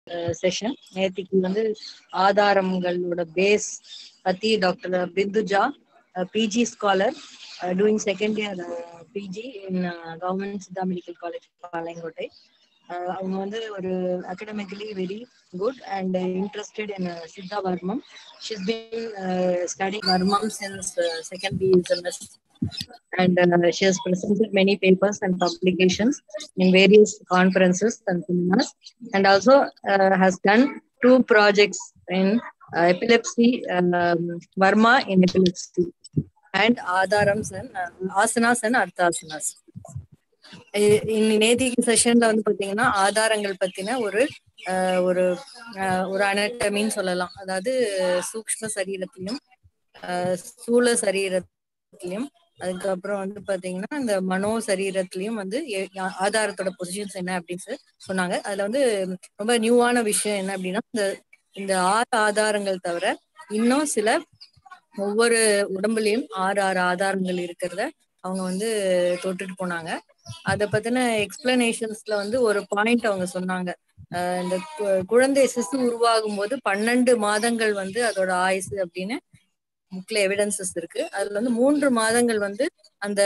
Session. நேத்திக்கு வந்து ஆதாரங்களோட பேஸ் பத்தி doctor Bindhuja, PG scholar, doing second year PG in government Siddha medical college Palayamkottai. அவங்க வந்து ஒரு academically very good and interested in Siddha varmam. She's been studying varmam since second BA semester. And she has presented many papers and publications in various conferences and seminars, and also has done 2 projects in epilepsy, Varma in epilepsy, and Adharams and Asanas and Arthasanas. நேத்திக்கு செஷன்ல வந்து பாத்தீங்கன்னா ஆதாரங்கள் பத்தின ஒரு ஒரு அனட்டமின்னு சொல்லலாம். அதாவது சூக்ஷ்ம சரீரத்திலையும் ஸ்தூல சரீரத்திலையும் அதுக்கப்புறம் வந்து பாத்தீங்கன்னா இந்த மனோ சரீரத்திலயும் வந்து ஆதாரத்தோட பொசிஷன்ஸ் என்ன அப்படின்னு சொன்னாங்க. அதுல வந்து ரொம்ப நியூவான விஷயம் என்ன அப்படின்னா இந்த 6 ஆதாரங்கள் தவிர இன்னும் சில ஒவ்வொரு உடம்புலயும் 6 ஆதாரங்கள் இருக்கிறத அவங்க வந்து தொட்டுட்டு போனாங்க. அத பத்தின எக்ஸ்பிளனேஷன்ஸ்ல வந்து ஒரு பாயிண்ட் அவங்க சொன்னாங்க. இந்த குழந்தை சிசு உருவாகும் போது 12 மாதங்கள் வந்து அதோட ஆயுசு அப்படின்னு புக்ல எவிடன்சஸ் இருக்கு. அதுல வந்து 3 மாதங்கள் வந்து அந்த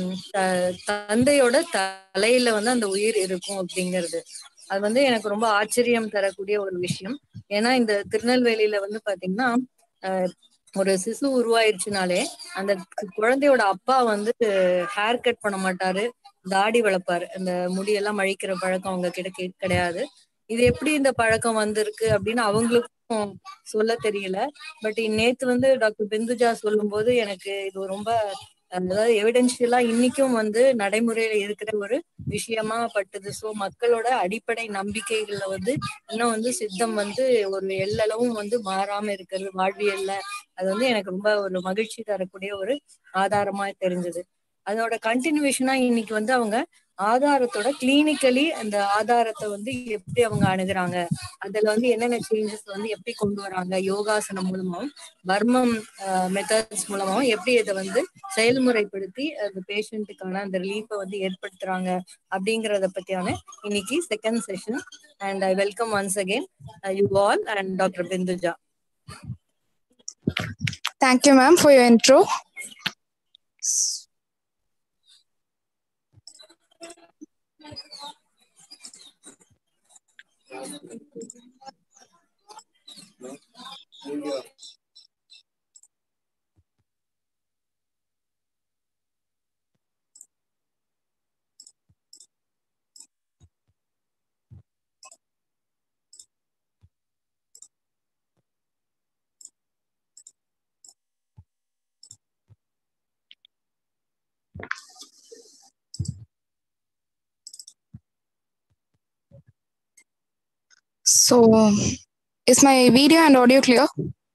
தந்தையோட தலையில வந்து அந்த உயிர் இருக்கும் அப்படிங்கிறது. அது வந்து எனக்கு ரொம்ப ஆச்சரியம் தரக்கூடிய ஒரு விஷயம். ஏன்னா இந்த திருநெல்வேலியில வந்து பாத்தீங்கன்னா ஒரு சிசு உருவாயிருச்சுனாலே அந்த குழந்தையோட அப்பா வந்து ஹேர் கட் பண்ண மாட்டாரு, தாடி வளர்ப்பாரு. அந்த முடியெல்லாம் மழிக்கிற பழக்கம் அவங்க கிட்ட கிடையாது. இது எப்படி இந்த பழக்கம் வந்திருக்கு அப்படின்னு அவங்களுக்கும் சொல்ல தெரியல. பட் நேத்து வந்து டாக்டர் பிந்துஜா சொல்லும் போது எனக்கு இது ரொம்ப அதாவது எவிடென்ஷியலா இன்னைக்கும் வந்து நடைமுறையில இருக்கிற ஒரு விஷயமா பட்டுது. ஸோ மக்களோட அடிப்படை நம்பிக்கைகள்ல வந்து இன்னும் வந்து சித்தம் வந்து ஒரு எல்லளவும் வந்து மாறாம இருக்கிறது வாழ்வியல்ல. அது வந்து எனக்கு ரொம்ப ஒரு மகிழ்ச்சி தரக்கூடிய ஒரு ஆதாரமா தெரிஞ்சது. அதோட கண்டினியூஷனா இன்னைக்கு வந்து அவங்க ஆதாரத்தோட கிளினிக்கலி அந்த ஆதாரத்தை வந்து எப்படி அவங்க அணுகுறாங்க, அதுல வந்து என்னென்ன சேஞ்சஸ் வந்து எப்படி கொண்டு வராங்க, யோகாசனம் மூலமாவும் வர்மம் மெத்தட்ஸ் மூலமாவும் எப்படி இதை வந்து செயல்முறைப்படுத்தி அந்த பேஷண்ட்டுக்கான அந்த ரிலீஃபை வந்து ஏற்படுத்துறாங்க அப்படிங்கறத பத்தியான இன்னைக்கு second session. And I welcome once again you all and doctor Bindhuja. Thank you, ma'am, for your intro. So, is my video and audio clear?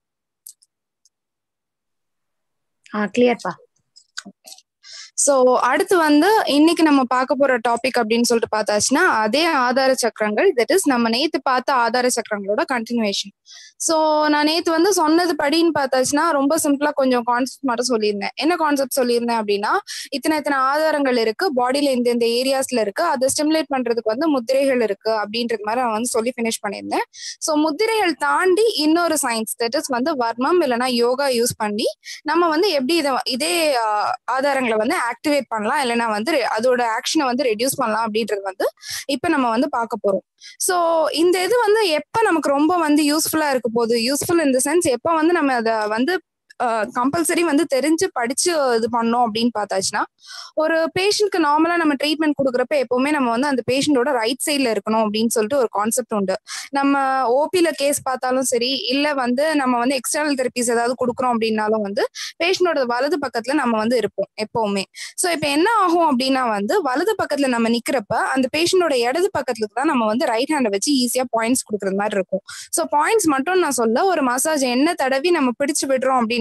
Clear pa. So அடுத்து வந்து இன்னைக்கு நம்ம பார்க்க போற டாபிக் அப்படின்னு சொல்லிட்டு பார்த்தாச்சுன்னா அதே ஆதார சக்கரங்கள், தட் இஸ் நம்ம நேத்து பார்த்த ஆதார சக்கரங்களோட கண்டினியூவேஷன். ஸோ நான் நேத்து வந்து சொன்னது படின்னு பார்த்தாச்சுன்னா ரொம்ப சிம்பிளா கொஞ்சம் கான்செப்ட் மட்டும் சொல்லியிருந்தேன். என்ன கான்செப்ட் சொல்லியிருந்தேன் அப்படின்னா, இத்தனை ஆதாரங்கள் இருக்கு, பாடியில இந்த ஏரியாஸ்ல இருக்கு, அதை ஸ்டிமுலேட் பண்றதுக்கு வந்து முத்திரைகள் இருக்கு அப்படின்றது மாதிரி நான் வந்து சொல்லி ஃபினிஷ் பண்ணியிருந்தேன். ஸோ முத்திரைகள் தாண்டி இன்னொரு சயின்ஸ், தட் இஸ் வந்து வர்மம் இல்லைன்னா யோகா யூஸ் பண்ணி நம்ம வந்து எப்படி இதே ஆதாரங்களை வந்து ஆக்டிவேட் பண்ணலாம், இல்லைன்னா வந்து அதோட ஆக்ஷனை வந்து ரெடியூஸ் பண்ணலாம் அப்படின்றது வந்து இப்ப நம்ம வந்து பார்க்க போறோம். சோ இந்த இது வந்து எப்ப நமக்கு ரொம்ப வந்து யூஸ்ஃபுல்லா இருக்க போகுது, யூஸ்ஃபுல் இன் த சென்ஸ் எப்ப வந்து நம்ம அதை வந்து கம்பல்சரி வந்து தெரிஞ்சு படிச்சு இது பண்ணோம் அப்படின்னு பார்த்தாச்சுன்னா, ஒரு பேஷண்ட்க்கு நார்மலா நம்ம ட்ரீட்மெண்ட் கொடுக்குறப்ப எப்பவுமே நம்ம வந்து அந்த பேஷண்டோட ரைட் சைட்ல இருக்கணும் அப்படின்னு சொல்லிட்டு ஒரு கான்செப்ட் உண்டு. நம்ம ஓபில கேஸ் பார்த்தாலும் சரி, இல்ல வந்து நம்ம வந்து எக்ஸ்டர்னல் தெரபிஸ் ஏதாவது கொடுக்குறோம் அப்படின்னாலும் வந்து பேஷண்டோட வலது பக்கத்துல நம்ம வந்து இருப்போம் எப்பவுமே. ஸோ இப்ப என்ன ஆகும் அப்படின்னா வந்து வலது பக்கத்துல நம்ம நிக்கிறப்ப அந்த பேஷண்டோட இடது பக்கத்துக்கு தான் நம்ம வந்து ரைட் ஹேண்டை வச்சு ஈஸியா பாயிண்ட்ஸ் கொடுக்குறது மாதிரி இருக்கும். ஸோ பாயிண்ட்ஸ் மட்டும் நான் சொல்ல, ஒரு மசாஜ் என்ன தடவி நம்ம பிடிச்சு விடுறோம் அப்படின்னா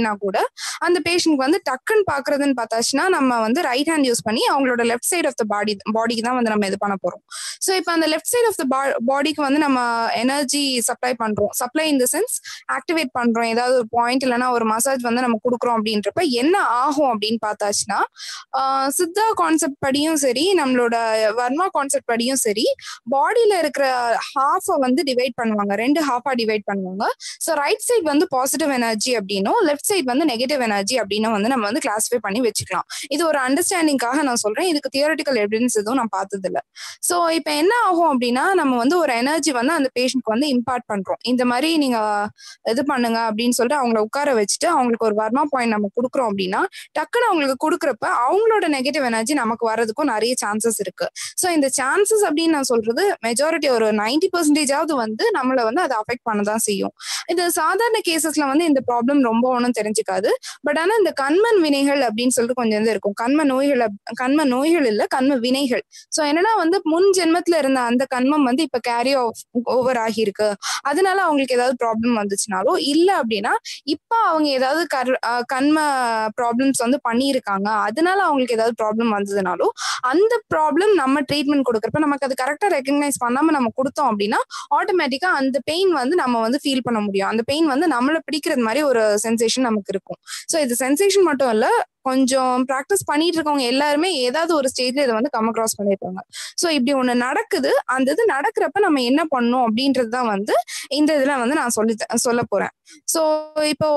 அப்படின்னா கூட அந்த பேஷண்ட் வந்து டக்குன்னு பாக்குறதுன்னு பார்த்தாச்சுன்னா நம்ம வந்து ரைட் ஹேண்ட் யூஸ் பண்ணி அவங்களோட லெஃப்ட் சைட் ஆஃப் த பாடிக்கு தான் வந்து நம்ம இது பண்ண போறோம். ஸோ இப்போ அந்த லெஃப்ட் சைட் ஆஃப் த பாடிக்கு வந்து நம்ம energy supply in the sense activate பண்றோம், ஏதாவது ஒரு பாயிண்ட் இல்லைன்னா ஒரு மசாஜ் வந்து நம்ம கொடுக்குறோம் அப்படின்றப்ப என்ன ஆகும் அப்படின்னு பார்த்தாச்சுன்னா சித்தா கான்செப்ட் படியும் சரி நம்மளோட வர்மா கான்செப்ட் படியும் சரி பாடியில இருக்கிற ஹாஃபை வந்து டிவைட் பண்ணுவாங்க, 2 ஹாஃபா டிவைட் பண்ணுவாங்க. ஸோ ரைட் சைட் வந்து பாசிட்டிவ் எனர்ஜி அப்படின்னும் லெஃப்ட் சைட் வந்து நெகட்டிவ் எனர்ஜி அப்படின்னு வந்து நம்ம வந்து கிளாஸிஃபை பண்ணி வச்சுக்கலாம். இது ஒரு அண்டர்ஸ்டாண்டிங்காக நான் சொல்றேன், இதுக்கு தியரட்டிக்கல் எவிடன்ஸ் எதுவும் நான் பார்த்தது இல்லை. ஸோ இப்போ என்ன ஆகும் அப்படின்னா நம்ம வந்து ஒரு எனர்ஜி வந்து அந்த பேஷண்ட்க்கு வந்து இம்பார்ட் பண்றோம். இந்த மாதிரி நீங்க இது பண்ணுங்க அப்படின்னு சொல்லிட்டு அவங்கள உட்கார வச்சுட்டு அவங்களுக்கு ஒரு வர்மா பாயிண்ட் நம்ம கொடுக்குறோம் அப்படின்னா டக்குன்னு அவங்களுக்கு கொடுக்குறப்ப அவங்களோட நெகட்டிவ் எனர்ஜி நமக்கு வர்றதுக்கும் நிறைய சான்சஸ் இருக்கு. ஸோ இந்த சான்சஸ் அப்படின்னு நான் சொல்றது மெஜாரிட்டி ஒரு 90% வந்து நம்மளை வந்து அதை அஃபெக்ட் பண்ணதான் செய்யும். இது சாதாரண கேசஸ்ல வந்து இந்த ப்ராப்ளம் ரொம்ப ஒன்றும் தெரிஞ்சுக்காது. பட் ஆனா இந்த கண்மன் வினைகள் அப்படின்னு சொல்லிட்டு கொஞ்சம் இது இருக்கும். கண்ம நோய்கள் இல்ல, கண்ம வினைகள். ஸோ என்னன்னா வந்து முன் ஜென்மத்துல இருந்த அந்த கண்மம் வந்து இப்ப கேரி ஓவர் ஆகியிருக்கு, அதனால அவங்களுக்கு ஏதாவது ப்ராப்ளம் வந்துச்சுனாலோ இல்ல அப்படின்னா இப்ப அவங்க ஏதாவது கண்ம ப்ராப்ளம்ஸ் வந்து பண்ணியிருக்காங்க அதனால அவங்களுக்கு ஏதாவது ப்ராப்ளம் வந்ததுனாலோ அந்த ப்ராப்ளம் நம்ம ட்ரீட்மெண்ட் கொடுக்குறப்ப நமக்கு அது கரெக்டா ரெகக்னைஸ் பண்ணாம நம்ம கொடுத்தோம் அப்படின்னா ஆட்டோமேட்டிக்கா அந்த பெயின் வந்து நம்ம வந்து ஃபீல் பண்ண முடியும். அந்த பெயின் வந்து நம்மளை பிடிக்கிறது மாதிரி ஒரு சென்சேஷன் நமக்கு இருக்கும். ஸோ இது சென்சேஷன் மட்டும் இல்ல, கொஞ்சம் ப்ராக்டிஸ் பண்ணிட்டு இருக்கவங்க எல்லாருமே ஏதாவது ஒரு ஸ்டேஜ்ல இதை வந்து கம் அக்ராஸ் பண்ணிருப்பாங்க. ஸோ இப்படி ஒண்ணு நடக்குது, அந்த இது நடக்கிறப்ப நம்ம என்ன பண்ணணும் அப்படின்றதுதான் வந்து இந்த இதுல வந்து நான் சொல்ல போறேன். ஸோ இப்போ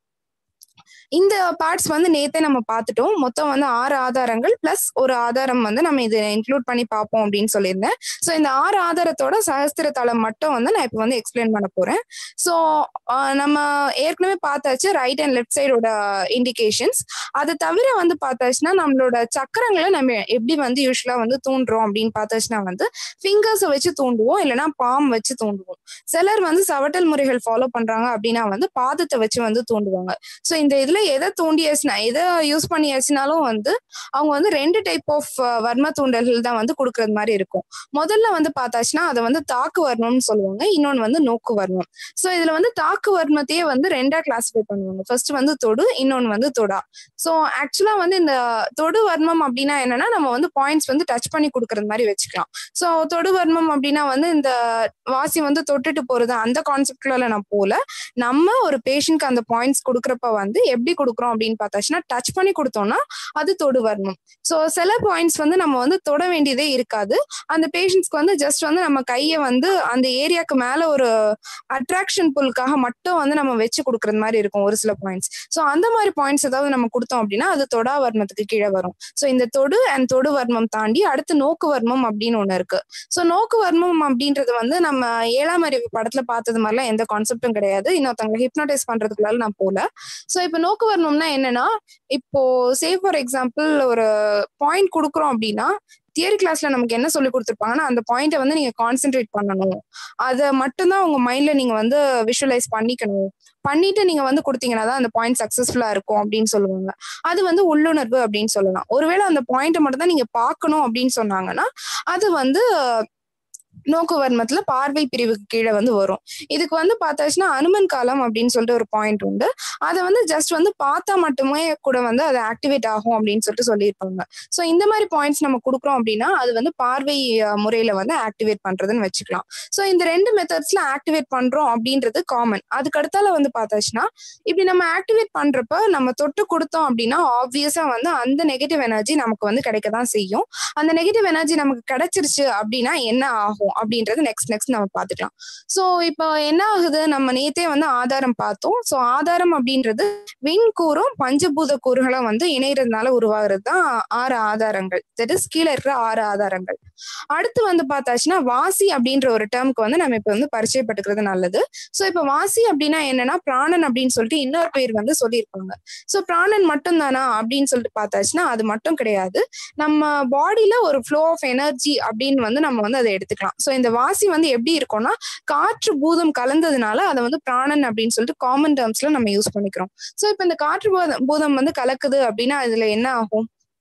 இந்த பார்ட்ஸ் வந்து நேத்தே நம்ம பார்த்துட்டோம். மொத்தம் வந்து 6 ஆதாரங்கள் பிளஸ் ஒரு ஆதாரம் வந்து நம்ம இதை இன்க்ளூட் பண்ணி பார்ப்போம் அப்படின்னு சொல்லியிருந்தேன். ஸோ இந்த 6 ஆதாரத்தோட சஹஸ்திர தளம் மட்டும் வந்து நான் இப்போ வந்து எக்ஸ்பிளைன் பண்ண போறேன். ஸோ நம்ம ஏற்கனவே பார்த்தாச்சு ரைட் அண்ட் லெஃப்ட் சைடோட இண்டிகேஷன்ஸ். அதை தவிர வந்து பார்த்தாச்சுன்னா நம்மளோட சக்கரங்களை நம்ம எப்படி வந்து யூஸ்வலா வந்து தூண்டுறோம் அப்படின்னு பார்த்தாச்சுன்னா வந்து ஃபிங்கர்ஸை வச்சு தூண்டுவோம், இல்லைன்னா பாம் வச்சு தூண்டுவோம். சிலர் வந்து சவட்டல் முறைகள் ஃபாலோ பண்றாங்க அப்படின்னா வந்து பாதத்தை வச்சு வந்து தூண்டுவாங்க. ஸோ இந்த இதுல எதை தூண்டியாச்சுன்னா எதை யூஸ் பண்ணியாச்சுனாலும் வந்து அவங்க வந்து 2 டைப் ஆஃப் வர்ம தூண்டல்கள் தான் வந்து கொடுக்கறது மாதிரி இருக்கும். முதல்ல வந்து பார்த்தாச்சுன்னா அதை வந்து தாக்கு வர்மம்னு சொல்லுவாங்க, இன்னொன்னு வந்து நோக்கு வர்மம். ஸோ இதுல வந்து தாக்கு வர்மத்தையே வந்து 2ஆ கிளாஸிஃபை பண்ணுவாங்க. ஃபர்ஸ்ட் வந்து தொடு, இன்னொன்னு வந்து தொடா. ஸோ ஆக்சுவலா வந்து இந்த தொடு வர்மம் அப்படின்னா என்னன்னா நம்ம வந்து பாயிண்ட்ஸ் வந்து டச் பண்ணி கொடுக்கறது மாதிரி வச்சுக்கலாம். ஸோ தொடு வர்மம் அப்படின்னா வந்து இந்த வாசி வந்து தொட்டுட்டு போறது அந்த கான்செப்ட்ல நான் போல, நம்ம ஒரு பேஷண்ட்க்கு அந்த பாயிண்ட்ஸ் கொடுக்குறப்ப வந்து எப்படி கொடுக்குறோம் அப்படின்னு பார்த்தாச்சுன்னா டச் பண்ணி கொடுத்தோம்னா அது தொடு வரணும். ஸோ சில பாயிண்ட்ஸ் வந்து நம்ம வந்து தொட வேண்டியதே இருக்காது. அந்த பேஷண்ட்ஸ்க்கு வந்து ஜஸ்ட் வந்து நம்ம கையை வந்து அந்த ஏரியாவுக்கு மேல ஒரு அட்ராக்ஷன் புல்காக மட்டும் வந்து நம்ம வச்சு கொடுக்கறது மாதிரி இருக்கும் ஒரு சில பாயிண்ட்ஸ். ஸோ அந்த மாதிரி பாயிண்ட்ஸ் ஏதாவது நம்ம கொடுத்தோம் அப்படின்னா அது தொடா வர்மத்துக்கு கீழே வரும். ஸோ இந்த தொடு அண்ட் தொடு வர்மம் தாண்டி அடுத்து நோக்கு வர்மம் அப்படின்னு ஒண்ணு இருக்கு. ஸோ நோக்கு வர்மம் அப்படின்றது வந்து நம்ம 7ஆம் அறிவு படத்துல பார்த்தது மாதிரிலாம் எந்த கான்செப்டும் கிடையாது. இன்னொருத்தவங்களை ஹிப்னோடைஸ் பண்றதுக்குள்ளால நான் போல. ஸோ இப்போ நோக்கு வரணும்னா என்னன்னா, இப்போ சே ஃபார் எக்ஸாம்பிள் ஒரு பாயிண்ட் கொடுக்குறோம் அப்படின்னா தியரி கிளாஸ்ல நமக்கு என்ன சொல்லி கொடுத்துருப்பாங்கன்னா அந்த பாயிண்ட்டை வந்து நீங்க கான்சென்ட்ரேட் பண்ணணும், அதை மட்டும்தான் உங்க மைண்ட்ல நீங்க வந்து விஷுவலைஸ் பண்ணிட்டு நீங்க வந்து கொடுத்தீங்கன்னா தான் அந்த பாயிண்ட் சக்சஸ்ஃபுல்லா இருக்கும் அப்படின்னு சொல்லுவாங்க. அது வந்து உள்ளுணர்வு அப்படின்னு சொல்லலாம். ஒருவேளை அந்த பாயிண்ட்டை மட்டும் தான் நீங்க பார்க்கணும் அப்படின்னு சொன்னாங்கன்னா அது வந்து நோக்கு வர்மத்துல பார்வை பிரிவுக்கு கீழே வந்து வரும். இதுக்கு வந்து பார்த்தாச்சுன்னா அனுமன் காலம் அப்படின்னு சொல்லிட்டு ஒரு பாயிண்ட் உண்டு. அதை வந்து ஜஸ்ட் வந்து பார்த்தா மட்டுமே கூட வந்து அது ஆக்டிவேட் ஆகும் அப்படின்னு சொல்லிட்டு சொல்லியிருப்பாங்க. ஸோ இந்த மாதிரி பாயிண்ட்ஸ் நம்ம கொடுக்குறோம் அப்படின்னா அது வந்து பார்வை முறையில வந்து ஆக்டிவேட் பண்றதுன்னு வச்சுக்கலாம். ஸோ இந்த 2 மெத்தட்ஸ்ல ஆக்டிவேட் பண்றோம் அப்படின்றது காமன். அதுக்கு அடுத்தால வந்து பார்த்தாச்சுன்னா இப்படி நம்ம ஆக்டிவேட் பண்றப்ப நம்ம தொட்டு கொடுத்தோம் அப்படின்னா ஆப்வியஸா வந்து அந்த நெகட்டிவ் எனர்ஜி நமக்கு வந்து கிடைக்க தான் செய்யும். அந்த நெகட்டிவ் எனர்ஜி நமக்கு கிடைச்சிருச்சு அப்படின்னா என்ன ஆகும் அப்படின்றது நெக்ஸ்ட் நம்ம பார்த்துக்கலாம். ஸோ இப்போ என்ன ஆகுது, நம்ம நேத்தே வந்து ஆதாரம் பார்த்தோம். ஸோ ஆதாரம் அப்படின்றது விண்கூறும் பஞ்சபூத கூறுகளும் வந்து இணையறதுனால உருவாகிறது தான் 6 ஆதாரங்கள். தட் இஸ் கீழே இருக்கிற 6 ஆதாரங்கள். அடுத்து வந்து பார்த்தாச்சுன்னா வாசி அப்படின்ற ஒரு டேர்முக்கு வந்து நம்ம இப்ப வந்து பரிச்சயப்பட்டுக்கிறது நல்லது. ஸோ இப்போ வாசி அப்படின்னா என்னன்னா பிராணன் அப்படின்னு சொல்லிட்டு இன்னொரு பேர் வந்து சொல்லியிருப்பாங்க. ஸோ பிராணன் மட்டும் தானா அப்படின்னு சொல்லிட்டு பார்த்தாச்சுன்னா அது மட்டும் கிடையாது. நம்ம பாடியில ஒரு ஃப்ளோ ஆஃப் எனர்ஜி அப்படின்னு வந்து நம்ம வந்து அதை எடுத்துக்கலாம். ஸோ இந்த வாசி வந்து எப்படி இருக்கும்னா காற்று பூதம் கலந்ததுனால அதை வந்து பிராணன் அப்படின்னு சொல்லிட்டு காமன் டேர்ம்ஸ்ல நம்ம யூஸ் பண்ணிக்கிறோம். ஸோ இப்போ இந்த காற்று பூதம் வந்து கலக்குது அப்படின்னா இதுல என்ன ஆகும்,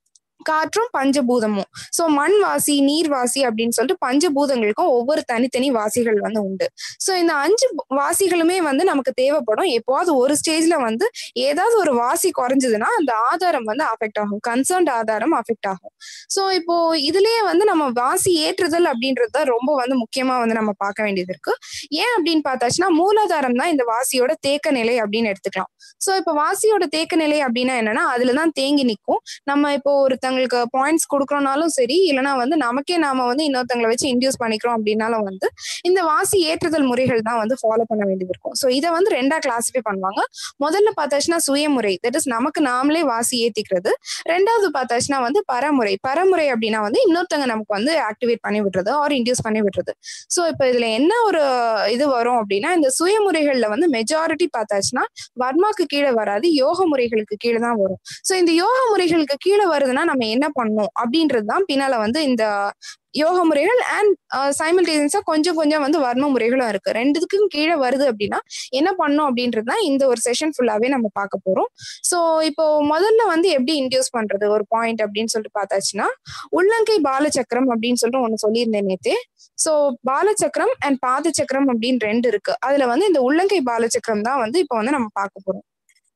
காற்றும் பஞ்சபூதமும். சோ மண் வாசி, நீர் வாசி அப்படின்னு சொல்லிட்டு பஞ்சபூதங்களுக்கும் ஒவ்வொரு தனித்தனி வாசிகள் வந்து உண்டு. சோ இந்த 5 வாசிகளுமே வந்து நமக்கு தேவைப்படும். எப்போவாது ஒரு ஸ்டேஜ்ல வந்து ஏதாவது ஒரு வாசி குறைஞ்சதுன்னா அந்த ஆதாரம் வந்து அஃபெக்ட் ஆகும், கன்சர்ன்ட் ஆதாரம் அஃபெக்ட் ஆகும். சோ இப்போ இதுலயே வந்து நம்ம வாசி ஏற்றுதல் அப்படின்றது ரொம்ப வந்து முக்கியமா வந்து நம்ம பார்க்க வேண்டியது இருக்கு. ஏன் அப்படின்னு பார்த்தாச்சுன்னா மூலாதாரம் தான் இந்த வாசியோட தேக்க நிலை அப்படின்னு எடுத்துக்கலாம். சோ இப்ப வாசியோட தேக்க நிலை அப்படின்னா என்னன்னா அதுலதான் தேங்கி நிற்கும். நம்ம இப்போ ஒருத்தங்களுக்கு பாயிண்ட்ஸ் கொடுக்கறோம்னாலும் சரி, இல்லைன்னா வந்து நமக்கே நாம வந்து இன்னொருத்தங்களை வச்சு இன்டியூஸ் பண்ணிக்கிறோம் அப்படின்னாலும் வந்து இந்த வாசி ஏற்றுதல் முறைகள் தான் வந்து ஃபாலோ பண்ண வேண்டியது இருக்கும். ஸோ இதை வந்து 2ஆ கிளாஸிஃபை பண்ணுவாங்க. முதல்ல பார்த்தாச்சுன்னா சுயமுறை, தட் இஸ் நமக்கு நாமளே வாசி ஏத்திக்கிறது. 2வது பார்த்தாச்சுன்னா வந்து பரமுறை. பரமுறை அப்படின்னா வந்து இன்னொருத்தங்க நமக்கு வந்து ஆக்டிவேட் பண்ணி விடுறது ஆர் இன்டியூஸ் பண்ணி விடுறது. ஸோ இப்போ இதுல என்ன ஒரு இது வரும் அப்படின்னா இந்த சுயமுறைகள்ல வந்து மெஜாரிட்டி பார்த்தாச்சுன்னா வர்மாக்கு கீழே வராது, யோக முறைகளுக்கு கீழே தான் வரும். ஸோ இந்த யோக முறைகளுக்கு கீழே வருதுன்னா நம்ம என்ன பண்ணணும் அப்படின்றது தான் பின்னால வந்து இந்த யோக முறைகள் அண்ட் சைமல்டேனியஸா கொஞ்சம் கொஞ்சம் வந்து வர்ம முறைகளும் இருக்கு. 2த்துக்கும் கீழே வருது அப்படின்னா என்ன பண்ணும் அப்படின்றது தான் இந்த ஒரு செஷன் ஃபுல்லாவே நம்ம பார்க்க போறோம். ஸோ இப்போ முதல்ல வந்து எப்படி இன்டியூஸ் பண்றது ஒரு பாயிண்ட் அப்படின்னு சொல்லிட்டு பார்த்தாச்சுன்னா உள்ளங்கை பாலச்சக்கரம் அப்படின்னு சொல்லிட்டு ஒண்ணு சொல்லியிருந்தேன் நேத்தே. ஸோ பாலச்சக்கரம் அண்ட் பாத சக்கரம் அப்படின்னு 2 இருக்கு. அதுல வந்து இந்த உள்ளங்கை பாலச்சக்கரம் தான் வந்து இப்போ வந்து நம்ம பார்க்க போறோம்.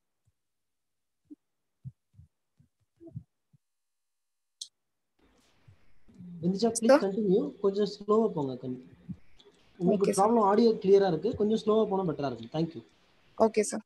Vindhija please continue. கொஞ்சம் ஸ்லோவா போங்க. உங்களுக்கு ப்ராப்ளம் ஆடியோ கிளியரா இருக்கு, கொஞ்சம் ஸ்லோவா போனா பெட்டரா இருக்கும். Thank you. Okay sir.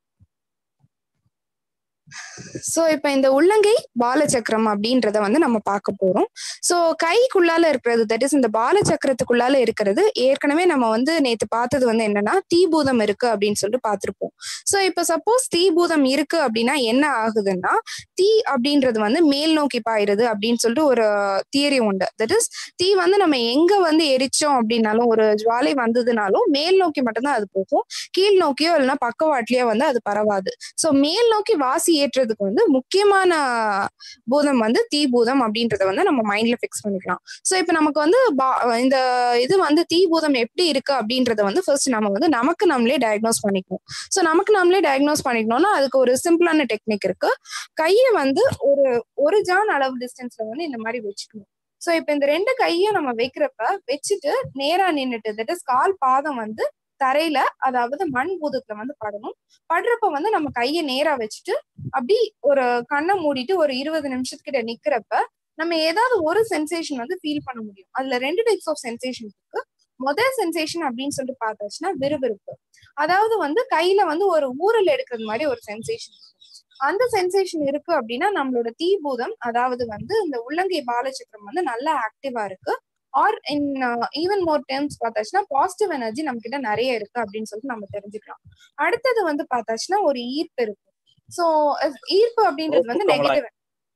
So இப்ப இந்த உள்ளங்கை பாலச்சக்கரம் அப்படின்றத வந்து நம்ம பார்க்க போறோம். சோ கைக்குள்ளால இருக்கிறது, தட் இஸ் இந்த பாலச்சக்கரத்துக்குள்ளால இருக்கிறது ஏற்கனவே நம்ம வந்து நேத்து பார்த்தது வந்து என்னன்னா தீபூதம் இருக்கு அப்படின்னு சொல்லிட்டு பார்த்திருப்போம். சோ இப்ப சப்போஸ் தீபூதம் இருக்கு அப்படின்னா என்ன ஆகுதுன்னா தீ அப்படின்றது வந்து மேல் நோக்கி பாயிருது அப்படின்னு சொல்லிட்டு ஒரு தியரி உண்டு. தட் இஸ் தீ வந்து நம்ம எங்க வந்து எரிச்சோம் அப்படின்னாலும் ஒரு ஜுவாலை வந்ததுனாலும் மேல் நோக்கி மட்டும்தான் அது போகும், கீழ் நோக்கியோ இல்லைன்னா பக்கவாட்டிலயோ வந்து அது பரவாது. சோ மேல் நோக்கி வாசி ஏற்றதுக்கு வந்து முக்கியமான பூதம் வந்து தீ பூதம் அப்படின்றத வந்து நம்ம மைண்ட்ல பிக்ஸ் பண்ணிக்கலாம். சோ இப்ப நமக்கு வந்து இந்த இது வந்து தீ பூதம் எப்படி இருக்கு அப்படின்றத வந்து ஃபர்ஸ்ட் நம்ம வந்து நமக்கு நம்மளே டயக்னோஸ் பண்ணிக்கணும். சோ நமக்கு நம்மளே டயக்னோஸ் பண்ணிக்கணும்னா அதுக்கு ஒரு சிம்பிளான டெக்னிக் இருக்கு. கையை வந்து ஒரு ஜான் அளவு டிஸ்டன்ஸ்ல வந்து இந்த மாதிரி வச்சுக்கணும். சோ இப்ப இந்த 2 கையும் நம்ம வைக்கிறப்ப வச்சுட்டு நேரா நின்னுட்டு, தட் இஸ் கால் பாதம் வந்து தரையில, அதாவது மண் பூதத்துல வந்து படணும். படுறப்ப வந்து நம்ம கையை நேரா வச்சுட்டு அப்படி ஒரு கண்ணை மூடிட்டு ஒரு 20 நிமிஷத்துக்கிட்ட நிக்கிறப்ப நம்ம ஏதாவது ஒரு சென்சேஷன் வந்து ஃபீல் பண்ண முடியும். அதுல 2 டைப்ஸ் ஆஃப் சென்சேஷன் இருக்கு. முதல் சென்சேஷன் அப்படின்னு சொல்லிட்டு பார்த்தாச்சுன்னா விறுவிறுப்பு, அதாவது வந்து கையில வந்து ஒரு ஊரல் எடுக்கிறது மாதிரி ஒரு சென்சேஷன். அந்த சென்சேஷன் இருக்கு அப்படின்னா நம்மளோட தீபூதம், அதாவது வந்து இந்த உள்ளங்கை பாலச்சக்கரம் வந்து நல்லா ஆக்டிவா இருக்கு. Or in even more terms பார்த்தாச்சுன்னா பாசிட்டிவ் எனர்ஜி நம்ம கிட்ட நிறைய இருக்கு அப்படின்னு சொல்லிட்டு நம்ம தெரிஞ்சுக்கலாம். அடுத்தது வந்து பார்த்தாச்சுன்னா ஒரு ஈர்ப்பு இருக்கு. சோ ஈர்ப்பு அப்படின்றது வந்து நெகட்டிவ்,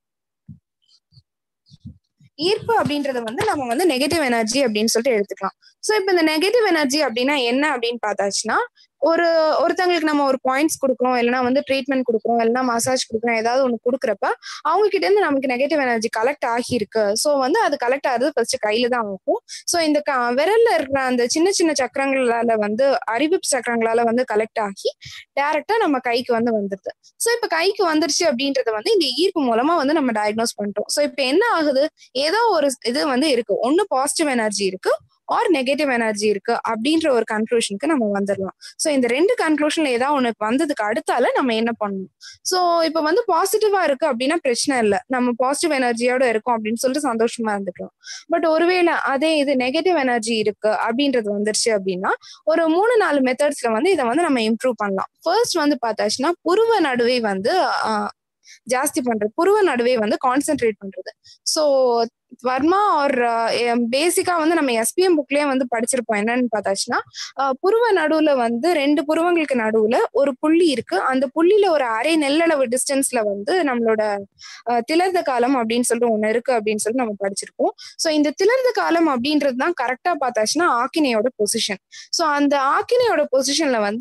ஈர்ப்பு அப்படின்றத வந்து நம்ம வந்து நெகட்டிவ் எனர்ஜி அப்படின்னு சொல்லிட்டு எடுத்துக்கலாம். சோ இப்ப இந்த நெகட்டிவ் எனர்ஜி அப்படின்னா என்ன அப்படின்னு பார்த்தாச்சுன்னா ஒருத்தங்களுக்கு நம்ம ஒரு பாயிண்ட்ஸ் கொடுக்குறோம், இல்லைன்னா வந்து ட்ரீட்மெண்ட் கொடுக்குறோம், இல்லைன்னா மசாஜ் கொடுக்குறோம், ஏதாவது ஒண்ணு கொடுக்குறப்ப அவங்க கிட்ட இருந்து நமக்கு நெகட்டிவ் எனர்ஜி கலெக்ட் ஆகியிருக்கு. சோ வந்து அது கலெக்ட் ஆகுது ஃபர்ஸ்ட் கையில தான் ஆகும். சோ இந்த விரல்ல இருக்கிற அந்த சின்ன சின்ன சக்கரங்களால வந்து அறிவு சக்கரங்களால வந்து கலெக்ட் ஆகி டைரக்டா நம்ம கைக்கு வந்து வந்துருது. சோ இப்ப கைக்கு வந்துருச்சு அப்படின்றத வந்து இந்த ஈர்ப்பு மூலமா வந்து நம்ம டயக்னோஸ் பண்றோம். சோ இப்ப என்ன ஆகுது, ஏதோ ஒரு இது வந்து இருக்கு, ஒண்ணு பாசிட்டிவ் எனர்ஜி இருக்கு ஆர் நெகட்டிவ் எனர்ஜி இருக்கு அப்படின்ற ஒரு கன்க்ளூஷனுக்கு நம்ம வந்துடலாம். சோ இந்த 2 கன்க்ளூஷன்ல ஏதாவது ஒண்ணு வந்ததுக்கு அடுத்தால நம்ம என்ன பண்ணணும். சோ இப்ப வந்து பாசிட்டிவா இருக்கு அப்படின்னா பிரச்சனை இல்லை, நம்ம பாசிட்டிவ் எனர்ஜியோட இருக்கும் அப்படின்னு சொல்லிட்டு சந்தோஷமா இருந்துக்கலாம். பட் ஒருவேளை அதே இது நெகட்டிவ் எனர்ஜி இருக்கு அப்படின்றது வந்துருச்சு அப்படின்னா ஒரு 3-4 மெத்தட்ஸ்ல வந்து இதை வந்து நம்ம இம்ப்ரூவ் பண்ணலாம். ஃபர்ஸ்ட் வந்து பார்த்தாச்சுன்னா புருவ நடுவே வந்து ஜாஸ்தி பண்றது, புருவ நடுவே வந்து கான்சென்ட்ரேட் பண்றது. சோ வர்மா ஆர் பேசிக்கா வந்து நம்ம எஸ்பிஎம் புக்லயே வந்து படிச்சிருப்போம். என்னன்னு பார்த்தாச்சுன்னா புருவ நடுவுல வந்து 2 புருவங்களுக்கு நடுவுல ஒரு புள்ளி இருக்கு. அந்த புள்ளியில ஒரு அரை நெல்லளவு டிஸ்டன்ஸ்ல வந்து நம்மளோட திலர்த காலம் அப்படின்னு சொல்லிட்டு ஒண்ணு இருக்கு அப்படின்னு சொல்லிட்டு நம்ம படிச்சிருப்போம். சோ இந்த திலர்த காலம் அப்படின்றது தான் கரெக்டா பார்த்தாச்சுன்னா ஆக்கினையோட பொசிஷன். சோ அந்த ஆக்கினையோட பொசிஷன்ல வந்து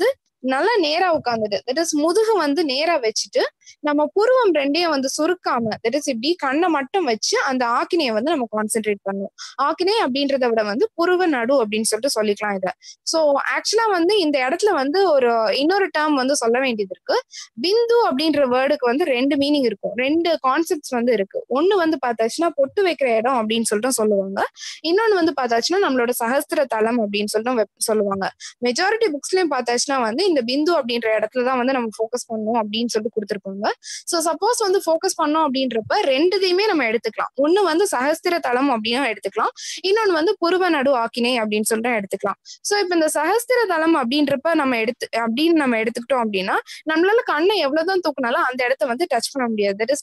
நல்லா நேரா உட்காந்துட்டு, தட் இஸ் முதுகு வந்து நேரா வச்சுட்டு நம்ம புருவம் ரெண்டையும் வந்து சுருக்காம, தட் இஸ் இப்படி கண்ணை மட்டும் வச்சு அந்த ஆக்கினையை வந்து நம்ம கான்சென்ட்ரேட் பண்ணுவோம். ஆக்கினை அப்படின்றத விட வந்து புருவ நடு அப்படின்னு சொல்லிட்டு சொல்லிக்கலாம் இதை. ஸோ ஆக்சுவலா வந்து இந்த இடத்துல வந்து ஒரு இன்னொரு டேர்ம் வந்து சொல்ல வேண்டியது இருக்கு. பிந்து அப்படின்ற வேர்டுக்கு வந்து 2 மீனிங் இருக்கும், 2 கான்செப்ட்ஸ் வந்து இருக்கு. ஒண்ணு வந்து பார்த்தாச்சுன்னா பொட்டு வைக்கிற இடம் அப்படின்னு சொல்லிட்டு சொல்லுவாங்க. இன்னொன்னு வந்து பார்த்தாச்சுன்னா நம்மளோட சகஸ்திர தலம் அப்படின்னு சொல்லிட்டு சொல்லுவாங்க. மெஜாரிட்டி புக்ஸ்லயும் பார்த்தாச்சுன்னா வந்து இந்த பிந்து அப்படின்ற இடத்துலதான் வந்து நம்ம ஃபோக்கஸ் பண்ணணும் அப்படின்னு சொல்லிட்டு கொடுத்துருப்பாங்க. ஸோ சப்போஸ் வந்து ஃபோக்கஸ் பண்ணோம் அப்படின்றப்ப 2தையுமே நம்ம எடுத்துக்கலாம். ஒண்ணு வந்து சகஸ்திர தலம் அப்படின்னு எடுத்துக்கலாம், இன்னொன்னு வந்து புருவ நடு ஆக்கினை அப்படின்னு சொல்லிட்டு எடுத்துக்கலாம். ஸோ இப்ப இந்த சகஸ்திர தலம் அப்படின்றப்ப நம்ம எடுத்துக்கிட்டோம் அப்படின்னா நம்மளால கண்ணை எவ்வளவுதான் தூக்குனாலும் அந்த இடத்த வந்து டச் பண்ண முடியாது, தட் இஸ்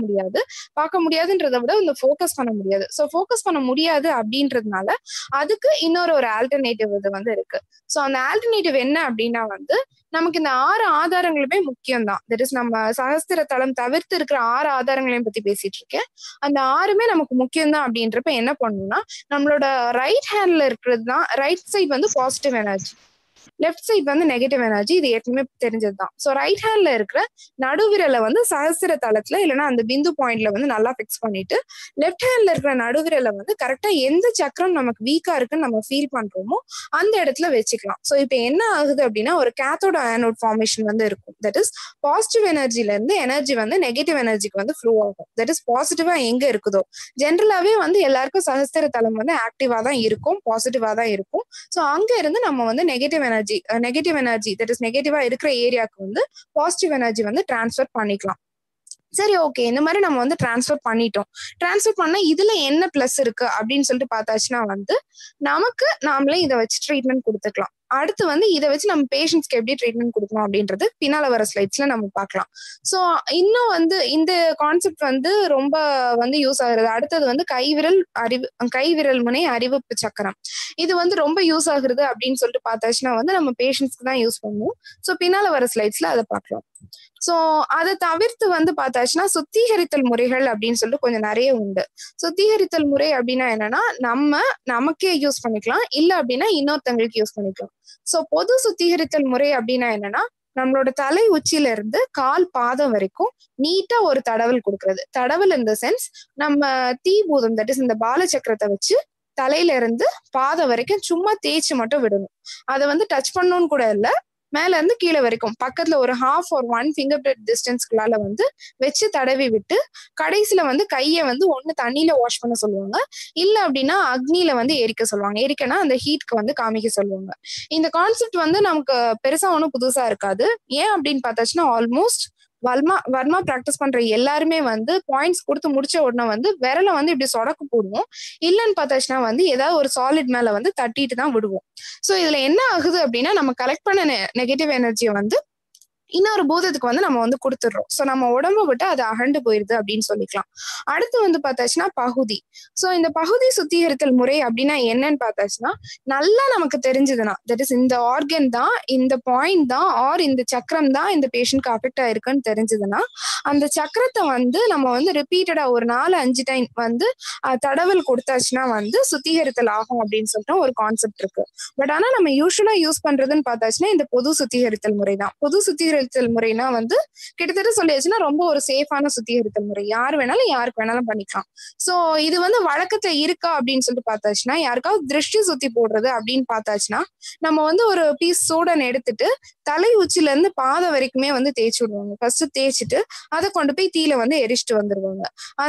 பார்க்க முடியாதுன்றதை விட இந்த ஃபோக்கஸ் பண்ண முடியாது. ஸோ ஃபோக்கஸ் பண்ண முடியாது அப்படின்றதுனால அதுக்கு இன்னொரு ஆல்டர்னேட்டிவ் இது வந்து இருக்கு. ஸோ அந்த ஆல்டர்னேட்டிவ் என்ன அப்படின்னா வந்து நமக்கு இந்த 6 ஆதாரங்களுமே முக்கியம் தான். தட் இஸ் நம்ம சகஸ்திர தலம் தவிர்த்து இருக்கிற 6 ஆதாரங்களையும் பத்தி பேசிட்டு இருக்கேன். அந்த 6மே நமக்கு முக்கியம் தான் அப்படின்றப்ப என்ன பண்ணணும்னா நம்மளோட ரைட் ஹேண்ட்ல இருக்கிறது தான், ரைட் சைட் வந்து பாசிட்டிவ் எனர்ஜி, லெஃப்ட் சைட் வந்து நெகட்டிவ் எனர்ஜி. இது ஏற்கனவே தெரிஞ்சதுதான். ஸோ ரைட் ஹேண்ட்ல இருக்கிற நடுவிரலை வந்து சகஸ்திர தலத்துல இல்லைன்னா அந்த பிந்து பாயிண்ட்ல வந்து நல்லா ஃபிக்ஸ் பண்ணிட்டு, லெஃப்ட் ஹேண்ட்ல இருக்கிற நடுவிரலை வந்து கரெக்டா எந்த சக்கரம் நமக்கு வீக்கா இருக்குன்னு நம்ம ஃபீல் பண்றோமோ அந்த இடத்துல வச்சுக்கலாம். ஸோ இப்போ என்ன ஆகுது அப்படின்னா ஒரு கேத்தோட ஆனோட் ஃபார்மேஷன் வந்து இருக்கும். தட் இஸ் பாசிட்டிவ் எனர்ஜில இருந்து எனர்ஜி வந்து நெகட்டிவ் எனர்ஜிக்கு வந்து ஃப்ளோ ஆகும். தட் இஸ் பாசிட்டிவா எங்க இருக்குதோ, ஜென்ரலாவே வந்து எல்லாருக்கும் சகஸ்திர தலம் வந்து ஆக்டிவா தான் இருக்கும், பாசிட்டிவா தான் இருக்கும். ஸோ அங்க இருந்து நம்ம வந்து நெகட்டிவ் எனர்ஜி தட் இஸ் நெகட்டிவா இருக்கிற ஏரியாவுக்கு வந்து பாசிட்டிவ் எனர்ஜி வந்து டிரான்ஸ்ஃபர் பண்ணிக்கலாம். சரி, ஓகே, இந்த மாதிரி நம்ம வந்து டிரான்ஸ்ஃபர் பண்ணா இதுல என்ன பிளஸ் இருக்கு அப்படின்னு சொல்லிட்டு பார்த்தாச்சுன்னா வந்து நமக்கு நாமளே இதை வச்சு ட்ரீட்மெண்ட் கொடுத்துக்கலாம். அடுத்து வந்து இதை வச்சு நம்ம பேஷண்ட்ஸ்க்கு எப்படி ட்ரீட்மெண்ட் கொடுக்கணும் அப்படின்றது பின்னால வர ஸ்லைட்ஸ்ல நம்ம பார்க்கலாம். ஸோ இன்னும் வந்து இந்த கான்செப்ட் வந்து ரொம்ப வந்து யூஸ் ஆகுறது. அடுத்தது வந்து கைவிரல் முனை அறிவிப்பு சக்கரம். இது வந்து ரொம்ப யூஸ் ஆகுறது அப்படின்னு சொல்லிட்டு பார்த்தாச்சுன்னா வந்து நம்ம பேஷண்ட்ஸ்க்கு தான் யூஸ் பண்ணுவோம். ஸோ பின்னால வர ஸ்லைட்ஸ்ல அதை பார்க்கலாம். ஸோ அதை தவிர்த்து வந்து பார்த்தாச்சுன்னா சுத்திகரித்தல் முறைகள் அப்படின்னு சொல்லிட்டு கொஞ்சம் நிறைய உண்டு. சுத்திகரித்தல் முறை அப்படின்னா என்னன்னா நமக்கே யூஸ் பண்ணிக்கலாம், இல்லை அப்படின்னா இன்னொருத்தங்களுக்கு யூஸ் பண்ணிக்கலாம். ஸோ பொது சுத்திகரித்தல் முறை அப்படின்னா என்னன்னா நம்மளோட தலை உச்சியில இருந்து கால் பாதம் வரைக்கும் நீட்டா ஒரு தடவல் கொடுக்கறது. தடவல் இந்த சென்ஸ் நம்ம தீபூதம் தட் இஸ் இந்த பால சக்கரத்தை வச்சு தலையில இருந்து பாதம் வரைக்கும் சும்மா தேய்ச்சி மட்டும் விடணும். அதை வந்து டச் பண்ணணும்னு கூட இல்லை, மேல இருந்து கீழே வரைக்கும் பக்கத்துல ஒரு 1/2 or 1 ஃபிங்கர் பிரிட் டிஸ்டன்ஸ்குள்ளால வந்து வச்சு தடவி விட்டு கடைசியில வந்து கையை வந்து ஒண்ணு தண்ணியில வாஷ் பண்ண சொல்லுவாங்க, இல்ல அப்படின்னா அக்னியில வந்து எரிக்க சொல்லுவாங்க. எரிக்கனா அந்த ஹீட்க்கு வந்து காமிக்க சொல்லுவாங்க. இந்த கான்செப்ட் வந்து நமக்கு பெருசா ஒன்றும் புதுசா இருக்காது. ஏன் அப்படின்னு பார்த்தாச்சுன்னா ஆல்மோஸ்ட் வர்மா பிராக்டிஸ் பண்ற எல்லாருமே வந்து பாயிண்ட்ஸ் கொடுத்து முடிச்ச உடனே வந்து விரலை வந்து இப்படி சொடக்கு போடுவோம், இல்லைன்னு பார்த்தாச்சுன்னா வந்து ஏதாவது ஒரு சாலிட் மேல வந்து தட்டிட்டு தான் விடுவோம். ஸோ இதுல என்ன ஆகுது அப்படின்னா நம்ம கலெக்ட் பண்ண நெகட்டிவ் எனர்ஜியை வந்து இன்னொரு பூதத்துக்கு வந்து நம்ம வந்து கொடுத்துடுறோம். ஸோ நம்ம உடம்பு விட்டு அது அகண்டு போயிருது அப்படின்னு சொல்லிக்கலாம். அடுத்து வந்து பார்த்தாச்சுன்னா பகுதி. ஸோ இந்த பகுதி சுத்திகரித்தல் முறை அப்படின்னா என்னன்னு பார்த்தாச்சுன்னா நல்லா நமக்கு தெரிஞ்சதுன்னா தட் இஸ் இந்த ஆர்கன் தான், இந்த பாயிண்ட் தான், ஆர் இந்த சக்கரம் தான் இந்த பேஷண்ட்க்கு அஃபெக்ட் ஆயிருக்குன்னு தெரிஞ்சதுன்னா அந்த சக்கரத்தை வந்து நம்ம வந்து ரிப்பீட்டடா ஒரு 4-5 டைம் வந்து தடவல் கொடுத்தாச்சுன்னா வந்து சுத்திகரித்தல் ஆகும் அப்படின்னு சொல்லிட்டு ஒரு கான்செப்ட் இருக்கு. பட் ஆனா நம்ம யூஸ்வலா யூஸ் பண்றதுன்னு பார்த்தாச்சுன்னா இந்த பொது சுத்திகரித்தல் முறை தான். பொது சுத்திகரித்தல் முறைனா வந்து கிட்டத்தட்ட சொல்லியாச்சுன்னா ரொம்ப ஒரு சேஃபான சுத்திகரித்தல் முறை, யார் வேணாலும் யாருக்கு வேணாலும் பண்ணிக்கலாம். சோ இது வந்து வழக்கத்துல இருக்கா அப்படின்னு சொல்லிட்டு பார்த்தாச்சுன்னா யாருக்காவது திருஷ்டி சுத்தி போடுறது அப்படின்னு பார்த்தாச்சுன்னா நம்ம வந்து ஒரு பீஸ் சூடன் எடுத்துட்டு தலை உச்சில இருந்து பாதம் வரைக்குமே வந்து தேய்ச்சி விடுவாங்க. ஃபர்ஸ்ட் தேய்ச்சிட்டு அதை கொண்டு போய் தீல வந்து எரிச்சிட்டு வந்துருவாங்க.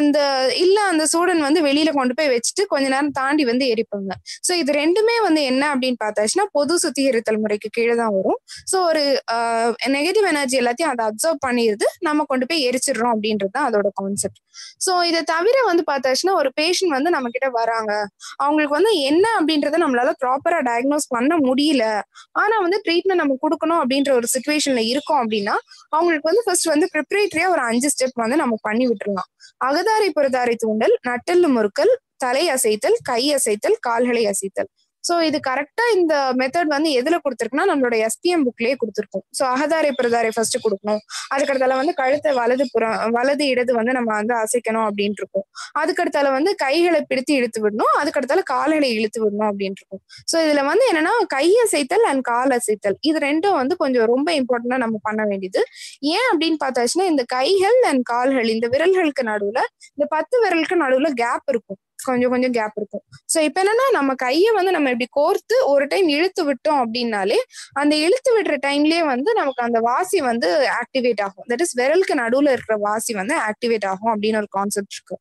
அந்த சூடன் வந்து வெளியில கொண்டு போய் வச்சுட்டு கொஞ்ச நேரம் தாண்டி வந்து எரிப்பாங்க. சோ இது ரெண்டுமே வந்து என்ன அப்படின்னு பார்த்தாச்சுன்னா பொது சுத்திகரித்தல் முறைக்கு கீழே தான் வரும். சோ ஒரு நெகட்டிவ் எனர்ஜி எல்லாத்தையும் அதை அப்சர்வ் பண்ணிடுது, நம்ம கொண்டு போய் எரிச்சிடுறோம் அப்படின்றது தான் அதோட கான்செப்ட். சோ இதை தவிர வந்து பார்த்தாச்சுன்னா ஒரு பேஷண்ட் வந்து நம்ம கிட்ட வராங்க, அவங்களுக்கு வந்து என்ன அப்படின்றத நம்மளால ப்ராப்பரா டயக்னோஸ் பண்ண முடியல, ஆனா வந்து ட்ரீட்மெண்ட் நம்ம கொடுக்கணும் அப்படின்ற ஒரு சிச்சுவேஷன்ல இருக்கோம் அப்படின்னா அவங்களுக்கு வந்து ஃபர்ஸ்ட் வந்து ப்ரிப்பரேட்டரியா ஒரு 5 ஸ்டெப் வந்து நம்ம பண்ணி விட்டுருலாம். அகதாரை புறதாரை தூண்டல், நட்டெல்லு முறுக்கல், தலை அசைத்தல், கை அசைத்தல், கால்களை அசைத்தல். ஸோ இது கரெக்டா இந்த மெத்தட் வந்து எதுல கொடுத்துருக்குன்னா நம்மளோட SPM புக்லயே கொடுத்துருக்கோம். ஸோ அகதாரை பிரதாரை ஃபர்ஸ்ட் கொடுக்கணும், அதுக்கடுத்தால வந்து கழுத்தை வலது இடது வந்து நம்ம வந்து அசைக்கணும் அப்படின்ட்டு இருக்கும். அதுக்கடுத்தால வந்து கைகளை பிடித்து இழுத்து விடணும், அதுக்கடுத்தால கால்களை இழுத்து விடணும் அப்படின்ட்டு இருக்கும். ஸோ இதுல வந்து என்னன்னா கையசைத்தல் அண்ட் கால் அசைத்தல் இது ரெண்டும் வந்து கொஞ்சம் ரொம்ப இம்பார்ட்டண்டா நம்ம பண்ண வேண்டியது. ஏன் அப்படின்னு பார்த்தாச்சுன்னா இந்த கைகள் அண்ட் கால்கள் இந்த விரல்களுக்கு நடுவுல இந்த 10 விரலுக்கு நடுவுல கேப் இருக்கும், கொஞ்சம் கொஞ்சம் கேப் இருக்கும். ஸோ இப்ப என்னன்னா நம்ம கையை வந்து நம்ம இப்படி கோர்த்து ஒரு டைம் இழுத்து விட்டோம் அப்படின்னாலே அந்த இழுத்து விடுற டைம்லயே வந்து நமக்கு அந்த வாசி வந்து ஆக்டிவேட் ஆகும். தட் இஸ் விரலுக்கு நடுவுல இருக்கிற வாசி வந்து ஆக்டிவேட் ஆகும் அப்படின்னு ஒரு கான்செப்ட் இருக்கு.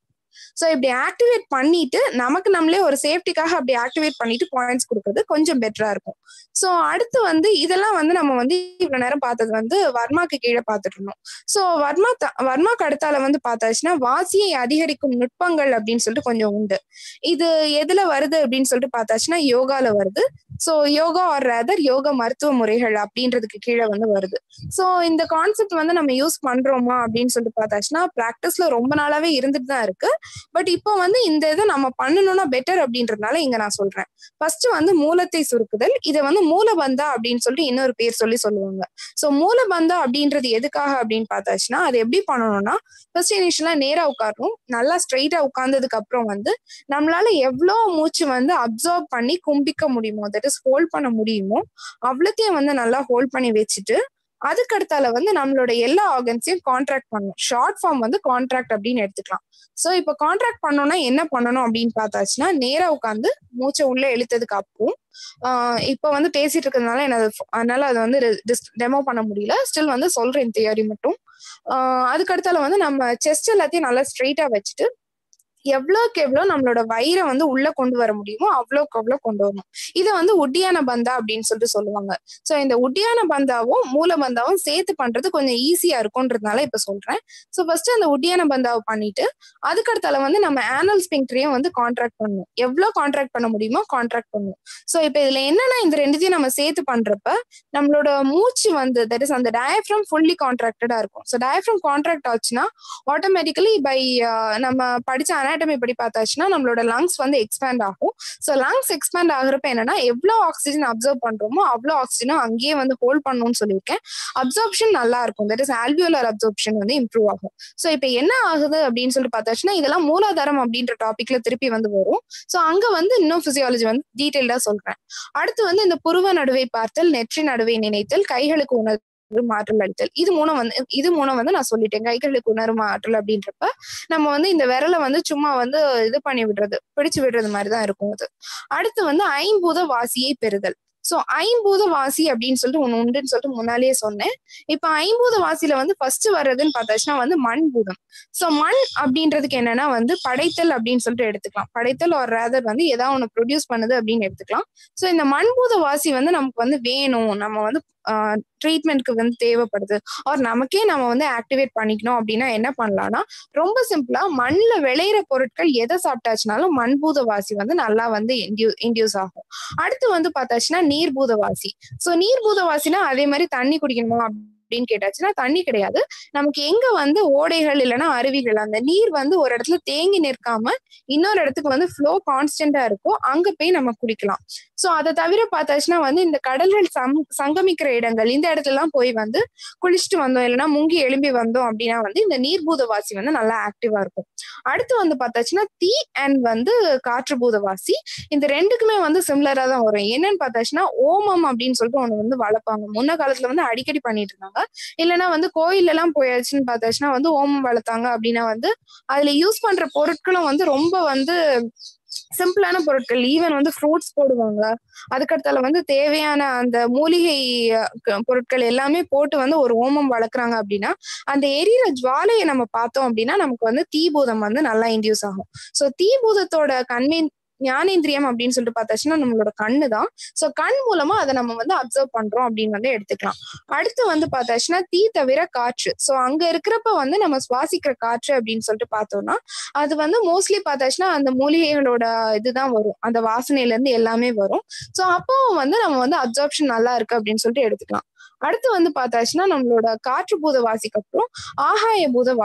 ஸோ இப்படி ஆக்டிவேட் பண்ணிட்டு நமக்கு நம்மளே ஒரு சேஃப்டிக்காக அப்படி ஆக்டிவேட் பண்ணிட்டு பாயிண்ட்ஸ் கொடுக்கறது கொஞ்சம் பெட்டரா இருக்கும். ஸோ அடுத்து வந்து இதெல்லாம் வந்து நம்ம வந்து இவ்வளவு நேரம் பார்த்தது வந்து வர்மாக்கு கீழே பார்த்துட்டு இருந்தோம். ஸோ வர்மாக்கு அடுத்தால வந்து பார்த்தாச்சுன்னா வாசியை அதிகரிக்கும் நுட்பங்கள் அப்படின்னு சொல்லிட்டு கொஞ்சம் உண்டு. இது எதுல வருது அப்படின்னு சொல்லிட்டு பார்த்தாச்சுன்னா யோகால வருது. So yoga or rather yoga மருத்துவ முறைகள் அப்படின்றதுக்கு கீழே வந்து வருது. ஸோ இந்த கான்செப்ட் வந்து நம்ம யூஸ் பண்றோமா அப்படின்னு சொல்லிட்டு பார்த்தாச்சுன்னா பிராக்டிஸ்ல ரொம்ப நாளாவே இருந்துட்டு தான் இருக்கு. பட் இப்போ வந்து இந்த இதை நம்ம பண்ணணும்னா பெட்டர் அப்படின்றதுனால இங்க நான் சொல்றேன். ஃபர்ஸ்ட் வந்து மூலத்தை சுருக்குதல், இதை வந்து மூலபந்தா அப்படின்னு சொல்லிட்டு இன்னொரு பேர் சொல்லுவாங்க. ஸோ மூலபந்தா அப்படின்றது எதுக்காக அப்படின்னு பார்த்தாச்சுன்னா அது எப்படி பண்ணணும்னா ஃபர்ஸ்ட் இனிஷியலா நேரா உட்காரணும், நல்லா ஸ்ட்ரெயிட்டா உட்கார்ந்ததுக்கு அப்புறம் வந்து நம்மளால எவ்வளவு மூச்சு வந்து அப்சர்வ் பண்ணி கும்பிக்க முடியுமோ, தட் இஸ் ஹோல்ட் பண்ண முடியுமோ அவ்வளோத்தையும் வந்து நல்லா ஹோல்ட் பண்ணி வச்சுட்டு அதுக்கடுத்தால வந்து நம்மளோட எல்லா ஆர்கன்ஸையும் கான்ட்ராக்ட் பண்ணணும். ஷார்ட் ஃபார்ம் வந்து கான்ட்ராக்ட் அப்படின்னு எடுத்துக்கலாம். ஸோ இப்போ கான்ட்ராக்ட் பண்ணோம்னா என்ன பண்ணணும் அப்படின்னு பார்த்தாச்சுன்னா நேரா உட்காந்து மூச்சை உள்ள இழுத்ததுக்கு அப்புறம் இப்போ வந்து பேசிட்டு இருக்கிறதுனால அதனால அதை வந்து டெமோ பண்ண முடியல, ஸ்டில் வந்து சொல்றேன் தியரி மட்டும். அதுக்கடுத்தால வந்து நம்ம செஸ்ட் எல்லாத்தையும் நல்லா ஸ்ட்ரெயிட்டா வச்சுட்டு எவ்வளோக்கு எவ்வளோ நம்மளோட வயிறை வந்து உள்ள கொண்டு வர முடியுமோ அவ்வளோக்கு அவ்வளோ கொண்டு வரணும். இதை வந்து உட்டியான பந்தா அப்படின்னு சொல்லிட்டு சொல்லுவாங்க. ஸோ இந்த உட்டியான பந்தாவும் மூல பந்தாவும் சேர்த்து பண்றது கொஞ்சம் ஈஸியா இருக்கும்ன்றதுனால இப்ப சொல்றேன். ஸோ ஃபர்ஸ்ட் அந்த உட்டியான பந்தாவை பண்ணிட்டு அதுக்கடுத்தால வந்து நம்ம ஆனல் ஸ்பிங்க்டரையும் வந்து கான்ட்ராக்ட் பண்ணணும், எவ்வளோ கான்ட்ராக்ட் பண்ண முடியுமோ கான்ட்ராக்ட் பண்ணணும். ஸோ இப்போ இதுல என்னன்னா இந்த ரெண்டுத்தையும் நம்ம சேர்த்து பண்றப்ப நம்மளோட மூச்சு வந்து தட் இஸ் அந்த டயஃப்ரம் ஃபுல்லி கான்ட்ராக்டடா இருக்கும். ஸோ டயஃப்ரம் கான்ட்ராக்ட் ஆச்சுன்னா ஆட்டோமேட்டிக்கலி பை நம்ம படிச்ச அனாட்டமி படி பார்த்தாச்சுன்னா நம்மளோட லங்ஸ் வந்து எக்ஸ்பேண்ட் ஆகும். ஸோ லங்ஸ் எக்ஸ்பேண்ட் ஆகுறப்ப என்னன்னா எவ்வளோ ஆக்சிஜன் அப்சர்வ் பண்றோமோ அவ்வளோ ஆக்சிஜனும் அங்கேயே வந்து ஹோல்ட் பண்ணணும்னு சொல்லியிருக்கேன். அப்சர்ப்ஷன் நல்லா இருக்கும், தட் இஸ் ஆல்வியோலர் அப்சர்ப்ஷன் வந்து இம்ப்ரூவ் ஆகும். ஸோ இப்போ என்ன ஆகுது அப்படின்னு சொல்லிட்டு பார்த்தாச்சுன்னா இதெல்லாம் மூலாதாரம் அப்படின்ற டாபிக்ல திருப்பி வந்து வரும். ஸோ அங்க வந்து இன்னும் பிசியாலஜி வந்து டீடைல்டா சொல்றேன். அடுத்து வந்து இந்த புருவ நடுவை பார்த்தல், நெற்றி நடுவை நினைத்தல், கைகளுக்கு உணர்வு மாற்றல் அளித்தல், இது மூணம் வந்து நான் சொல்லிட்டேன். கைகளுக்கு உணர்வு ஆற்றல் அப்படின்றப்ப நம்ம வந்து இந்த விரலை வந்து சும்மா வந்து இது பண்ணி விடுறது, பிடிச்சு விடுறது மாதிரிதான் இருக்கும் அது. அடுத்து வந்து ஐம்பூத வாசியை பெறுதல். சோ ஐம்பூத வாசி அப்படின்னு சொல்லிட்டு ஒண்ணு உண்டுன்னு சொல்லிட்டு முன்னாலேயே சொன்னேன். இப்ப ஐம்பூத வாசியில வந்து ஃபர்ஸ்ட் வர்றதுன்னு பார்த்தாச்சுன்னா வந்து மண் பூதம். சோ மண் அப்படின்றதுக்கு என்னன்னா வந்து படைத்தல் அப்படின்னு சொல்லிட்டு எடுத்துக்கலாம். படைத்தல் ஒரு ரேதர் வந்து ஏதாவது ஒண்ணு ப்ரொடியூஸ் பண்ணுது அப்படின்னு எடுத்துக்கலாம். சோ இந்த மண்பூத வாசி வந்து நமக்கு வந்து வேணும், நம்ம வந்து ட்ரீட்மெண்ட்க்கு வந்து தேவைப்படுது, ஆர் நமக்கே நம்ம வந்து ஆக்டிவேட் பண்ணிக்கணும் அப்படின்னா என்ன பண்ணலாம்னா ரொம்ப சிம்பிளா மண்ணுல விளையிற பொருட்கள் எதை சாப்பிட்டாச்சுனாலும் மண்பூத வாசி வந்து நல்லா வந்து இன்டியூஸ் ஆகும். அடுத்து வந்து பார்த்தாச்சுன்னா நீர்பூத வாசி. சோ நீர்பூத வாசினா அதே மாதிரி தண்ணி குடிக்கணுமா அப்படின்னு கேட்டாச்சுன்னா தண்ணி கிடையாது. நமக்கு எங்க வந்து ஓடைகள் இல்லைன்னா அருவிகள் அந்த நீர் வந்து ஒரு இடத்துல தேங்கி நிற்காம இன்னொரு இடத்துக்கு வந்து ஃப்ளோ கான்ஸ்டன்டா இருக்கும், அங்க போய் நம்ம குடிக்கலாம். சோ அதை தவிர பார்த்தாச்சுன்னா வந்து இந்த கடல்கள் சங்கமிக்கிற இடங்கள் இந்த இடத்துல எல்லாம் போய் வந்து குளிச்சுட்டு வந்தோம் இல்லைன்னா முங்கி எழும்பி வந்தோம் அப்படின்னா வந்து இந்த நீர்பூத வாசி வந்து நல்லா ஆக்டிவா இருக்கும். அடுத்து வந்து பார்த்தாச்சுன்னா தீ அண்ட் வந்து காற்றுபூத வாசி, இந்த ரெண்டுக்குமே வந்து சிமிலரா தான் வரும். என்னன்னு பார்த்தாச்சுன்னா ஓமம் அப்படின்னு சொல்லிட்டு ஒண்ணு வந்து வளர்ப்பாங்க, முன்ன காலத்துல வந்து அடிக்கடி பண்ணிட்டு இருந்தாங்க. இல்லைன்னா வந்து கோயில் எல்லாம் போயாச்சுன்னு பார்த்தாச்சுன்னா வந்து ஓமம் வளர்த்தாங்க அப்படின்னா வந்து அதுல யூஸ் பண்ற பொருட்களும் வந்து ரொம்ப வந்து சிம்பிளான பொருட்கள், ஈவன் வந்து ஃப்ரூட்ஸ் போடுவாங்க. அதுக்கடுத்தால வந்து தேவையான அந்த மூலிகை பொருட்கள் எல்லாமே போட்டு வந்து ஒரு ஓமம் வளர்க்குறாங்க அப்படின்னா அந்த எரியிற ஜுவாலையை நம்ம பார்த்தோம் அப்படின்னா நமக்கு வந்து தீபூதம் வந்து நல்லா இன்டியூஸ் ஆகும். ஸோ தீபூதத்தோட ஞானேந்திரியம் அப்படின்னு சொல்லிட்டு பார்த்தாச்சுன்னா நம்மளோட கண்ணு தான். ஸோ கண் மூலமா அதை நம்ம வந்து அப்சர்வ் பண்றோம் அப்படின்னு வந்து எடுத்துக்கலாம். அடுத்து வந்து பார்த்தாச்சுன்னா தீ தவிர காற்று. ஸோ அங்க இருக்கிறப்ப வந்து நம்ம சுவாசிக்கிற காற்று அப்படின்னு சொல்லிட்டு பார்த்தோம்னா அது வந்து மோஸ்ட்லி பார்த்தாச்சுன்னா அந்த மூலிகைகளோட இதுதான் வரும், அந்த வாசனையில இருந்து எல்லாமே வரும். ஸோ அப்போ வந்து நம்ம வந்து அப்சர்ப்ஷன் நல்லா இருக்கு அப்படின்னு சொல்லிட்டு எடுத்துக்கலாம். அடுத்து வந்து பார்த்தாச்சுன்னா நம்மளோட காற்று பூத வாசிக்கு அப்புறம் ஆகாய பூத வாசி.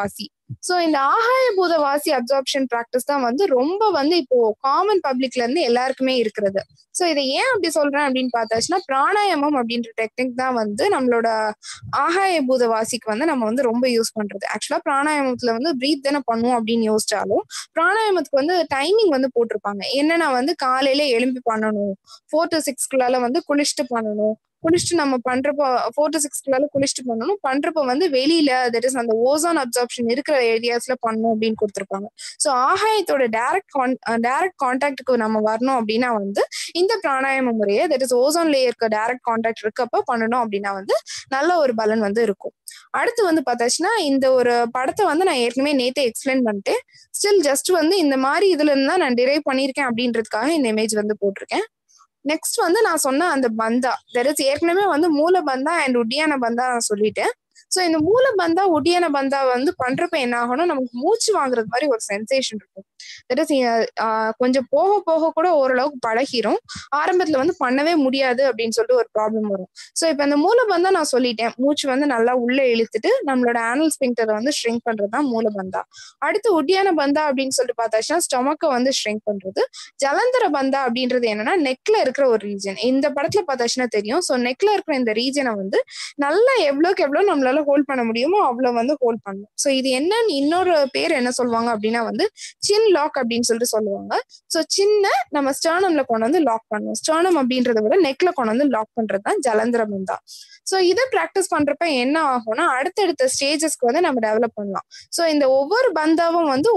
சோ இந்த ஆகாய பூத வாசி அப்சார்ப்ஷன் பிராக்டிஸ் தான் வந்து ரொம்ப வந்து இப்போ காமன் பப்ளிக்ல இருந்து எல்லாருக்குமே இருக்கிறது. சோ இதை ஏன் அப்படி சொல்றேன் அப்படின்னு பார்த்தாச்சுன்னா, பிராணாயாமம் அப்படின்ற டெக்னிக் தான் வந்து நம்மளோட ஆகாய பூத வாசிக்கு வந்து நம்ம வந்து ரொம்ப யூஸ் பண்றது. ஆக்சுவலா பிராணாயாமத்துல வந்து பிரீத் தானே பண்ணுவோம் அப்படின்னு யோசிச்சாலும், பிராணாயாமத்துக்கு வந்து டைமிங் வந்து போட்டிருப்பாங்க. என்னன்னா வந்து காலையில எழும்பி பண்ணணும், 4 to 6 வந்து குளிச்சுட்டு பண்ணணும், குளிச்சுட்டு நம்ம பண்றப்போ 4 to 6 குளிச்சுட்டு பண்ணணும், பண்றப்போ வந்து வெளியில தட் இஸ் அந்த ஓசோன் அப்சார்ப்ஷன் இருக்கிற ஏரியாஸ்ல பண்ணணும் அப்படின்னு கொடுத்துருப்பாங்க. ஸோ ஆகாயத்தோட டைரக்ட் கான்டாக்டுக்கு நம்ம வரணும் அப்படின்னா வந்து இந்த பிராணாயாம முறையை தட் இஸ் ஓசோன் லேயருக்கு டைரக்ட் கான்டாக்ட் இருக்கப்ப பண்ணணும் அப்படின்னா வந்து நல்ல ஒரு பலன் வந்து இருக்கும். அடுத்து வந்து பார்த்தாச்சுன்னா, இந்த ஒரு படத்தை வந்து நான் ஏற்கனவே நேத்தே எக்ஸ்பிளைன் பண்ணிட்டேன். ஸ்டில் ஜஸ்ட் வந்து இந்த மாதிரி இதுல இருந்து தான் நான் டிரைவ் பண்ணியிருக்கேன் அப்படின்றதுக்காக இந்த இமேஜ் வந்து போட்டிருக்கேன். நெக்ஸ்ட் வந்து நான் சொன்ன அந்த பந்தா, தட் இஸ் ஏற்கனவே வந்து மூல பந்தா அண்ட் உட்டியான பந்தா நான் சொல்லிட்டேன். ஸோ இந்த மூல பந்தா உட்டியான பந்தா வந்து பண்றப்ப என்ன ஆகும்னா, நமக்கு மூச்சு வாங்குறது மாதிரி ஒரு சென்சேஷன் இருக்கும். தட் இஸ் கொஞ்சம் போக போக கூட ஓரளவுக்கு பழகிரும். ஆரம்பத்துல வந்து பண்ணவே முடியாது அப்படின்னு சொல்லிட்டு ஒரு ப்ராப்ளம் வரும். ஸோ இப்போ இந்த மூல பந்தா நான் சொல்லிட்டேன், மூச்சு வந்து நல்லா உள்ள இழுத்துட்டு நம்மளோட ஆனல் ஸ்பிங்டரை வந்து ஷ்ரிங்க் பண்றதுதான் மூல பந்தா. அடுத்து உட்டியான பந்தா அப்படின்னு சொல்லிட்டு பார்த்தாச்சுன்னா, ஸ்டொமக்கை வந்து ஷ்ரிங்க் பண்றது. ஜலந்தர பந்தா அப்படின்றது என்னன்னா, நெக்ல இருக்கிற ஒரு ரீஜன். இந்த படத்துல பார்த்தாச்சுன்னா தெரியும். ஸோ நெக்ல இருக்கிற இந்த ரீஜனை வந்து நல்லா எவ்வளோக்கு எவ்வளோ நம்மளால ஹோல்ட் பண்ண முடியுமோ அவ்வளோ வந்து ஹோல்ட் பண்ணும். ஸோ இது என்னன்னு இன்னொரு பேர் என்ன சொல்லுவாங்க அப்படின்னா வந்து சின் லாக் அப்படின்னு சொல்லிட்டு சொல்லுவாங்க. ஸோ சின்ன நம்ம ஸ்டர்னம்ல கொண்டு வந்து லாக் பண்ணுவோம். ஸ்டர்னம் அப்படின்றத விட நெக்ல கொண்டு வந்து லாக் பண்றது தான் ஜலந்தர பந்தா. ஸோ இதை ப்ராக்டிஸ் பண்றப்ப என்ன ஆகும்னா, அடுத்தடுத்த ஸ்டேஜஸ்க்கு வந்து நம்ம டெவலப் பண்ணலாம். ஸோ இந்த ஒவ்வொரு பந்தாவும் வந்து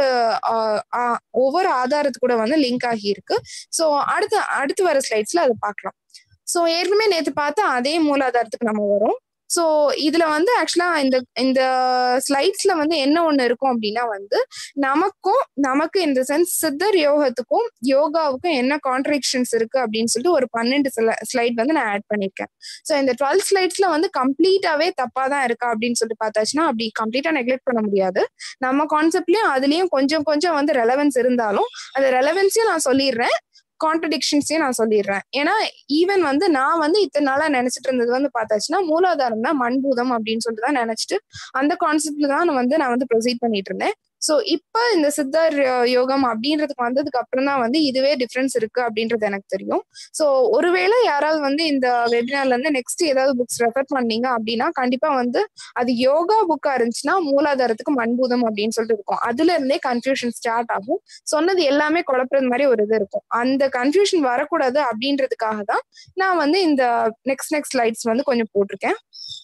ஒவ்வொரு ஆதாரத்து கூட வந்து லிங்க் ஆகி இருக்கு. ஸோ அடுத்து வர ஸ்லைட்ஸ்ல அதை பார்க்கலாம். ஸோ ஏற்கனவே நேற்று பார்த்த அதே மூலாதாரத்துக்கு நம்ம வரும். ஸோ இதுல வந்து ஆக்சுவலா இந்த ஸ்லைட்ஸ்ல வந்து என்ன ஒண்ணு இருக்கும் அப்படின்னா வந்து நமக்கு இந்த சென்ஸ் சித்தர் யோகத்துக்கும் யோகாவுக்கும் என்ன கான்ட்ராடிக்ஷன்ஸ் இருக்கு அப்படின்னு சொல்லிட்டு ஒரு 12 ஸ்லைட் வந்து நான் ஆட் பண்ணிருக்கேன். ஸோ இந்த 12 ஸ்லைட்ஸ்ல வந்து கம்ப்ளீட்டாவே தப்பா தான் இருக்கா அப்படின்னு சொல்லிட்டு பார்த்தாச்சுன்னா அப்படி கம்ப்ளீட்டா நெக்லெக்ட் பண்ண முடியாது. நம்ம கான்செப்ட்லயும் அதுலயும் கொஞ்சம் கொஞ்சம் வந்து ரெலவன்ஸ் இருந்தாலும் அந்த ரெலவன்ஸையும் நான் சொல்லிடுறேன், கான்ட்ரடிக்ஷன்ஸையும் நான் சொல்லிடுறேன். ஏன்னா ஈவன் வந்து நான் வந்து இத்தனை நாளா நினைச்சிட்டு இருந்தது வந்து பார்த்தாச்சுன்னா மூலாதாரம் தான் மண்பூதம் அப்படின்னு சொல்லிட்டு தான் நினைச்சிட்டு அந்த கான்செப்ட்ல தான் நான் வந்து ப்ரொசீட் பண்ணிட்டு இருந்தேன். ஸோ இப்ப இந்த சித்தர் யோகம் அப்படின்றதுக்கு வந்ததுக்கு அப்புறம் தான் வந்து இதுவே டிஃபரன்ஸ் இருக்கு அப்படின்றது எனக்கு தெரியும். ஸோ ஒருவேளை யாராவது வந்து இந்த வெபினார்ல இருந்து நெக்ஸ்ட் ஏதாவது புக்ஸ் ரெஃபர் பண்ணீங்க அப்படின்னா கண்டிப்பா வந்து அது யோகா புக்கா இருந்துச்சுன்னா மூலாதாரத்துக்கு மண்பூதம் அப்படின்னு சொல்லிட்டு இருக்கும். அதுல இருந்தே கன்ஃபியூஷன் ஸ்டார்ட் ஆகும். சொன்னது எல்லாமே குழப்பறது மாதிரி ஒரு இது இருக்கும். அந்த கன்ஃபியூஷன் வரக்கூடாது அப்படின்றதுக்காக தான் நான் வந்து இந்த நெக்ஸ்ட் ஸ்லைட்ஸ் வந்து கொஞ்சம் போட்டிருக்கேன்.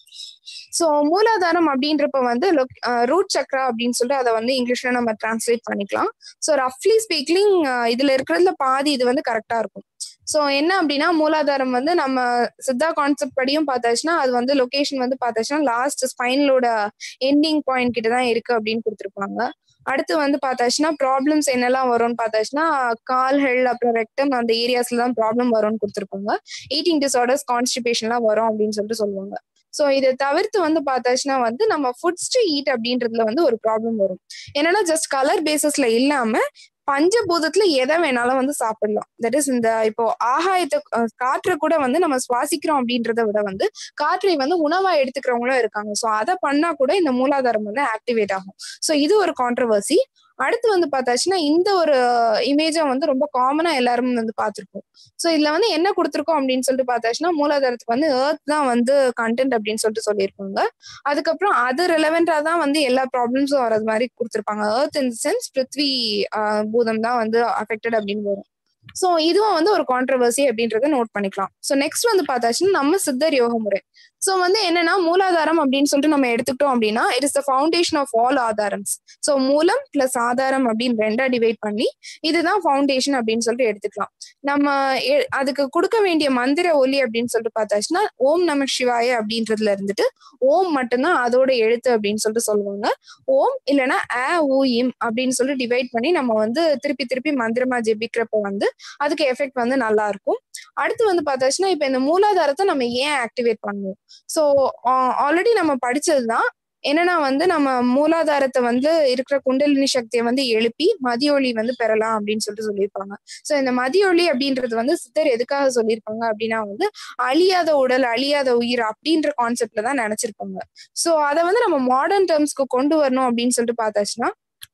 ஸோ மூலாதாரம் அப்படின்றப்ப வந்து ரூட் சக்ரா அப்படின்னு சொல்லிட்டு அதை வந்து இங்கிலீஷ்ல நம்ம டிரான்ஸ்லேட் பண்ணிக்கலாம். ஸோ ரஃப்லி ஸ்பீக்கிங் இதுல இருக்கிறதுல பாதி இது வந்து கரெக்டா இருக்கும். ஸோ என்ன அப்படின்னா மூலாதாரம் வந்து நம்ம சித்தா கான்செப்ட் படியும் பார்த்தாச்சுன்னா அது வந்து லொகேஷன் வந்து பார்த்தாச்சுன்னா லாஸ்ட் ஸ்பைனலோட எண்டிங் பாயிண்ட் கிட்ட தான் இருக்கு அப்படின்னு கொடுத்துருப்பாங்க. அடுத்து வந்து பார்த்தாச்சுன்னா ப்ராப்ளம்ஸ் என்னெல்லாம் வரும்னு பார்த்தாச்சுன்னா கால்கள் அப்புறம் ரெக்டம் அந்த ஏரியாஸ்ல தான் ப்ராப்ளம் வரும்னு கொடுத்துருப்பாங்க. ஈட்டிங் டிசார்டர்ஸ், கான்ஸ்டிபேஷன்லாம் வரும் அப்படின்னு சொல்லிட்டு சொல்லுவாங்க. ஸோ இதை தவிர்த்து வந்து பார்த்தாச்சுன்னா வந்து நம்ம ஃபுட்ஸ் டு ஈட் அப்படின்றதுல வந்து ஒரு ப்ராப்ளம் வரும். என்னன்னா ஜஸ்ட் கலர் பேசிஸ்ல இல்லாம பஞ்சபூதத்துல எதை வேணாலும் வந்து சாப்பிடலாம். தட் இஸ் இந்த இப்போ ஆகாயத்தை காற்றை கூட வந்து நம்ம சுவாசிக்கிறோம் அப்படின்றத விட வந்து காற்றை வந்து உணவா எடுத்துக்கிறவங்களும் இருக்காங்க. ஸோ அதை பண்ணா கூட இந்த மூலாதாரம் வந்து ஆக்டிவேட் ஆகும். ஸோ இது ஒரு கான்ட்ரவர்சி. அடுத்து வந்து பார்த்தாச்சுன்னா இந்த ஒரு இமேஜை வந்து ரொம்ப காமனா எல்லாரும் வந்து பார்த்திருப்போம். ஸோ இதுல வந்து என்ன கொடுத்துருக்கோம் அப்படின்னு சொல்லிட்டு பார்த்தாச்சுன்னா மூலாதாரத்துக்கு வந்து எர்த் தான் வந்து கண்டென்ட் அப்படின்னு சொல்லிட்டு சொல்லியிருப்பாங்க. அதுக்கப்புறம் அது ரெலவெண்டா தான் வந்து எல்லா ப்ராப்ளம்ஸும் வர்றது மாதிரி கொடுத்துருப்பாங்க. Earth in the sense Prithvi பூதம் தான் வந்து அஃபெக்டட் அப்படின்னு வரும். ஸோ இதுவும் வந்து ஒரு கான்ட்ரவர்சி அப்படின்றத நோட் பண்ணிக்கலாம். ஸோ நெக்ஸ்ட் வந்து பார்த்தாச்சுன்னா நம்ம சித்தர் யோக முறை. ஸோ வந்து என்னன்னா மூலாதாரம் அப்படின்னு சொல்லிட்டு நம்ம எடுத்துக்கிட்டோம் அப்படின்னா it is the foundation of all ஆதாரம்ஸ். ஸோ மூலம் பிளஸ் ஆதாரம் அப்படின்னு 2 டிவைட் பண்ணி இதுதான் ஃபவுண்டேஷன் அப்படின்னு சொல்லிட்டு எடுத்துக்கலாம். நம்ம அதுக்கு கொடுக்க வேண்டிய மந்திர ஒலி அப்படின்னு சொல்லிட்டு பார்த்தாச்சுன்னா ஓம் நம சிவாய அப்படின்றதுல இருந்துட்டு ஓம் மட்டும்தான் அதோட எழுத்து அப்படின்னு சொல்லிட்டு சொல்லுவாங்க. ஓம் இல்லைன்னா ஊ இம் அப்படின்னு சொல்லிட்டு டிவைட் பண்ணி நம்ம வந்து திருப்பி மந்திரமா ஜெபிக்கிறப்ப வந்து அதுக்கு எஃபெக்ட் வந்து நல்லா இருக்கும். அடுத்து வந்து பார்த்தாச்சுன்னா இப்ப இந்த மூலாதாரத்தை நம்ம ஏன் ஆக்டிவேட் பண்ணுவோம்? ஸோ ஆல்ரெடி நம்ம படிச்சதுதான் என்னன்னா வந்து நம்ம மூலாதாரத்தை வந்து இருக்கிற குண்டலினி சக்தியை வந்து எழுப்பி மதியொளி வந்து பெறலாம் அப்படின்னு சொல்லியிருப்பாங்க. சோ இந்த மதியொளி அப்படின்றது வந்து சித்தர் எதுக்காக சொல்லியிருப்பாங்க அப்படின்னா வந்து அழியாத உடல் அழியாத உயிர் அப்படின்ற கான்செப்ட்ல தான் நினைச்சிருப்பாங்க. சோ அதை வந்து நம்ம மாடர்ன் டேர்ம்ஸ்க்கு கொண்டு வரணும் அப்படின்னு சொல்லிட்டு பார்த்தாச்சுன்னா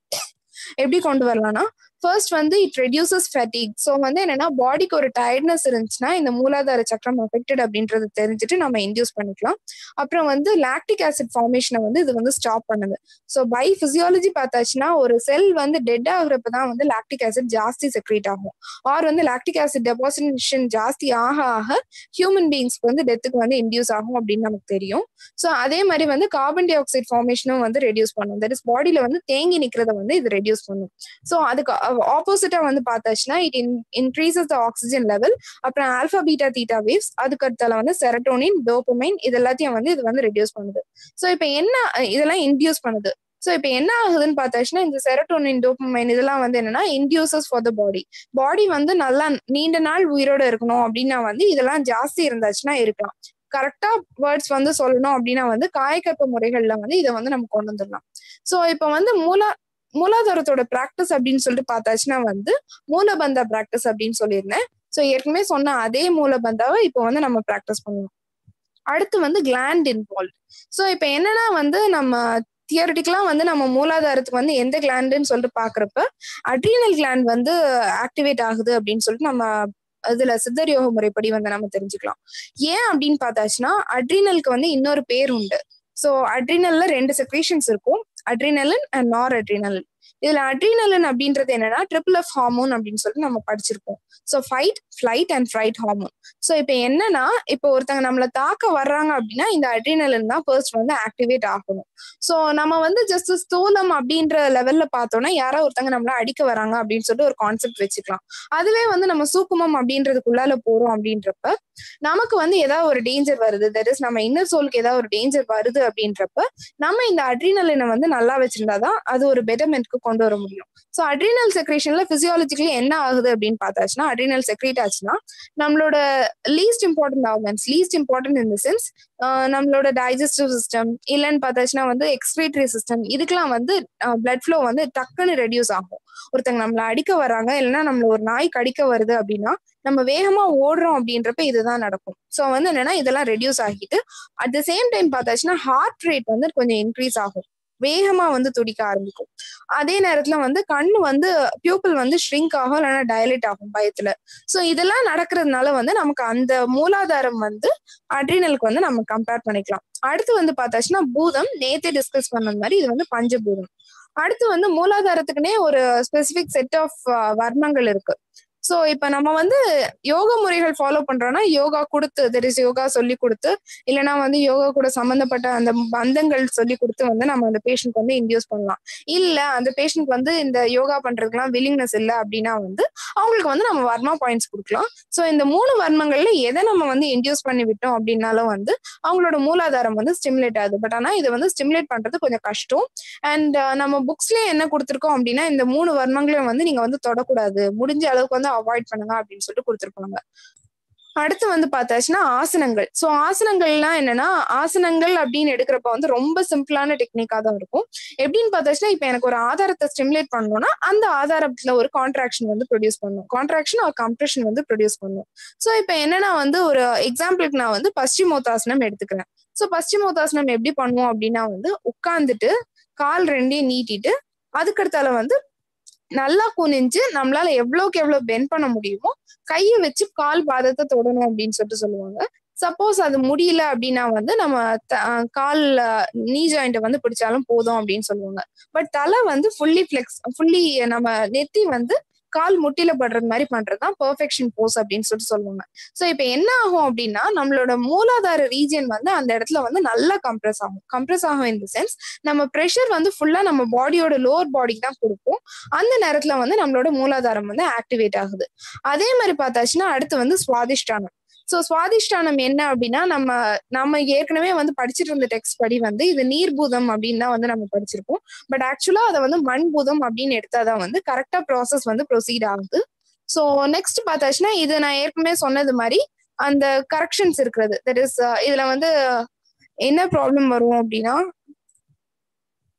எப்படி கொண்டு வரலாம்னா, ஃபர்ஸ்ட் வந்து இட் ரெடியூசஸ் ஃபேட்டிக். ஸோ வந்து என்னன்னா பாடிக்கு ஒரு டயர்ட்னஸ் இருந்துச்சுன்னா இந்த மூலாதார சக்கரம் அஃபெக்டட் அப்படின்றது தெரிஞ்சுட்டு நம்ம இன்டியூஸ் பண்ணிக்கலாம். அப்புறம் வந்து லாக்டிக் ஆசிட் ஃபார்மேஷனை வந்து இது வந்து ஸ்டாப் பண்ணுது. ஸோ பை பிசியாலஜி பார்த்தாச்சுன்னா ஒரு செல் வந்து டெட் ஆகுறப்ப தான் வந்து லாக்டிக் ஆசிட் ஜாஸ்தி செக்ரேட் ஆகும். ஆர் வந்து லாக்டிக் ஆசிட் டெபாசிஷன் ஜாஸ்தி ஆக ஆக ஹியூமன் பீயிங்ஸ்க்கு வந்து டெத்துக்கு வந்து இன்டியூஸ் ஆகும் அப்படின்னு நமக்கு தெரியும். ஸோ அதே மாதிரி வந்து கார்பன் டை ஆக்சைடு ஃபார்மேஷனும் வந்து ரெடியூஸ் பண்ணும். தட் இஸ் பாடியில வந்து தேங்கி நிற்கிறத வந்து இது ரெடியூஸ் பண்ணும். ஸோ அதுக்கு ஆப்போசிட்டா வந்து பார்த்தாச்சுன்னா it increases the oxygen level. அப்புறம் ஆல்பா பீட்டா தீட்டா வேவ்ஸ், அதுக்கு அடுத்தால வந்து செரட்டோனின் டோபமைன் இது எல்லாத்தையும் வந்து இது வந்து ரெடியூஸ் பண்ணுது. ஸோ இப்போ என்ன இதெல்லாம் இன்டியூஸ் பண்ணுது. ஸோ இப்போ என்ன ஆகுதுன்னு பார்த்தாச்சுன்னா இந்த செரட்டோனின் டோபமைன் இதெல்லாம் வந்து என்னன்னா இன்டியூசஸ் ஃபார் த பாடி வந்து நல்லா நீண்ட நாள் உயிரோட இருக்கணும் அப்படின்னா வந்து இதெல்லாம் ஜாஸ்தி இருந்தாச்சுன்னா இருக்கலாம். கரெக்டா வேர்ட்ஸ் வந்து சொல்லணும் அப்படின்னா வந்து காயக்கற்ப முறைகள்ல வந்து இதை வந்து நம்ம கொண்டு வந்துடலாம். ஸோ இப்போ வந்து மூலாதாரத்தோட பிராக்டிஸ் அப்படின்னு சொல்லிட்டு பார்த்தாச்சுன்னா வந்து மூலபந்தா பிராக்டிஸ் அப்படின்னு சொல்லியிருந்தேன். ஸோ ஏற்கனவே சொன்ன அதே மூலபந்தாவை இப்போ வந்து நம்ம பிராக்டிஸ் பண்ணுவோம். அடுத்து வந்து கிளாண்ட் இன்வால்வ். ஸோ இப்போ என்னன்னா வந்து நம்ம தியரிட்டிக்கலா வந்து நம்ம மூலாதாரத்துக்கு வந்து எந்த கிளாண்டுன்னு சொல்லிட்டு பாக்குறப்ப அட்ரீனல் கிளாண்ட் வந்து ஆக்டிவேட் ஆகுது அப்படின்னு சொல்லிட்டு நம்ம இதுல சித்தர் யோக முறைப்படி வந்து நம்ம தெரிஞ்சுக்கலாம். ஏன் அப்படின்னு பார்த்தாச்சுன்னா அட்ரீனலுக்கு வந்து இன்னொரு பேர் உண்டு. ஸோ அட்ரீனல்ல 2 செக்ரேஷன்ஸ் இருக்கும், அட்ரினலின் அண்ட் நார் அட்ரினலின். இதுல அட்ரினலின் அப்படின்றது என்னன்னா ட்ரிபிள் எஃப் ஹார்மோன் அப்படின்னு சொல்லிட்டு நம்ம படிச்சிருக்கோம். So fight, flight and fright hormone. So இப்போ என்னன்னா இப்போ ஒருத்தங்க நம்மளை தாக்க வர்றாங்க அப்படின்னா இந்த அட்ரினலின் தான் ஃபர்ஸ்ட் வந்து ஆக்டிவேட் ஆகணும். ஸோ நம்ம வந்து ஜஸ்ட் ஸ்தூலம் அப்படின்ற லெவல்ல பார்த்தோம்னா யாரோ ஒருத்தங்க நம்மள அடிக்க வராங்க அப்படின்னு சொல்லிட்டு ஒரு கான்செப்ட் வச்சுக்கலாம். அதுவே வந்து நம்ம சூக்குமம் அப்படின்றதுக்குள்ளால போறோம் அப்படின்றப்ப நமக்கு வந்து ஏதாவது ஒரு டேஞ்சர் வருது, தட் இஸ் நம்ம இன்னர் சோலுக்கு ஏதாவது ஒரு டேஞ்சர் வருது அப்படின்றப்ப நம்ம இந்த அட்ரினலினை வந்து நல்லா வச்சிருந்தாதான் அது ஒரு பெட்டர்மெண்ட்க்கு கொண்டு வர முடியும். ஸோ அட்ரினல் செக்ரேஷன்ல பிசியாலஜிக்கலி என்ன ஆகுது அப்படின்னு பார்த்தாச்சுன்னா அட்ரினல் செக்ரேட் ஆச்சுன்னா நம்மளோட least important organs, least important in the sense நம்மளோட டைஜஸ்டிவ் சிஸ்டம் இல்லைன்னு பார்த்தாச்சுன்னா வந்து எக்ஸ்கிரீட்டரி சிஸ்டம் இதுக்கெல்லாம் வந்து பிளட் ஃப்ளோ வந்து டக்குன்னு ரெடியூஸ் ஆகும். ஒருத்தங்க நம்மளை அடிக்க வராங்க இல்லைன்னா நம்மள ஒரு நாய் கடிக்க வருது அப்படின்னா நம்ம வேகமா ஓடுறோம் அப்படின்றப்ப இதுதான் நடக்கும். ஸோ வந்து என்னன்னா இதெல்லாம் ரெடியூஸ் ஆகிட்டு அட் த சேம் டைம் பார்த்தாச்சுன்னா ஹார்ட் ரேட் வந்து கொஞ்சம் இன்க்ரீஸ் ஆகும், வேகமா வந்து துடிக்க ஆரம்பிக்கும். அதே நேரத்துல வந்து கண்ணு வந்து பியூப்பிள் வந்து ஷ்ரிங்க் ஆகும் இல்லைன்னா டைலேட் ஆகும் பயத்துல. ஸோ இதெல்லாம் நடக்கிறதுனால வந்து நமக்கு அந்த மூலாதாரம் வந்து அட்ரினலுக்கு வந்து நம்ம கம்பேர் பண்ணிக்கலாம். அடுத்து வந்து பார்த்தாச்சுன்னா பூதம், நேத்தே டிஸ்கஸ் பண்ண மாதிரி இது வந்து பஞ்சபூதம். அடுத்து வந்து மூலாதாரத்துக்குன்னே ஒரு ஸ்பெசிபிக் செட் ஆஃப் வர்ணங்கள் இருக்கு. ஸோ இப்ப நம்ம வந்து யோக முறைகள் ஃபாலோ பண்றோம்னா யோகா கொடுத்து தெர் இஸ் யோகா சொல்லி கொடுத்து இல்லைன்னா வந்து யோகா கூட சம்பந்தப்பட்ட அந்த பந்தங்கள் சொல்லி கொடுத்து வந்து நம்ம அந்த பேஷண்ட் வந்து இன்டியூஸ் பண்ணலாம். இல்ல அந்த பேஷண்ட் வந்து இந்த யோகா பண்றதுக்குலாம் வில்லிங்னஸ் இல்லை அப்படின்னா வந்து அவங்களுக்கு வந்து நம்ம வர்மா பாயிண்ட்ஸ் கொடுக்கலாம். ஸோ இந்த 3 வர்மங்கள்ல எதை நம்ம வந்து இன்டியூஸ் பண்ணி விட்டோம் அப்படின்னாலும் வந்து அவங்களோட மூலாதாரம் வந்து ஸ்டிமுலேட் ஆகுது. பட் ஆனா இதை வந்து ஸ்டிமுலேட் பண்றது கொஞ்சம் கஷ்டம். அண்ட் நம்ம புக்ஸ்லயே என்ன கொடுத்துருக்கோம் அப்படின்னா இந்த 3 வர்மங்களையும் வந்து நீங்க வந்து தொடக்கூடாது, முடிஞ்ச அளவுக்கு வந்து அவாய்ட் பண்ணுங்க அப்படின்னு சொல்லிட்டு கொடுத்துருப்பாங்க. அடுத்து வந்து பார்த்தாச்சுன்னா ஆசனங்கள். ஸோ ஆசனங்கள்லாம் என்னன்னா ஆசனங்கள் அப்படின்னு எடுக்கிறப்ப வந்து ரொம்ப சிம்பிளான டெக்னிக்கா தான் இருக்கும். எப்படின்னு பார்த்தாச்சுன்னா இப்போ எனக்கு ஒரு ஆதாரத்தை ஸ்டிமுலேட் பண்ணணும்னா அந்த ஆதாரத்துல ஒரு கான்ட்ராக்ஷன் வந்து ப்ரொடியூஸ் பண்ணும், கான்ட்ராக்ஷன் ஒரு கம்ப்ரெஷன் வந்து ப்ரொடியூஸ் பண்ணும். ஸோ இப்போ என்னன்னா வந்து ஒரு எக்ஸாம்பிளுக்கு நான் வந்து பஸ்டிமோத்தாசனம் எடுத்துக்கிறேன். ஸோ பஸ்டிமோத்தாசனம் எப்படி பண்ணுவோம் அப்படின்னா வந்து உட்கார்ந்துட்டு கால் 2 நீட்டிட்டு அதுக்கடுத்தால வந்து நல்லா குனிஞ்சு நம்மளால எவ்வளவுக்கு எவ்வளவு பெண்ட் பண்ண முடியுமோ கையை வச்சு கால் பாதத்தை தொடணும் அப்படின்னு சொல்லுவாங்க. சப்போஸ் அது முடியல அப்படின்னா வந்து நம்ம கால் நீ ஜாயிண்ட்டை வந்து பிடிச்சாலும் போதும் அப்படின்னு சொல்லுவாங்க. பட் தலை வந்து ஃபுல்லி நம்ம நெத்தி வந்து கால் முட்டில படுறது மாதிரி பண்றதுதான் பெர்ஃபெக்ஷன் போஸ் அப்படின்னு சொல்லுவாங்க. ஸோ இப்ப என்ன ஆகும் அப்படின்னா நம்மளோட மூலாதார ரீஜியன் வந்து அந்த இடத்துல வந்து நல்லா கம்ப்ரெஸ் ஆகும் இந்த சென்ஸ் நம்ம ப்ரெஷர் வந்து ஃபுல்லா நம்ம பாடியோட லோவர் பாடிக்கு தான் கொடுப்போம். அந்த நேரத்துல வந்து நம்மளோட மூலாதாரம் வந்து ஆக்டிவேட் ஆகுது. அதே மாதிரி பார்த்தாச்சுன்னா அடுத்து வந்து சுவாதிஷ்டானம். ஸோ சுவாதிஷ்டானம் என்ன அப்படின்னா நம்ம ஏற்கனவே வந்து படிச்சுட்டு இருந்த டெக்ஸ்ட் படி வந்து இது நீர்பூதம் அப்படின்னு தான் வந்து நம்ம படிச்சிருக்கோம். பட் ஆக்சுவலா அதை வந்து மண்பூதம் அப்படின்னு எடுத்தாதான் வந்து கரெக்டா ப்ராசஸ் வந்து ப்ரொசீட் ஆகுது. ஸோ நெக்ஸ்ட் பார்த்தாச்சுன்னா இது நான் ஏற்கனவே சொன்னது மாதிரி அந்த கரெக்ஷன்ஸ் இருக்கிறது. தட் இஸ் இதுல வந்து என்ன ப்ராப்ளம் வரும் அப்படின்னா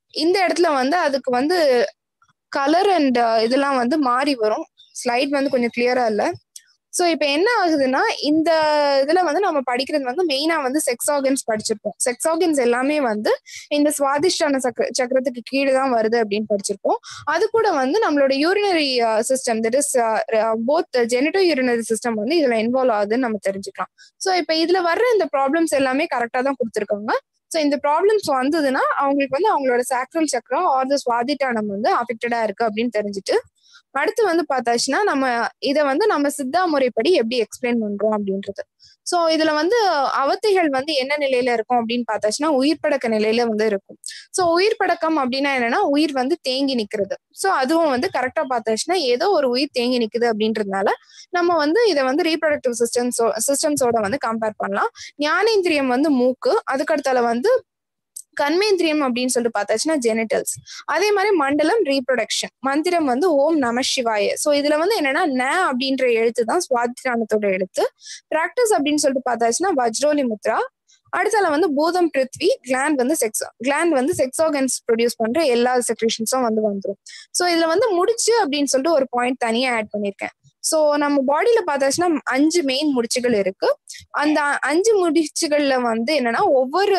இந்த இடத்துல வந்து அதுக்கு வந்து கலர் அண்ட் இதெல்லாம் வந்து மாறி வரும். ஸ்லைட் வந்து கொஞ்சம் கிளியரா இல்ல. ஸோ இப்போ என்ன ஆகுதுன்னா, இந்த இதுல வந்து நம்ம படிக்கிறது வந்து மெயினா வந்து செக்ஸ் ஆர்கன்ஸ் படிச்சிருப்போம். செக்ஸ் ஆர்கன்ஸ் எல்லாமே வந்து இந்த சுவாதிஷ்டான சக்கரத்துக்கு கீழே தான் வருது அப்படின்னு படிச்சிருப்போம். அது கூட வந்து நம்மளோட urinary system, that is both genito urinary system வந்து இதுல இன்வால்வ் ஆகுதுன்னு நம்ம தெரிஞ்சுக்கலாம். ஸோ இப்போ இதுல வர்ற இந்த ப்ராப்ளம்ஸ் எல்லாமே கரெக்டா தான் கொடுத்துருக்காங்க. ஸோ இந்த ப்ராப்ளம்ஸ் வந்ததுன்னா அவங்களுக்கு வந்து அவங்களோட சாக்ரல் சக்கரம் ஆர் த சுவாதிட்டானம் வந்து அஃபெக்டடா இருக்கு அப்படின்னு தெரிஞ்சுட்டு, அடுத்து வந்து பார்த்தாச்சுன்னா நம்ம இதை வந்து நம்ம சித்தா முறைப்படி எப்படி எக்ஸ்பிளைன் பண்றோம் அப்படின்றது. ஸோ இதுல வந்து அவத்தைகள் வந்து என்ன நிலையில இருக்கும் அப்படின்னு பார்த்தாச்சுன்னா உயிர் படக்க நிலையில வந்து இருக்கும். ஸோ உயிர் படக்கம் அப்படின்னா என்னன்னா உயிர் வந்து தேங்கி நிக்கிறது. ஸோ அதுவும் வந்து கரெக்டா பார்த்தாச்சுன்னா ஏதோ ஒரு உயிர் தேங்கி நிக்குது அப்படின்றதுனால நம்ம வந்து இதை வந்து ரீப்ரொடக்டிவ் சிஸ்டம்ஸோட வந்து கம்பேர் பண்ணலாம். ஞானேந்திரியம் வந்து மூக்கு, அதுக்கடுத்தால வந்து கண்மேந்திரியம் அப்படின்னு சொல்லிட்டு பார்த்தாச்சுன்னா ஜெனிட்டல்ஸ், அதே மாதிரி மண்டலம் ரீப்ரொடக்ஷன், மந்திரம் வந்து ஓம் நம சிவாய. ஸோ இதுல வந்து என்னன்னா ந அப்படின்ற எழுத்து தான் சுவாதிஷ்டானத்தோட எழுத்து. பிராக்டிஸ் அப்படின்னு சொல்லிட்டு பார்த்தாச்சுன்னா வஜ்ரோலி முத்ரா. அடுத்தால வந்து பூதம் பிருத்வி, கிளாண்ட் வந்து செக்ஸ் ஆர்கன்ஸ் ப்ரொடியூஸ் பண்ற எல்லா செக்ரேஷன்ஸும் வந்து வந்துடும். ஸோ இதுல வந்து முடிச்சு அப்படின்னு சொல்லிட்டு ஒரு பாயிண்ட் தனியா ஆட் பண்ணியிருக்கேன். ஸோ நம்ம பாடியில பார்த்தாச்சுன்னா 5 மெயின் முடிச்சுகள் இருக்கு. அந்த 5 முடிச்சுகள்ல வந்து என்னன்னா ஒவ்வொரு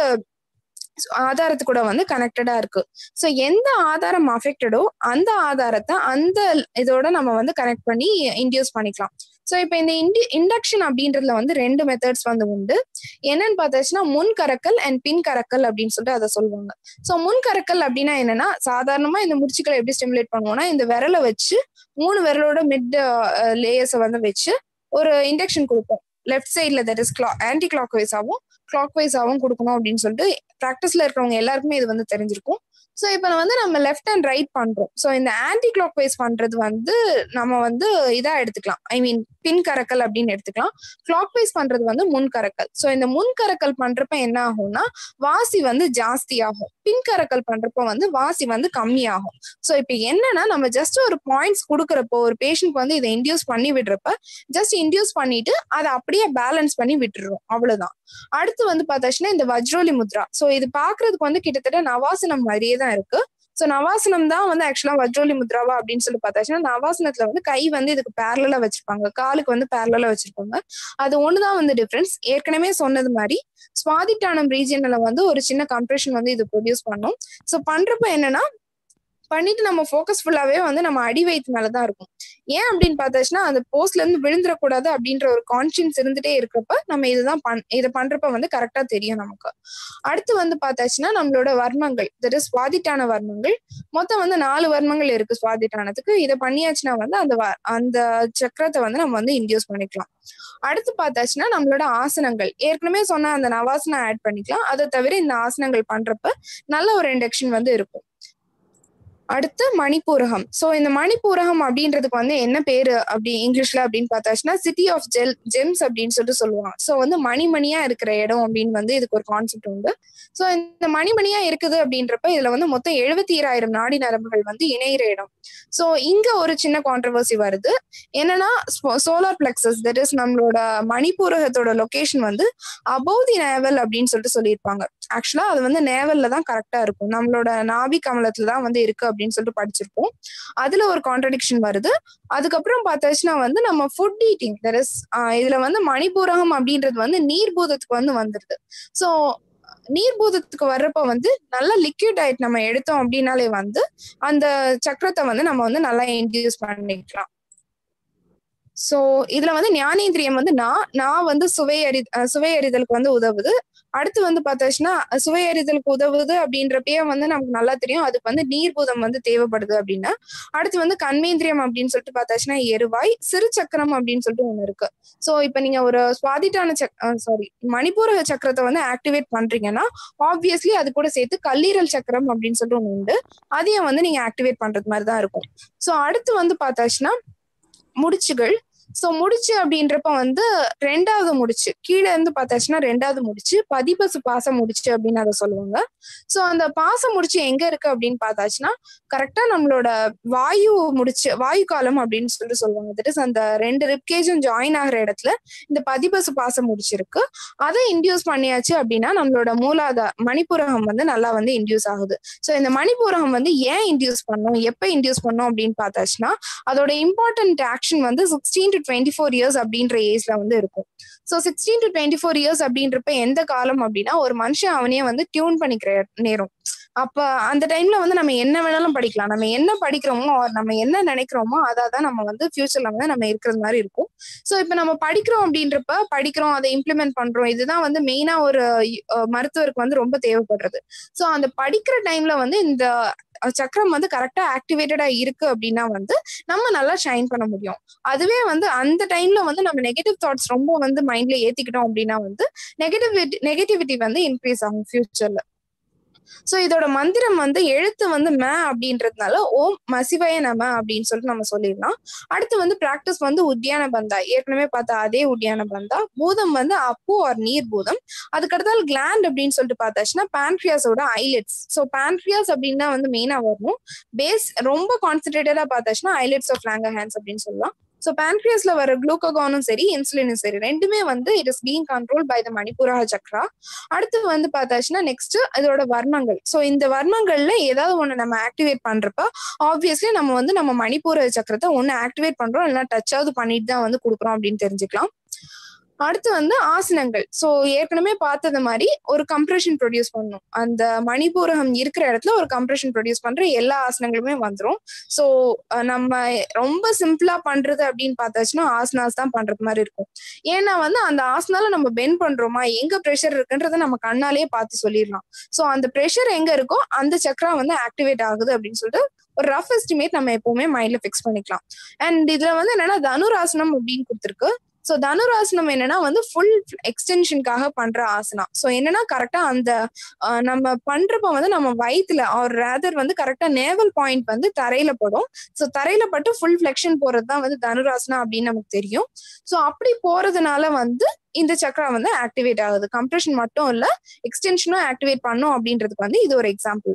ஆதாரத்து கூட வந்து கனெக்டடா இருக்கு. ஸோ எந்த ஆதாரம் அஃபெக்டடோ அந்த ஆதாரத்தை அந்த இதோட நம்ம வந்து கனெக்ட் பண்ணி இன்டியூஸ் பண்ணிக்கலாம். ஸோ இப்போ இந்த இண்டக்ஷன் அப்படின்றதுல வந்து 2 மெத்தட்ஸ் வந்து உண்டு. என்னன்னு பார்த்தாச்சுன்னா முன் கறக்கல் அண்ட் பின் கறக்கல் அப்படின்னு சொல்லிட்டு அதை சொல்லுவாங்க. ஸோ முன் கறக்கல் அப்படின்னா என்னன்னா, சாதாரணமா இந்த முடிச்சுக்களை எப்படி ஸ்டிமுலேட் பண்ணுவோம்னா, இந்த விரலை வச்சு 3 விரலோட மிட் லேயர்ஸை வந்து வச்சு ஒரு இண்டக்ஷன் கொடுப்போம். லெஃப்ட் சைட்ல தட் இஸ் ஆன்டி கிளாக் வைஸாவும் கிளாக் வைஸாவும் கொடுக்கணும் அப்படின்னு சொல்லிட்டு ப்ராக்டிஸ்ல இருக்கிறவங்க எல்லாருக்குமே இது வந்து தெரிஞ்சிருக்கும். ஸோ இப்போ வந்து நம்ம லெஃப்ட் அண்ட் ரைட் பண்றோம். ஸோ இந்த ஆன்டி கிளாக் வைஸ் பண்றது வந்து நம்ம வந்து இதா எடுத்துக்கலாம், ஐ மீன் பின் கறக்கல் அப்படின்னு எடுத்துக்கலாம். கிளாக் வைஸ் பண்றது வந்து முன் கறக்கல். ஸோ இந்த முன் கறக்கல் பண்றப்ப என்ன ஆகும்னா வாசி வந்து ஜாஸ்தி ஆகும், பின் கறக்கல் பண்றப்ப வந்து வாசி வந்து கம்மி ஆகும். ஸோ இப்போ என்னன்னா நம்ம ஜஸ்ட் ஒரு பாயிண்ட்ஸ் கொடுக்குறப்போ ஒரு பேஷண்ட் வந்து இதை இன்டியூஸ் பண்ணி விடுறப்ப ஜஸ்ட் இன்டியூஸ் பண்ணிட்டு அதை அப்படியே பேலன்ஸ் பண்ணி விட்டுறோம், அவ்வளவுதான். அடுத்து வந்து பார்த்தாச்சுன்னா இந்த வஜ்ரோலி முத்ரா. ஸோ இது பாக்குறதுக்கு வந்து கிட்டத்தட்ட நவாசனம் மாதிரியே தான் இருக்கு. ஸோ நவாசனம் தான் வந்து ஆக்சுவலா வஜ்ரோலி முத்ராவா அப்படின்னு சொல்லி பார்த்தாச்சுன்னா நவாசனத்துல வந்து கை வந்து இதுக்கு பேரலா வச்சிருப்பாங்க, காலுக்கு வந்து பேரலா வச்சிருப்பாங்க. அது ஒண்ணுதான் வந்து டிஃபரன்ஸ். ஏற்கனவே சொன்னது மாதிரி சுவாதிட்டானம் ரீஜியன்ல வந்து ஒரு சின்ன கம்ப்ரெஷன் வந்து இது ப்ரொடியூஸ் பண்ணும். ஸோ பண்றப்ப என்னன்னா பண்ணிட்டு நம்ம ஃபோக்கஸ் ஃபுல்லாவே வந்து நம்ம அடி வயிற்று மேலதான் இருக்கும். ஏன் அப்படின்னு பார்த்தாச்சுன்னா அந்த போஸ்ட்ல இருந்து விழுந்துடக்கூடாது அப்படின்ற ஒரு கான்சியன்ஸ் இருந்துட்டே இருக்கிறப்ப நம்ம இதுதான் இதை பண்றப்ப வந்து கரெக்டா தெரியும் நமக்கு. அடுத்து வந்து பார்த்தாச்சுன்னா நம்மளோட வர்மங்கள், தட் இஸ் சுவாதிட்டான வர்மங்கள். மொத்தம் வந்து 4 வர்மங்கள் இருக்கு சுவாதிட்டானத்துக்கு. இதை பண்ணியாச்சுன்னா வந்து அந்த சக்கரத்தை வந்து நம்ம வந்து இன்டியூஸ் பண்ணிக்கலாம். அடுத்து பார்த்தாச்சுன்னா நம்மளோட ஆசனங்கள், ஏற்கனவே சொன்ன அந்த நவாசனம் ஆட் பண்ணிக்கலாம். அதை தவிர இந்த ஆசனங்கள் பண்றப்ப நல்ல ஒரு இண்டக்ஷன் வந்து இருக்கும். அடுத்து மணிப்பூரகம். ஸோ இந்த மணிப்பூரகம் அப்படின்றதுக்கு வந்து என்ன பேரு அப்படி இங்கிலீஷ்ல அப்படின்னு பார்த்தாச்சுன்னா சிட்டி ஆஃப் ஜெம்ஸ் அப்படின்னு சொல்லிட்டு சொல்லுவாங்க. ஸோ வந்து மணிமணியா இருக்கிற இடம் அப்படின்னு வந்து இதுக்கு ஒரு கான்செப்ட் உண்டு. ஸோ இந்த மணிமணியா இருக்குது அப்படின்றப்ப இதுல வந்து மொத்தம் 72,000 நாடி நரம்புகள் வந்து இணைகிற இடம். ஸோ இங்க ஒரு சின்ன கான்ட்ரவர்சி வருது. என்னன்னா சோலார் பிளெக்சஸ், தட் இஸ் நம்மளோட மணிப்பூரகத்தோட லொகேஷன் வந்து அபவ் தி நேவல் அப்படின்னு சொல்லிட்டு சொல்லியிருப்பாங்க. ஆக்சுவலா அது வந்து நேவல்ல தான் கரெக்டா இருக்கும், நம்மளோட நாபி கமலத்துல தான் வந்து இருக்கு அப்படின்னு சொல்லிட்டு படிச்சிருப்போம். அதுல ஒரு கான்ட்ரடிக்ஷன் வருது. அதுக்கப்புறம் பார்த்தாச்சுன்னா வந்து நம்ம ஃபுட் ஈட்டிங், தட் இஸ் இதுல வந்து மணிப்பூரகம் அப்படின்றது வந்து நீர்பூதத்துக்கு வந்து வந்துருது. ஸோ நீர்பூதத்துக்கு வர்றப்ப வந்து நல்ல லிக்விட் டயட் நம்ம எடுத்தோம் அப்படின்னாலே வந்து அந்த சக்கரத்தை வந்து நம்ம வந்து நல்லா இன்டியூஸ் பண்ணிக்கலாம். சோ இதுல வந்து ஞானேந்திரியம் வந்து நான் வந்து சுவையறிதலுக்கு வந்து உதவுது. அடுத்து வந்து பார்த்தாச்சுன்னா சுவையறிதலுக்கு உதவுது அப்படின்றப்பயே வந்து நமக்கு நல்லா தெரியும் அதுக்கு வந்து நீர்பூதம் வந்து தேவைப்படுது அப்படின்னா. அடுத்து வந்து கண்மேந்திரியம் அப்படின்னு சொல்லிட்டு பார்த்தாச்சுன்னா எருவாய், சிறு சக்கரம் அப்படின்னு சொல்லிட்டு ஒண்ணு இருக்கு. சோ இப்ப நீங்க ஒரு சுவாதிட்டான மணிப்பூரக சக்கரத்தை வந்து ஆக்டிவேட் பண்றீங்கன்னா ஆப்வியஸ்லி அது கூட சேர்த்து கல்லீரல் சக்கரம் அப்படின்னு சொல்லிட்டு ஒண்ணு உண்டு, அதையும் வந்து நீங்க ஆக்டிவேட் பண்றது மாதிரிதான் இருக்கும். சோ அடுத்து வந்து பார்த்தாச்சுன்னா முடிச்சுகள். சோ முடிச்சு அப்படின்றப்ப வந்து ரெண்டாவது முடிச்சு கீழே இருந்து பார்த்தாச்சுன்னா ரெண்டாவது முடிச்சு பதிபசு பாசம் முடிச்சு அப்படின்னு அதை சொல்லுவாங்க. சோ அந்த பாசம் முடிச்சு எங்க இருக்கு அப்படின்னு பார்த்தாச்சுன்னா கரெக்டா நம்மளோட வாயு முடிச்சு வாயு காலம் அப்படின்னு சொல்லுவாங்க. தட் இஸ் அந்த 2 ரிப்கேஜும் ஜாயின் ஆகிற இடத்துல இந்த பதிபசு பாசம் முடிச்சிருக்கு. அதை இன்டியூஸ் பண்ணியாச்சு அப்படின்னா நம்மளோட மணிப்புரகம் வந்து நல்லா வந்து இன்டியூஸ் ஆகுது. சோ இந்த மணிப்புரகம் வந்து ஏன் இன்டியூஸ் பண்ணோம், எப்ப இன்டியூஸ் பண்ணோம் அப்படின்னு பார்த்தாச்சுன்னா அதோட இம்பார்ட்டன்ட் ஆக்ஷன் வந்து 16 to 24 இயர்ஸ் அப்படின்ற ஏஜ்ல வந்து இருக்கும். ஸோ 16 to 24 இயர்ஸ் அப்படின்றப்ப எந்த காலம் அப்படின்னா ஒரு மனுஷன் அவனையே வந்து டியூன் பண்ணிக்கிற நேரம். அப்ப அந்த டைம்ல வந்து நம்ம என்ன வேணாலும் படிக்கலாம். நம்ம என்ன படிக்கிறோமோ நம்ம என்ன நினைக்கிறோமோ அதான் நம்ம வந்து ஃபியூச்சர்ல வந்து நம்ம இருக்கிறது மாதிரி இருக்கும். ஸோ இப்ப நம்ம படிக்கிறோம் அப்படின்றப்ப படிக்கிறோம், அதை இம்ப்ளிமெண்ட் பண்றோம். இதுதான் வந்து மெயினா ஒரு மருத்துவருக்கு வந்து ரொம்ப தேவைப்படுறது. ஸோ அந்த படிக்கிற டைம்ல வந்து இந்த சக்கரம் வந்து கரெக்டா ஆக்டிவேட்டடா இருக்கு அப்படின்னா வந்து நம்ம நல்லா ஷைன் பண்ண முடியும். அதுவே வந்து அந்த டைம்ல வந்து நம்ம நெகட்டிவ் தாட்ஸ் ரொம்ப வந்து மைண்ட்ல ஏத்திக்கிட்டோம் அப்படின்னா வந்து நெகட்டிவிட்டி வந்து இன்க்ரீஸ் ஆகும் ஃபியூச்சர்ல. சோ இதோட மந்திரம் வந்து எழுத்து வந்து ம அப்படின்றதுனால ஓம் மசிவய நம அப்படின்னு சொல்லிட்டு நம்ம சொல்லிடலாம். அடுத்து வந்து பிராக்டிஸ் வந்து உத்தியான பந்தா, ஏற்கனவே பார்த்தா அதே உத்தியான பந்தா. பூதம் வந்து அப்பு ஆர் நீர் பூதம். அதுக்கடுத்தால் கிளாண்ட் அப்படின்னு சொல்லிட்டு பார்த்தாச்சுன்னா பான்க்ரியாஸோட ஐலெட்ஸ். ஸோ பான்க்ரியாஸ் அப்படின்னா வந்து மெயினா வரணும். பேஸ் ரொம்ப கான்சென்ட்ரேட்டடா பார்த்தாச்சுன்னா ஐலெட்ஸ் ஆஃப் லாங்கர்ஹான்ஸ் அப்படின்னு சொல்லலாம். ஸோ பான்க்ரியாஸ்ல வர குளூகோகானும் சரி இன்சுலினும் சரி ரெண்டுமே வந்து it is being control by the Manipuraka chakra. அடுத்து வந்து பார்த்தாச்சுன்னா நெக்ஸ்ட் இதோட வர்ணங்கள். ஸோ இந்த வர்ணங்கள்ல ஏதாவது ஒண்ணு நம்ம ஆக்டிவேட் பண்றப்ப ஆப்வியஸ்லி நம்ம வந்து நம்ம மணிப்புரக சக்கரத்தை ஒண்ணு ஆக்டிவேட் பண்றோம் இல்லைன்னா டச்சாவது பண்ணிட்டு தான் வந்து கொடுக்குறோம் அப்படின்னு தெரிஞ்சுக்கலாம். அடுத்து வந்து ஆசனங்கள். சோ ஏற்கனவே பார்த்தது மாதிரி ஒரு கம்ப்ரெஷன் ப்ரொடியூஸ் பண்ணணும். அந்த மணிபூரகம் இருக்கிற இடத்துல ஒரு கம்ப்ரெஷன் ப்ரொடியூஸ் பண்ற எல்லா ஆசனங்களுமே வந்துடும். சோ நம்ம ரொம்ப சிம்பிளா பண்றது அப்படின்னு பார்த்தாச்சுன்னா ஆசனாஸ் தான் பண்றது மாதிரி இருக்கும். ஏன்னா வந்து அந்த ஆசனால நம்ம பெண்ட் பண்றோமா, எங்க ப்ரெஷர் இருக்குன்றத நம்ம கண்ணாலேயே பார்த்து சொல்லிடலாம். சோ அந்த ப்ரெஷர் எங்க இருக்கோ அந்த சக்கரா வந்து ஆக்டிவேட் ஆகுது அப்படின்னு சொல்லிட்டு ஒரு ரஃப் எஸ்டிமேட் நம்ம எப்பவுமே மைண்ட்ல பிக்ஸ் பண்ணிக்கலாம். அண்ட் இதுல வந்து என்னன்னா தனுராசனம் அப்படின்னு கொடுத்துருக்கு. ஸோ தனுராசனம் என்னன்னா வந்து ஃபுல் எக்ஸ்டென்ஷனுக்காக பண்ற ஆசனா. ஸோ என்னன்னா கரெக்டா அந்த நம்ம பண்றப்ப வந்து நம்ம வயிற்றுல ஆர் ரேதர் வந்து கரெக்டா நேவல் பாயிண்ட் வந்து தரையில படும். ஸோ தரையில பட்டு ஃபுல் ஃபிளெக்ஷன் போறது தான் வந்து தனுராசனா அப்படின்னு நமக்கு தெரியும். ஸோ அப்படி போறதுனால வந்து இந்த சக்கரா வந்து ஆக்டிவேட் ஆகுது. கம்ப்ரெஷன் மட்டும் இல்ல எக்ஸ்டென்ஷனும் ஆக்டிவேட் பண்ணும் அப்படின்றதுக்கு வந்து இது ஒரு எக்ஸாம்பிள்.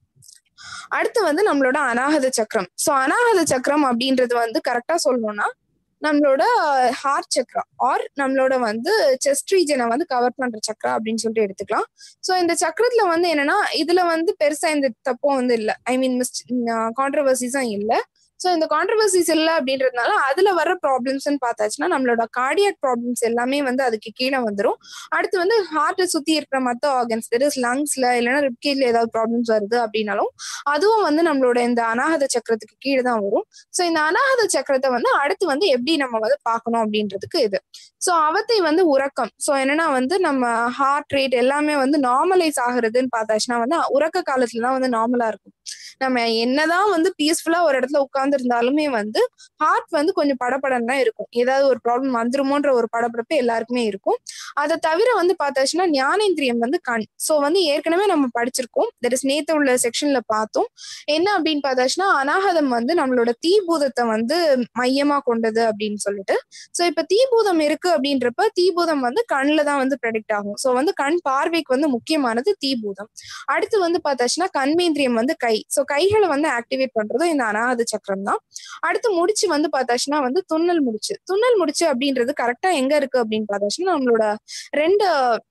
அடுத்து வந்து நம்மளோட அநாகத சக்கரம். ஸோ அநாகத சக்கரம் அப்படின்றது வந்து கரெக்டா சொல்லணும்னா நம்மளோட ஹார்ட் சக்ரா ஆர் நம்மளோட வந்து செஸ்ட் ரீஜனை வந்து கவர் பண்ற சக்ரா அப்படின்னு சொல்லிட்டு எடுத்துக்கலாம். ஸோ இந்த சக்கரத்துல வந்து என்னன்னா இதுல வந்து பெருசா இந்த தப்பும் வந்து இல்லை, ஐ மீன் கான்ட்ரவர்சிஸும் இல்லை. ஸோ இந்த கான்ட்ரவர்சிஸ் இல்லை அப்படின்றதுனால அதுல வர ப்ராப்ளம்ஸ்ன்னு பார்த்தாச்சுன்னா நம்மளோட கார்டியாக் ப்ராப்ளம்ஸ் எல்லாமே வந்து அதுக்கு கீழே வந்துடும். அடுத்து வந்து ஹார்ட்டை சுத்தி இருக்கிற மற்ற ஆர்கன்ஸ் தட் இஸ் லங்ஸ்ல இல்லைன்னா ரிப்கேஜ்ல ஏதாவது ப்ராப்ளம்ஸ் வருது அப்படின்னாலும் அதுவும் வந்து நம்மளோட இந்த அநாகத சக்கரத்துக்கு கீழே தான் வரும். ஸோ இந்த அநாகத சக்கரத்தை வந்து அடுத்து வந்து எப்படி நம்ம வந்து பார்க்கணும் அப்படின்றதுக்கு இது. ஸோ அவத்தை வந்து உறக்கம். ஸோ என்னன்னா வந்து நம்ம ஹார்ட் ரேட் எல்லாமே வந்து நார்மலைஸ் ஆகுறதுன்னு பார்த்தாச்சுன்னா வந்து உறக்க காலத்துல தான் வந்து நார்மலா இருக்கும். நம்ம என்னதான் வந்து பீஸ்ஃபுல்லா ஒரு இடத்துல உட்கார்ந்து இருந்தாலுமே வந்து ஹார்ட் வந்து கொஞ்சம் படப்படம் தான் இருக்கும். ஏதாவது ஒரு ப்ராப்ளம் வந்துருமோன்ற ஒரு படப்படப்பு எல்லாருக்குமே இருக்கும். அதை தவிர வந்து பார்த்தாச்சுன்னா ஞானேந்திரியம் வந்து கண். ஸோ வந்து ஏற்கனவே நம்ம படிச்சிருக்கோம், தட் இஸ் நேத்து உள்ள செக்ஷன்ல பார்த்தோம். என்ன அப்படின்னு பார்த்தாச்சுன்னா அநாகதம் வந்து நம்மளோட தீபூதத்தை வந்து மையமா கொண்டது அப்படின்னு சொல்லிட்டு. ஸோ இப்ப தீபூதம் இருக்கு அப்படின்றப்ப தீபூதம் வந்து கண்ணுல தான் வந்து ப்ரெடிக்ட் ஆகும். ஸோ வந்து கண் பார்வைக்கு வந்து முக்கியமானது தீபூதம். அடுத்து வந்து பார்த்தாச்சுன்னா கண்மேந்திரியம் வந்து கை. ஸோ கைகளை வந்து ஆக்டிவேட் பண்றதும் இந்த அநாகத சக்கரம் தான். அடுத்து முடிச்சு வந்து பார்த்தாச்சுன்னா வந்து துண்ணல் முடிச்சு. துண்ணல் முடிச்சு அப்படின்றது கரெக்டா எங்க இருக்கு அப்படின்னு பார்த்தாச்சுன்னா நம்மளோட 2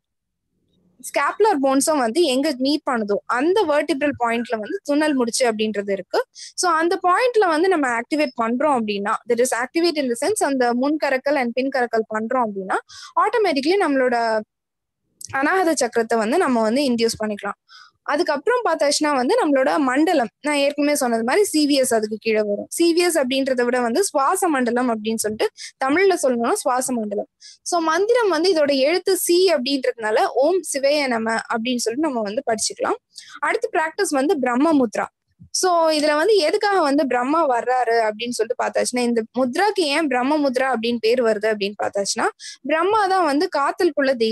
ஸ்கேப்புலர் போன்ஸும் வந்து எங்க மீட் பண்ணுதோ அந்த வெர்டிபிரல் பாயிண்ட்ல வந்து துண்ணல் முடிச்சு அப்படின்றது இருக்கு. ஸோ அந்த பாயிண்ட்ல வந்து நம்ம ஆக்டிவேட் பண்றோம் அப்படின்னா that is activate in the sense அந்த முன்கரக்கல் அண்ட் பின்கரக்கல் பண்றோம் அப்படின்னா ஆட்டோமேட்டிக்லி நம்மளோட அநாகத சக்கரத்தை வந்து நம்ம வந்து இன்டியூஸ் பண்ணிக்கலாம். அதுக்கப்புறம் பார்த்தாச்சுன்னா வந்து நம்மளோட மண்டலம், நான் ஏற்கனவே சொன்னது மாதிரி சிவிஎஸ் அதுக்கு கீழே வரும். சிவிஎஸ் அப்படின்றத விட வந்து சுவாச மண்டலம் அப்படின்னு சொல்லிட்டு தமிழ்ல சொல்லணும்னா சுவாச மண்டலம். ஸோ மந்திரம் வந்து இதோட எழுத்து சி அப்படின்றதுனால ஓம் சிவய நம அப்படின்னு சொல்லிட்டு நம்ம வந்து படிச்சுக்கலாம். அடுத்து பிராக்டிஸ் வந்து பிரம்ம முத்ரா. சோ இதுல வந்து எதுக்காக வந்து பிரம்மா வர்றாரு அப்படின்னு சொல்லிட்டு பார்த்தாச்சுன்னா இந்த முத்ராக்கு ஏன் பிரம்ம முத்ரா அப்படின்னு பேர் வருது அப்படின்னு பார்த்தாச்சுன்னா பிரம்மா தான் வந்து காத்தலுக்குள்ள தெய்வம்.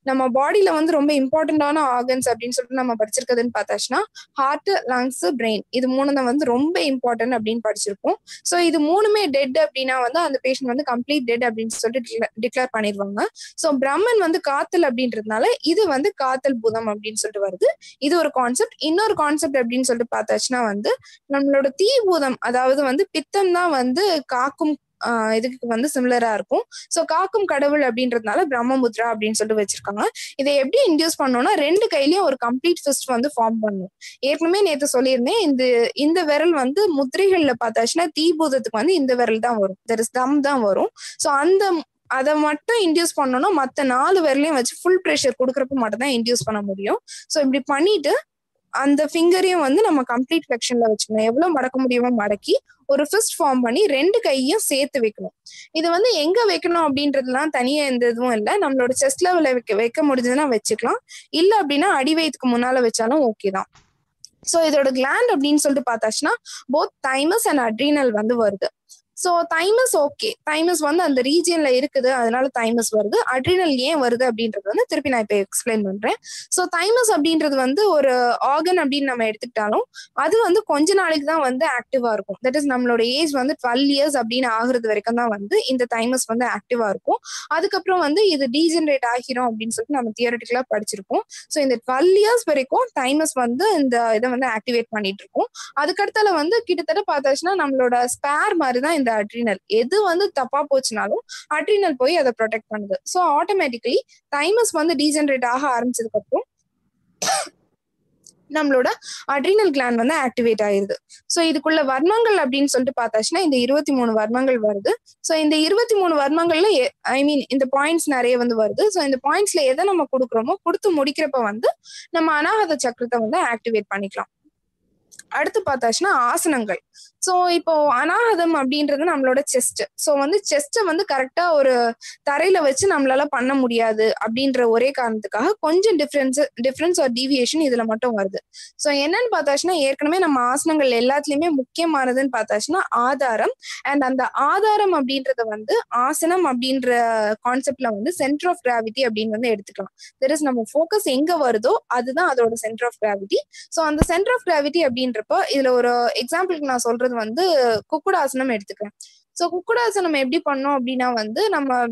நம்ம பாடியில வந்து ரொம்ப இம்பார்ட்டன்டான ஆர்கன்ஸ் அப்படின்னு சொல்லிட்டு நம்ம படிச்சிருக்கிறதுன்னு பார்த்தாச்சுன்னா ஹார்ட், லங்ஸ், பிரெயின், இது 3 தான் வந்து ரொம்ப இம்பார்ட்டன்ட் அப்படின்னு படிச்சிருப்போம். ஸோ இது 3மே டெட் அப்படின்னா வந்து அந்த பேஷண்ட் வந்து கம்ப்ளீட் டெட் அப்படின்னு சொல்லிட்டு டிக்ளேர் பண்ணிடுவாங்க. ஸோ பிரம்மன் வந்து காத்தல் அப்படின்றதுனால இது வந்து காத்தல் பூதம் அப்படின்னு சொல்லிட்டு வருது. இது ஒரு கான்செப்ட். இன்னொரு கான்செப்ட் அப்படின்னு சொல்லிட்டு பார்த்தாச்சுன்னா வந்து நம்மளோட தீ பூதம், அதாவது வந்து பித்தம் தான் வந்து காக்கும் இதுக்கு வந்து சிமிலரா இருக்கும். ஸோ காக்கும் கடவுள் அப்படின்றதுனால பிரம்மமுத்ரா அப்படின்னு சொல்லிட்டு வச்சிருக்காங்க. இதை எப்படி இன்டியூஸ் பண்ணோம்னா 2 கையிலயும் ஒரு கம்ப்ளீட் ஃபிஸ்ட் வந்து ஃபார்ம் பண்ணும். ஏற்கனவே நேற்று சொல்லியிருந்தேன், இந்த விரல் வந்து முத்திரைகள்ல பார்த்தாச்சுன்னா தீபூதத்துக்கு வந்து இந்த விரல் தான் வரும், தம் தான் வரும். ஸோ அதை மட்டும் இன்டியூஸ் பண்ணோம்னா மற்ற 4 விரலையும் வச்சு ஃபுல் ப்ரெஷர் கொடுக்குறப்ப மட்டும் தான் இன்டியூஸ் பண்ண முடியும். ஸோ இப்படி பண்ணிட்டு அந்த ஃபிங்கரையும் வந்து நம்ம கம்ப்ளீட் ஃபிளெக்ஷன்ல வச்சுக்கணும். எவ்வளவு மடக்க முடியுமோ மடக்கி ஒரு ஃபிஸ்ட் ஃபார்ம் பண்ணி 2 கையையும் சேர்த்து வைக்கணும். இது வந்து எங்க வைக்கணும் அப்படின்றதுலாம் தனியா எந்த இதுவும் இல்லை. நம்மளோட செஸ்ட் லெவல்ல வைக்க முடிஞ்சதுன்னா வச்சுக்கலாம், இல்ல அப்படின்னா அடிவயத்துக்கு முன்னால வச்சாலும் ஓகே தான். ஸோ இதோட கிளாண்ட் அப்படின்னு சொல்லிட்டு பார்த்தாச்சுன்னா போத் தைமஸ் அண்ட் அட்ரீனல் வந்து வருது. ஸோ தைமஸ் ஓகே, தைமஸ் வந்து அந்த ரீஜியன்ல இருக்குது, அதனால தைமஸ் வருது. அட்ரினல் ஏன் வருது அப்படின்றது வந்து திருப்பி நான் இப்போ எக்ஸ்பிளைன் பண்றேன். ஸோ தைமஸ் அப்படின்றது வந்து ஒரு ஆர்கன் அப்படின்னு நம்ம எடுத்துக்கிட்டாலும் அது வந்து கொஞ்ச நாளைக்கு தான் வந்து ஆக்டிவா இருக்கும். தட் இஸ் நம்மளோட ஏஜ் வந்து 12 இயர்ஸ் அப்படின்னு ஆகுறது வரைக்கும் தான் வந்து இந்த தைமஸ் வந்து ஆக்டிவா இருக்கும். அதுக்கப்புறம் வந்து இது டீஜெனரேட் ஆகிரும் அப்படின்னு சொல்லிட்டு நம்ம தியரட்டிக்கலா படிச்சிருக்கோம். ஸோ இந்த 12 இயர்ஸ் வரைக்கும் தைமஸ் வந்து இந்த இதை வந்து ஆக்டிவேட் பண்ணிட்டு இருக்கும். அதுக்கடுத்தால வந்து கிட்டத்தட்ட பார்த்தாச்சுன்னா நம்மளோட ஸ்பேர் மாதிரி தான் இந்த அட்ரினல். எது வந்து தப்பா போச்சுனாலும் அட்ரினல் போய் அதை ப்ரொடெக்ட் பண்ணுது. ஸோ ஆட்டோமேட்டிக்கலி தைமஸ் வந்து டீஜெனரேட் ஆக ஆரம்பிச்சதுக்கு அப்புறம் நம்மளோட அட்ரினல் கிளாண்ட் வந்து ஆக்டிவேட் ஆயிருது. ஸோ இதுக்குள்ள வர்மங்கள் அப்படின்னு சொல்லிட்டு பார்த்தாச்சுன்னா இந்த 23 வர்மங்கள் வருது. ஸோ இந்த 23 வர்மங்கள்ல இந்த பாயிண்ட்ஸ் நிறைய வந்து வருது. ஸோ இந்த பாயிண்ட்ஸ்ல எதை நம்ம கொடுக்குறோமோ கொடுத்து முடிக்கிறப்ப வந்து நம்ம அநாகத சக்கரத்தை வந்து ஆக்டிவேட் பண்ணிக்கலாம். அடுத்து பார்த்தாச்சுன்னா ஆசனங்கள். ஸோ இப்போ அநாகதம் அப்படின்றது நம்மளோட செஸ்ட். ஸோ வந்து செஸ்ட்டை வந்து கரெக்டா ஒரு தரையில வச்சு நம்மளால பண்ண முடியாது அப்படின்ற ஒரே காரணத்துக்காக கொஞ்சம் டிஃபரன்ஸ் ஒரு டீவியேஷன் இதுல மட்டும் வருது. ஸோ என்னன்னு பார்த்தாச்சுன்னா ஏற்கனவே நம்ம ஆசனங்கள் எல்லாத்துலயுமே முக்கியமானதுன்னு பார்த்தாச்சுன்னா ஆதாரம். அண்ட் அந்த ஆதாரம் அப்படின்றத வந்து ஆசனம் அப்படின்ற கான்செப்ட்ல வந்து சென்டர் ஆஃப் கிராவிட்டி அப்படின்னு வந்து எடுத்துக்கலாம். தட் இஸ் நம்ம ஃபோக்கஸ் எங்க வருதோ அதுதான் அதோட சென்டர் ஆஃப் கிராவிட்டி. ஸோ அந்த சென்டர் ஆஃப் கிராவிட்டி அப்படின்றப்போ இதுல ஒரு எக்ஸாம்பிளுக்கு நான் சொல்றது வந்து குக்குடாசனம் எடுத்துக்கிறேன். சோ குக்குடாசனம் எப்படி பண்ணோம் அப்படின்னா வந்து நம்ம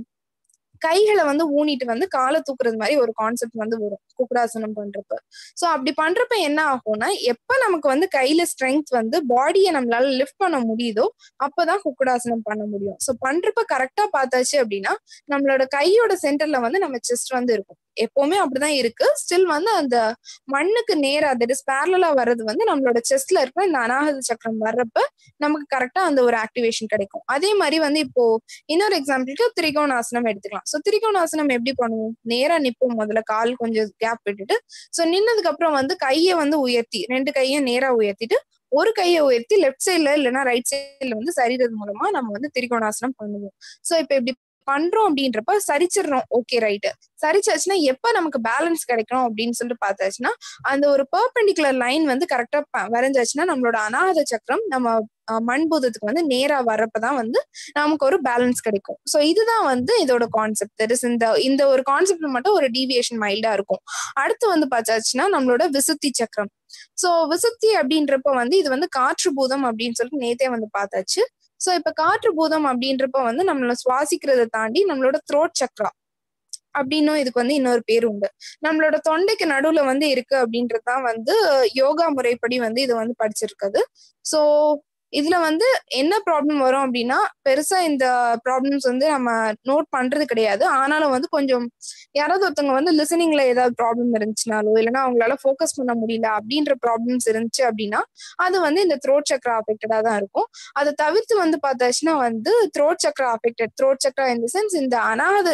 கைகளை வந்து ஊனிட்டு வந்து காலை தூக்குறது மாதிரி ஒரு கான்செப்ட் வந்து வரும் குக்குடாசனம் பண்றப்ப. சோ அப்படி பண்றப்ப என்ன ஆகும்னா எப்ப நமக்கு வந்து கையில ஸ்ட்ரென்த் வந்து பாடியை நம்மளால லிஃப்ட் பண்ண முடியுதோ அப்பதான் குக்குடாசனம் பண்ண முடியும். சோ பண்றப்ப கரெக்டா பார்த்தாச்சு அப்படின்னா நம்மளோட கையோட சென்டர்ல வந்து நம்ம செஸ்ட் வந்து இருக்கும். எப்பவுமே அப்படிதான் இருக்கு. ஸ்டில் வந்து அந்த மண்ணுக்கு நேரா தட் இஸ் பேரலா வர்றது வந்து நம்மளோட செஸ்ட்ல இருக்கிற இந்த அநாகத சக்கரம் வர்றப்ப நமக்கு கரெக்டா அந்த ஒரு ஆக்டிவேஷன் கிடைக்கும். அதே மாதிரி வந்து இப்போ இன்னொரு எக்ஸாம்பிளுக்கு திரிகோணாசனம் எடுத்துக்கலாம். சோ திரிகோணாசனம் எப்படி பண்ணுவோம்? நேரா நிப்போம், முதல்ல கால் கொஞ்சம் கேப் விட்டுட்டு. சோ நின்னதுக்கு அப்புறம் வந்து கையை வந்து உயர்த்தி 2 கையும் நேரா உயர்த்திட்டு ஒரு கையை உயர்த்தி லெஃப்ட் சைட்ல இல்லைன்னா ரைட் சைட்ல வந்து சரிறது மூலமா நம்ம வந்து திரிகோணாசனம் பண்ணுவோம். சோ இப்ப இப்படி பண்றோம் அப்படின்றப்ப சரிச்சிடறோம், ஓகே ரைட்டு. சரிச்சாச்சுன்னா எப்ப நமக்கு பேலன்ஸ் கிடைக்கும் அப்படின்னு சொல்லிட்டு பார்த்தாச்சுன்னா அந்த ஒரு பெர்பெண்டிகுலர் லைன் வந்து கரெக்டா வரைஞ்சாச்சுன்னா நம்மளோட அநாகத சக்கரம் நம்ம மண்பூதத்துக்கு வந்து நேரா வர்றப்பதான் வந்து நமக்கு ஒரு பேலன்ஸ் கிடைக்கும். சோ இதுதான் வந்து இதோட கான்செப்ட். தட் இஸ் இந்த ஒரு கான்செப்ட்ல மட்டும் ஒரு டீவியேஷன் மைல்டா இருக்கும். அடுத்து வந்து பார்த்தாச்சுன்னா நம்மளோட விசுத்தி சக்கரம். சோ விசுத்தி அப்படின்றப்ப வந்து இது வந்து காற்று பூதம் அப்படின்னு சொல்லிட்டு நேத்தே வந்து பார்த்தாச்சு. சோ இப்ப காற்று பூதம் அப்படின்றப்ப வந்து நம்மள சுவாசிக்கிறத தாண்டி நம்மளோட த்ரோட் சக்ரா அப்படின்னும் இதுக்கு வந்து இன்னொரு பேர் உண்டு. நம்மளோட தொண்டைக்கு நடுவுல வந்து இருக்கு அப்படின்றதுதான் வந்து யோகா முறைப்படி வந்து இது வந்து படிச்சிருக்குது. சோ இதுல வந்து என்ன ப்ராப்ளம் வரும் அப்படின்னா பெருசா இந்த ப்ராப்ளம்ஸ் வந்து நம்ம நோட் பண்றது கிடையாது. ஆனாலும் வந்து கொஞ்சம் யாராவது ஒருத்தவங்க வந்து லிசனிங்ல ஏதாவது ப்ராப்ளம் இருந்துச்சுனாலோ இல்லைன்னா அவங்களால ஃபோக்கஸ் பண்ண முடியல அப்படின்ற ப்ராப்ளம்ஸ் இருந்துச்சு அப்படின்னா அது வந்து இந்த த்ரோட் சக்ரா அஃபெக்டடா தான் இருக்கும். அதை தவிர்த்து வந்து பார்த்தாச்சுன்னா வந்து throat chakra affected, throat chakra இந்த சென்ஸ் இந்த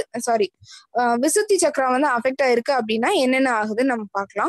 விசுத்தி சக்ரா வந்து அஃபெக்ட் ஆயிருக்கு அப்படின்னா என்னென்ன ஆகுதுன்னு நம்ம பார்க்கலாம்.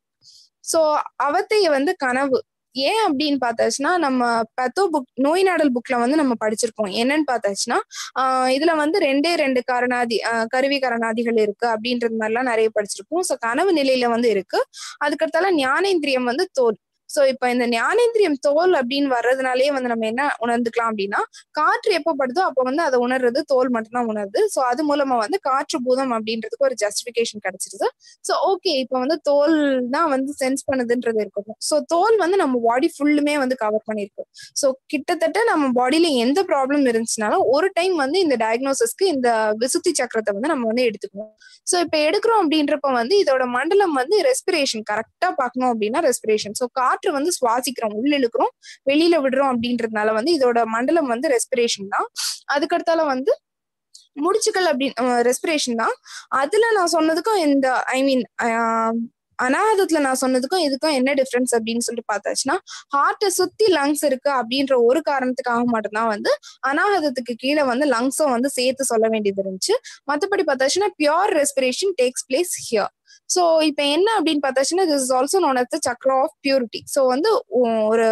சோ அவத்தைய வந்து கனவு ஏன் அப்படின்னு பார்த்தாச்சுன்னா நம்ம பெத்தோ புக் நோய் நாடல் புக்ல வந்து நம்ம படிச்சிருக்கோம். என்னன்னு பார்த்தாச்சுன்னா இதுல வந்து 2 கருவி கரணாதிகள் இருக்கு அப்படின்றது மாதிரிலாம் நிறைய படிச்சிருக்கோம். ஸோ கனவு நிலையில வந்து இருக்கு. அதுக்கடுத்தால ஞானேந்திரியம் வந்து தோல். சோ இப்ப இந்த ஞானேந்திரியம் தோல் அப்படின்னு வர்றதுனாலே வந்து நம்ம என்ன உணர்ந்துக்கலாம் அப்படின்னா, காற்று எப்ப படுதோ அப்ப வந்து அதை உணர்றது தோல் மட்டும்தான் உணருது. சோ அது மூலமா வந்து காற்று பூதம் அப்படின்றதுக்கு ஒரு ஜஸ்டிபிகேஷன் கிடைச்சிருது. சோ ஓகே, இப்ப வந்து தோல் தான் வந்து சென்ஸ் பண்ணுதுன்றது இருக்கட்டும். சோ தோல் வந்து நம்ம பாடி ஃபுல்லுமே வந்து கவர் பண்ணிருக்கு. சோ கிட்டத்தட்ட நம்ம பாடியில எந்த ப்ராப்ளம் இருந்துச்சுனாலும் ஒரு டைம் வந்து இந்த டயக்னோசிஸ்க்கு இந்த விசுத்தி சக்கரத்தை வந்து நம்ம வந்து எடுத்துக்கணும். சோ இப்ப எடுக்கிறோம் அப்படின்றப்ப வந்து இதோட மண்டலம் வந்து ரெஸ்பிரேஷன் கரெக்டா பார்க்கணும் அப்படின்னா ரெஸ்பிரேஷன். சோ காற்று வந்து சுவாசிக்கிறோம், உள்ள இழுக்கிறோம், வெளியில விடுறோம் அப்படின்றதுனால வந்து இதோட மண்டலம் வந்து ரெஸ்பிரேஷன் தான். அதுக்கடுத்தால வந்து முடிச்சுக்கள் அப்படின்னு ரெஸ்பிரேஷன் தான். அதுல நான் சொன்னதுக்கும் இந்த அனாகதத்துல நான் சொன்னதுக்கும் இதுக்கும் என்ன டிஃபரன்ஸ் அப்படின்னு சொல்லிட்டு பார்த்தாச்சுன்னா, ஹார்ட்டை சுத்தி லங்ஸ் இருக்கு அப்படின்ற ஒரு காரணத்துக்காக மட்டும்தான் வந்து அனாகதத்துக்கு கீழே வந்து லங்ஸும் வந்து சேர்த்து சொல்ல வேண்டியது இருந்துச்சு. மற்றபடி பார்த்தாச்சுன்னா pure respiration takes place here. So இப்போ என்ன அப்படின்னு பார்த்தாச்சுன்னா, this is also known as the chakra of purity. So வந்து ஒரு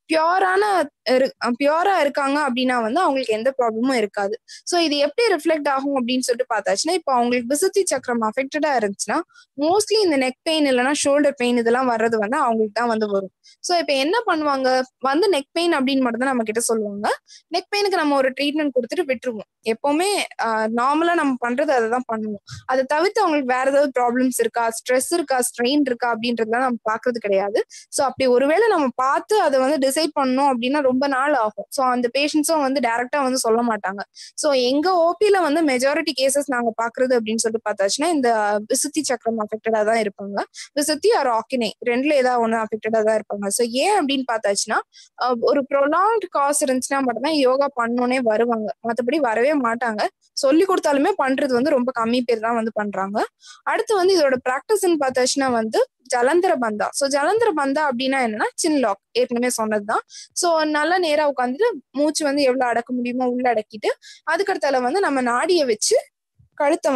பியூரா இருக்காங்க அப்படின்னா வந்து அவங்களுக்கு எந்த ப்ராப்ளமும் இருக்காது. ஸோ இது எப்படி ரிஃப்ளெக்ட் ஆகும் அப்படின்னு சொல்லிட்டு பார்த்தாச்சுன்னா, இப்போ அவங்களுக்கு விசுத்தி சக்கரம் அஃபெக்டடா இருந்துச்சுன்னா மோஸ்ட்லி இந்த நெக் பெயின் இல்லைன்னா ஷோல்டர் பெயின் இதெல்லாம் வர்றது வந்து அவங்களுக்கு தான் வந்து வரும். ஸோ இப்போ என்ன பண்ணுவாங்க, வந்து நெக் பெயின் அப்படின்னு மட்டும் தான் நம்ம கிட்ட சொல்லுவாங்க. நெக் பெயினுக்கு நம்ம ஒரு ட்ரீட்மெண்ட் கொடுத்துட்டு விட்டுருவோம். எப்பவுமே நார்மலா நம்ம பண்றது அதை தான் பண்ணுவோம். அதை தவிர்த்து அவங்களுக்கு வேற ஏதாவது ப்ராப்ளம்ஸ் இருக்கா, ஸ்ட்ரெஸ் இருக்கா, ஸ்ட்ரெயின் இருக்கா அப்படின்றதுலாம் நம்ம பாக்குறது கிடையாது. ஸோ அப்படி ஒருவேளை நம்ம பார்த்து அதை வந்து டிசைட் பண்ணணும் அப்படின்னா ரொம்ப நாள் ஆகும். ஸோ அந்த பேஷண்ட்ஸும் வந்து டைரக்டா வந்து சொல்ல மாட்டாங்க. ஸோ எங்க ஓபியில வந்து மெஜாரிட்டி கேசஸ் நாங்க பாக்குறது அப்படின்னு சொல்லிட்டு பார்த்தாச்சுன்னா இந்த விசுத்தி சக்கரம் அஃபெக்டடா தான் இருப்பாங்க. விசுத்தி ஆர் ஆக்கினை ரெண்டுல ஏதாவது ஒண்ணு அஃபெக்டடா தான் இருப்பாங்க. ஸோ ஏன் அப்படின்னு பார்த்தாச்சுன்னா, ஒரு ப்ரொலாங்ட் காஸ் இருந்துச்சுன்னா மட்டும்தான் யோகா பண்ணோன்னே வருவாங்க, மற்றபடி வரவே மாட்டாங்க. சொல்லி கொடுத்தாலுமே பண்றது வந்து ரொம்ப கம்மி பேர் தான் வந்து பண்றாங்க. அடுத்து வந்து இதோட பிராக்டிஸ்ன்னு பார்த்தாச்சுன்னா வந்து ஜலந்தர பந்தா. ஸோ ஜலந்தர பந்தா அப்படின்னா என்னன்னா சின் லாக், ஏற்கனவே சொன்னதுதான். ஸோ நல்லா நேரா உட்காந்துட்டு மூச்சு வந்து எவ்வளவு அடக்க முடியுமோ உள்ள அடக்கிட்டு அதுக்கடுத்தால வந்து நம்ம நாடியை வச்சு கழுத்தை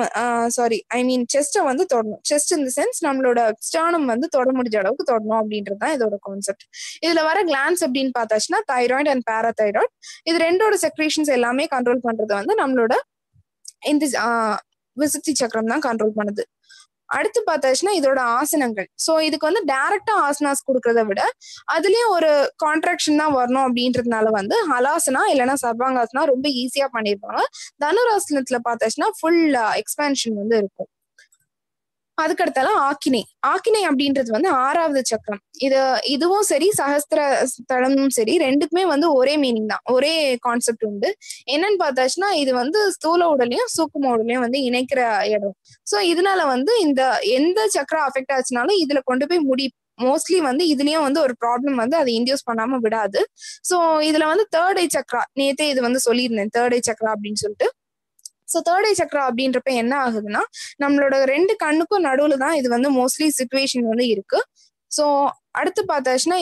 செஸ்ட்டை வந்து தொடணும். செஸ்ட் இந்த சென்ஸ் நம்மளோட ஸ்டானம் வந்து தொட முடிஞ்ச அளவுக்கு தொடணும் அப்படின்றதுதான் இதோட கான்செப்ட். இதுல வர கிளான்ஸ் அப்படின்னு பார்த்தாச்சுன்னா தைராய்டு அண்ட் பாராதைராய்டு, இது ரெண்டோட செக்ரேஷன்ஸ் எல்லாமே கண்ட்ரோல் பண்றது வந்து நம்மளோட இந்த விசுத்தி சக்கரம் தான் கண்ட்ரோல் பண்ணுது. அடுத்து பார்த்தாச்சுன்னா இதோட ஆசனங்கள். ஸோ இதுக்கு வந்து டைரக்டா ஆசனாஸ் கொடுக்கறத விட அதுலயும் ஒரு கான்ட்ராக்ஷன் தான் வரணும் அப்படின்றதுனால வந்து ஹலாசனா இல்லைன்னா சர்வாங்காசனா ரொம்ப ஈஸியா பண்ணிருப்பாங்க. தனுராசனத்துல பார்த்தாச்சுன்னா ஃபுல் எக்ஸ்பேன்ஷன் வந்து இருக்கும். அதுக்கடுத்தால ஆக்கினை. ஆக்கினை அப்படின்றது வந்து 6வது சக்கரம். இதுவும் சரி சஹஸ்திர தளமும் சரி ரெண்டுக்குமே வந்து ஒரே மீனிங் தான், ஒரே கான்செப்ட் உண்டு. என்னன்னு பார்த்தாச்சுன்னா இது வந்து ஸ்தூல உடலையும் சூக்கும உடலையும் வந்து இணைக்கிற இடம். ஸோ இதனால வந்து இந்த எந்த சக்கரம் அஃபெக்ட் ஆச்சுனாலும் இதுல கொண்டு போய் மோஸ்ட்லி வந்து இதுலயும் வந்து ஒரு ப்ராப்ளம் வந்து அதை இன்டியூஸ் பண்ணாம விடாது. ஸோ இதுல வந்து தேர்ட் ஐ சக்கரா, நேத்தே இது வந்து சொல்லியிருந்தேன் தேர்ட் ஐ சக்கரா அப்படின்னு சொல்லிட்டு. ஸோ தேர்ட் ஐ சக்கரா அப்படின்றப்ப என்ன ஆகுதுன்னா, நம்மளோட 2 கண்ணுக்கும் நடுவுல தான் இது வந்து மோஸ்ட்லி சிச்சுவேஷன் வந்து இருக்கு. ஸோ அடுத்து பார்த்தாச்சுன்னா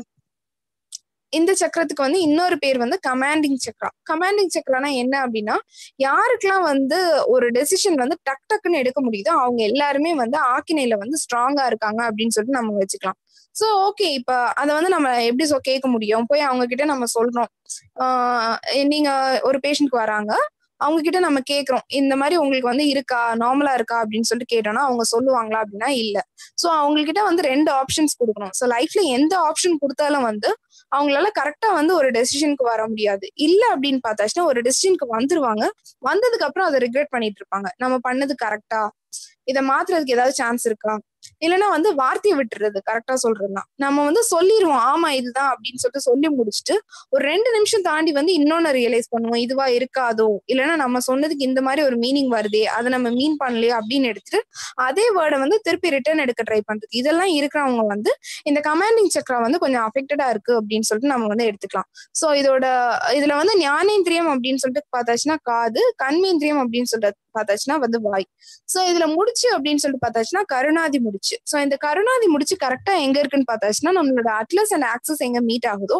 இந்த சக்கரத்துக்கு வந்து இன்னொரு பேர் வந்து கமாண்டிங் சக்கரா. கமாண்டிங் சக்கரானா என்ன அப்படின்னா, யாருக்கெல்லாம் வந்து ஒரு டெசிஷன் வந்து டக்குன்னு எடுக்க முடியுதோ அவங்க எல்லாருமே வந்து ஆக்கினையில வந்து ஸ்ட்ராங்கா இருக்காங்க அப்படின்னு சொல்லிட்டு நம்ம வச்சுக்கலாம். ஸோ ஓகே, இப்ப அதை வந்து நம்ம எப்படி கேட்க முடியும், போய் அவங்க கிட்ட நம்ம சொல்றோம், நீங்க ஒரு பேஷண்ட்க்கு வராங்க, அவங்க கிட்ட நம்ம கேட்கிறோம் இந்த மாதிரி உங்களுக்கு வந்து இருக்கா, நார்மலா இருக்கா அப்படின்னு சொல்லிட்டு கேட்டோம்னா அவங்க சொல்லுவாங்களா அப்படின்னா இல்ல. ஸோ அவங்க கிட்ட வந்து 2 ஆப்ஷன்ஸ் கொடுக்கணும். ஸோ லைஃப்ல எந்த ஆப்ஷன் கொடுத்தாலும் வந்து அவங்களால கரெக்டா வந்து ஒரு டெசிஷனுக்கு வர முடியாது. இல்ல அப்படின்னு பார்த்தாச்சுன்னா ஒரு டெசிஷனுக்கு வந்துருவாங்க, வந்ததுக்கு அப்புறம் அதை ரிக்ரெட் பண்ணிட்டு இருப்பாங்க. நம்ம பண்ணது கரெக்டா, இதை மாத்துறதுக்கு ஏதாவது சான்ஸ் இருக்கா, இல்லைன்னா வந்து வார்த்தையை விட்டுறது. கரெக்டா சொல்றதுதான், நம்ம வந்து சொல்லிடுவோம் ஆமா இதுதான் அப்படின்னு சொல்லிட்டு சொல்லி முடிச்சுட்டு ஒரு 2 நிமிஷம் தாண்டி வந்து இன்னொன்னு ரியலைஸ் பண்ணுவோம், இதுவா இருக்காதோ, இல்லைன்னா நம்ம சொன்னதுக்கு இந்த மாதிரி ஒரு மீனிங் வருதே, அதை நம்ம மீன் பண்ணலையே அப்படின்னு எடுத்துட்டு அதே வேர்டை வந்து திருப்பி ரிட்டர்ன் எடுக்க ட்ரை பண்றது. இதெல்லாம் இருக்கிறவங்க வந்து இந்த கமாண்டிங் சக்கரா வந்து கொஞ்சம் அஃபெக்டடா இருக்கு அப்படின்னு சொல்லிட்டு நம்ம வந்து எடுத்துக்கலாம். ஸோ இதுல வந்து ஞானேந்திரியம் அப்படின்னு சொல்லிட்டு பார்த்தாச்சுன்னா காது, கண்மேந்திரியம் அப்படின்னு சொல்லிட்டு பார்த்தாச்சுன்னா வந்து வாய். ஸோ இதுல முடிச்சு அப்படின்னு சொல்லிட்டு பார்த்தாச்சுன்னா கருணாதி முடிச்சு. ஸோ இந்த கருணாதி முடிச்சு கரெக்டா எங்க இருக்குன்னு பார்த்தாச்சுன்னா நம்மளோட அட்லஸ் அண்ட் ஆக்சஸ் எங்க மீட் ஆகுதோ,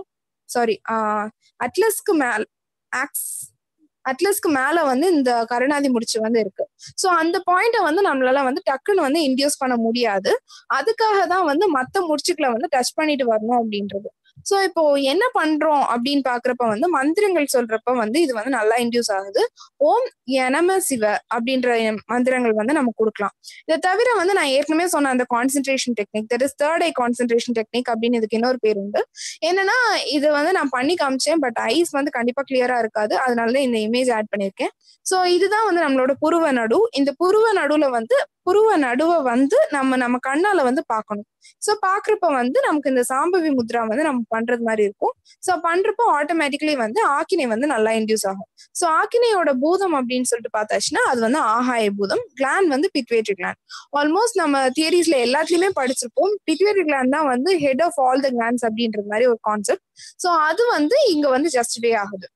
அட்லஸ்க்கு மேல வந்து இந்த கருணாதி முடிச்சு வந்து இருக்கு. ஸோ அந்த பாயிண்ட வந்து நம்மளால வந்து டக்குன்னு வந்து இன்டியூஸ் பண்ண முடியாது. அதுக்காக தான் வந்து மத்த முடிச்சுக்களை வந்து டச் பண்ணிட்டு வரணும் அப்படின்றது. சோ இப்போ என்ன பண்றோம் அப்படின்னு பாக்குறப்ப வந்து மந்திரங்கள் சொல்றப்ப வந்து இது வந்து நல்லா இன்டியூஸ் ஆகுது. ஓம் யனம சிவ அப்படின்ற மந்திரங்கள் வந்து நம்ம கொடுக்கலாம். இதை தவிர வந்து நான் ஏற்கனவே சொன்ன அந்த concentration technique, that is third eye concentration technique அப்படின்னு இதுக்கு இன்னொரு பேர் உண்டு. என்னன்னா இது வந்து நான் பண்ணி காமிச்சேன், பட் ஐஸ் வந்து கண்டிப்பா கிளியரா இருக்காது, அதனாலதான் இந்த இமேஜ் ஆட் பண்ணிருக்கேன். சோ இதுதான் வந்து நம்மளோட புருவ நடு. இந்த புருவ நடுவுல வந்து புருவ நடுவை வந்து நம்ம கண்ணால வந்து பார்க்கணும். சோ பாக்குறப்ப வந்து நமக்கு இந்த சாம்பவி முத்ரா வந்து நம்ம பண்றது மாதிரி இருக்கும். சோ பண்றப்போ ஆட்டோமேட்டிக்கலி வந்து ஆக்கினை வந்து நல்லா இன்டியூஸ் ஆகும். சோ ஆக்கினையோட பூதம் அப்படின்னு சொல்லிட்டு பார்த்தாச்சுன்னா அது வந்து ஆகாய பூதம். கிளாண்ட் வந்து பிட்யூட்டரி கிளாண்ட். ஆல்மோஸ்ட் நம்ம தியரிஸ்ல எல்லாத்துலயுமே படிச்சிருப்போம், பிட்யூட்டரி கிளாண்ட் தான் வந்து head of all the glands அப்படின்ற மாதிரி ஒரு கான்செப்ட். சோ அது வந்து இங்க வந்து ஜஸ்டிஃபை ஆகுது.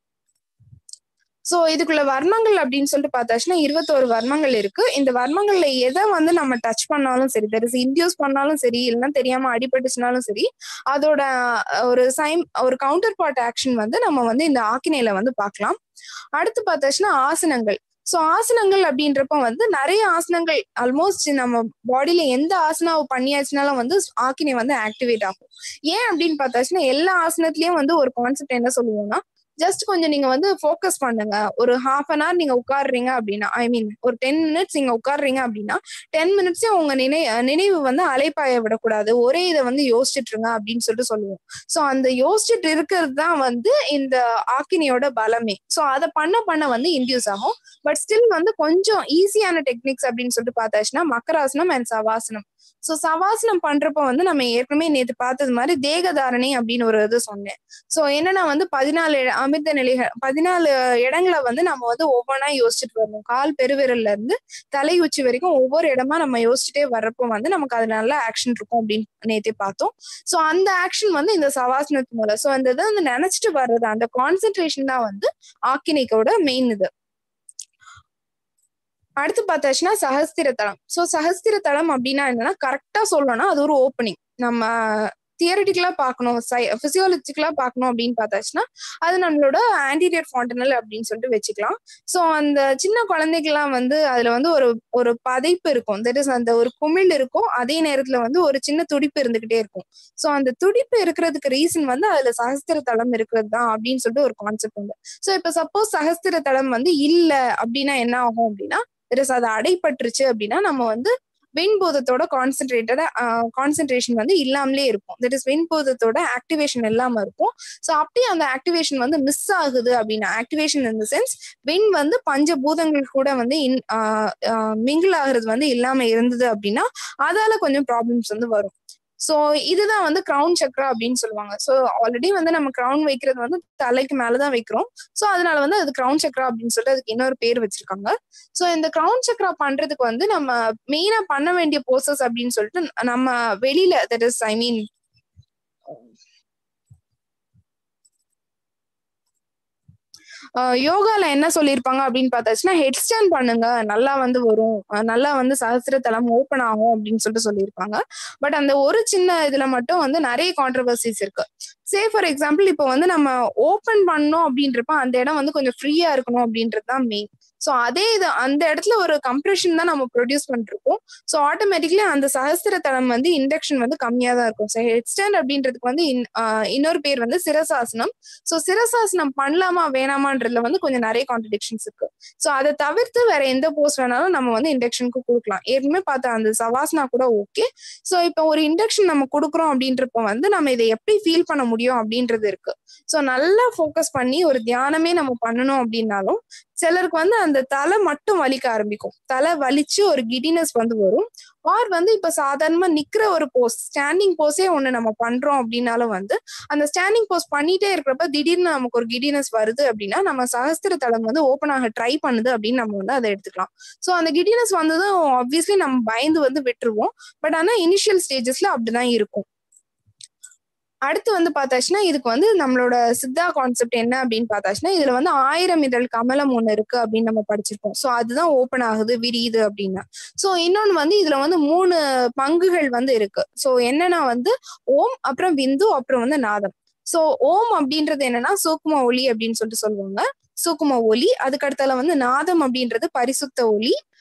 சோ இதுக்குள்ள வர்ணங்கள் அப்படின்னு சொல்லிட்டு பார்த்தாச்சுன்னா 21 வர்ணங்கள் இருக்கு. இந்த வர்ணங்கள்ல எதை வந்து நம்ம டச் பண்ணாலும் சரி, தட் இஸ் இன்டியூஸ் பண்ணாலும் சரி, இல்லைன்னா தெரியாம அடிபட்டுச்சுனாலும் சரி, அதோட ஒரு கவுண்டர் பார்ட் ஆக்ஷன் வந்து நம்ம வந்து இந்த ஆக்கினையில வந்து பார்க்கலாம். அடுத்து பார்த்தாச்சுன்னா ஆசனங்கள். சோ ஆசனங்கள் அப்படின்றப்ப வந்து நிறைய ஆசனங்கள் ஆல்மோஸ்ட் நம்ம பாடியில எந்த ஆசனாவை பண்ணியாச்சுனாலும் வந்து ஆக்கினை வந்து ஆக்டிவேட் ஆகும். ஏன் அப்படின்னு பார்த்தாச்சுன்னா எல்லா ஆசனத்திலயும் வந்து ஒரு கான்செப்ட் என்ன சொல்லுவோம்னா, ஜஸ்ட் கொஞ்சம் நீங்க வந்து ஃபோக்கஸ் பண்ணுங்க. ஒரு ½ an hour நீங்க உட்காடுறீங்க அப்படின்னா, ஐ மீன் ஒரு 10 minutes நீங்க உட்காடுறீங்க அப்படின்னா 10 minutes உங்க நினைவு வந்து அலைப்பாய விடக்கூடாது, ஒரே இதை வந்து யோசிச்சுட்டு இருங்க அப்படின்னு சொல்லிட்டு சொல்லுவோம். சோ அந்த யோசிச்சுட்டு இருக்கிறது தான் வந்து இந்த ஆக்கினியோட பலமே. சோ அதை பண்ண வந்து இன்டியூஸ் ஆகும். பட் ஸ்டில் வந்து கொஞ்சம் ஈஸியான டெக்னிக்ஸ் அப்படின்னு சொல்லிட்டு பார்த்தாச்சுன்னா மக்கராசனம் அண்ட் சவாசனம். சோ சவாசனம் பண்றப்ப வந்து நம்ம ஏற்கனவே நேற்று பார்த்தது மாதிரி தேகதாரணை அப்படின்னு ஒரு இது சொன்னேன். சோ என்னன்னா வந்து 14 அமிர்த நிலைகள், 14 இடங்களை வந்து நம்ம வந்து ஒவ்வொன்றா யோசிச்சுட்டு வரணும். கால் பெருவிரல்ல இருந்து தலை உச்சி வரைக்கும் ஒவ்வொரு இடமா நம்ம யோசிச்சுட்டே வர்றப்போ வந்து நமக்கு அது நல்ல ஆக்ஷன் இருக்கும் அப்படின்னு நேற்றே பார்த்தோம். சோ அந்த ஆக்ஷன் வந்து இந்த சவாசனத்து மூலம், சோ அந்த இதை வந்து நினைச்சிட்டு வர்றது, அந்த கான்சென்ட்ரேஷன் தான் வந்து ஆக்கினைக்கோட மெயின் இது. அடுத்து பார்த்தாச்சுன்னா சஹஸ்திர தளம். சோ சஹஸ்திர தளம் அப்படின்னா என்னன்னா, கரெக்டா சொல்லணும்னா அது ஒரு ஓப்பனிங். நம்ம தியரிட்டிக்கலா பார்க்கணும், பிசியாலஜிக்கலா பார்க்கணும் அப்படின்னு பார்த்தாச்சுன்னா அது நம்மளோட ஆன்டீரியர் ஃபாண்டனல் அப்படின்னு சொல்லிட்டு வச்சுக்கலாம். சோ அந்த சின்ன குழந்தைகள்லாம் வந்து அதுல வந்து ஒரு பதைப்பு இருக்கும், தட் இஸ் அந்த ஒரு குமிழ் இருக்கும், அதே நேரத்துல வந்து ஒரு சின்ன துடிப்பு இருந்துகிட்டே இருக்கும். சோ அந்த துடிப்பு இருக்கிறதுக்கு ரீசன் வந்து அதுல சஹஸ்திர தளம் இருக்கிறது தான் அப்படின்னு சொல்லிட்டு ஒரு கான்செப்ட் உண்டு. சோ இப்ப சப்போஸ் சஹஸ்திர தளம் வந்து இல்ல அப்படின்னா என்ன ஆகும் அப்படின்னா, அது அடைப்பட்டுருச்சு அப்படின்னா நம்ம வந்து வெண்பூதத்தோட கான்சென்ட்ரேஷன் வந்து இல்லாமலே இருக்கும். தட் இஸ் வெண்பூதத்தோட ஆக்டிவேஷன் இல்லாம இருக்கும். சோ அப்படியே அந்த ஆக்டிவேஷன் வந்து மிஸ் ஆகுது அப்படின்னா, ஆக்டிவேஷன் இன் தி சென்ஸ் வெண் வந்து பஞ்சபூதங்கள் கூட வந்து மிங்கிள் ஆகுறது வந்து இல்லாம இருந்தது அப்படின்னா அதால கொஞ்சம் ப்ராப்ளம்ஸ் வந்து வரும். சோ இதுதான் வந்து கிரவுன் சக்ரா அப்படின்னு சொல்லுவாங்க. சோ ஆல்ரெடி வந்து நம்ம கிரவுன் வைக்கிறது வந்து தலைக்கு மேலதான் வைக்கிறோம். சோ அதனால வந்து அது கிரவுன் சக்ரா அப்படின்னு சொல்லிட்டு அதுக்கு இன்னொரு பேர் வச்சிருக்காங்க. சோ இந்த கிரவுன் சக்ரா பண்றதுக்கு வந்து நம்ம மெயினா பண்ண வேண்டிய போசஸ் அப்படின்னு சொல்லிட்டு நம்ம வெளியில, தட் இஸ் ஐ மீன் யோகால என்ன சொல்லியிருப்பாங்க அப்படின்னு பார்த்தாச்சுன்னா, ஹெட் ஸ்டாண்ட் பண்ணுங்க, நல்லா வந்து வரும், நல்லா வந்து சஹஸ்திர தளம் ஓப்பன் ஆகும் அப்படின்னு சொல்லிட்டு சொல்லியிருப்பாங்க. பட் அந்த ஒரு சின்ன இதுல மட்டும் வந்து நிறைய கான்ட்ரவர்சிஸ் இருக்கு. சே ஃபார் எக்ஸாம்பிள் இப்போ வந்து நம்ம ஓப்பன் பண்ணோம் அப்படின்றப்ப அந்த இடம் வந்து கொஞ்சம் ஃப்ரீயா இருக்கணும் அப்படின்றது தான் மெயின். சோ அதே இது அந்த இடத்துல ஒரு கம்ப்ரெஷன் தான் நம்ம ப்ரொடியூஸ் பண்ணிருக்கோம். சோ ஆட்டோமேட்டிக்லி அந்த சஹஸ்திர தளம் வந்து இண்டக்ஷன் வந்து கம்மியா தான் இருக்கும். ஸோ ஹெட் ஸ்டாண்ட் அப்படின்றதுக்கு வந்து இன்னொரு பேர் வந்து சிரசாசனம். சோ சிரசாசனம் பண்ணலாமா வேணாமான்றதுல வந்து கொஞ்சம் நிறைய கான்ட்ரடிக்ஷன்ஸ் இருக்கு. சோ அதை தவிர்த்து வேற எந்த போஸ் வேணாலும் நம்ம வந்து இண்டக்ஷனுக்கு கொடுக்கலாம். ஏற்கனவே பார்த்தா அந்த சவாசனா கூட ஓகே. சோ இப்போ ஒரு இண்டக்ஷன் நம்ம கொடுக்குறோம் அப்படின்றப்ப வந்து நம்ம இதை எப்படி ஃபீல் பண்ண முடியும் அப்படின்றது இருக்கு. சோ நல்லா ஃபோக்கஸ் பண்ணி ஒரு தியானமே நம்ம பண்ணணும் அப்படின்னாலும் சிலருக்கு வந்து அந்த தலை மட்டும் வலிக்க ஆரம்பிக்கும், தலை வலிச்சு ஒரு கிடினஸ் வந்து வரும். ஆர் வந்து இப்ப சாதாரணமா நிக்கிற ஒரு போஸ், ஸ்டாண்டிங் போஸே ஒண்ணு நம்ம பண்றோம் அப்படின்னாலும் வந்து அந்த ஸ்டாண்டிங் போஸ் பண்ணிட்டே இருக்கிறப்ப திடீர்னு நமக்கு ஒரு கிடினஸ் வருது அப்படின்னா நம்ம சஹஸ்திர தளம் வந்து ஓப்பன் ஆக ட்ரை பண்ணுது அப்படின்னு நம்ம வந்து அதை எடுத்துக்கலாம். சோ அந்த கிடினஸ் வந்ததும் ஆப்வியஸ்லி நம்ம பயந்து வந்து விட்டுருவோம். பட் ஆனா இனிஷியல் ஸ்டேஜஸ்ல அப்படிதான் இருக்கும். அடுத்து வந்து பார்த்தாச்சுன்னா இதுக்கு வந்து நம்மளோட சித்தா கான்செப்ட் என்ன அப்படின்னு பார்த்தாச்சுன்னா, இதுல வந்து 1000 இதழ் கமலம் ஒண்ணு இருக்கு அப்படின்னு நம்ம படிச்சிருக்கோம். சோ அதுதான் ஓப்பன் ஆகுது, விரியுது அப்படின்னா. சோ இன்னொன்னு வந்து இதுல வந்து 3 பங்குகள் வந்து இருக்கு. சோ என்னன்னா வந்து ஓம், அப்புறம் விந்து, அப்புறம் வந்து நாதம். சோ ஓம் அப்படின்றது என்னன்னா சூக்கும ஒலி அப்படின்னு சொல்லிட்டு சொல்லுவாங்க, சூக்கும ஒலி. அதுக்கு அடுத்தால வந்து நாதம் அப்படின்றது பரிசுத்த ஒலி.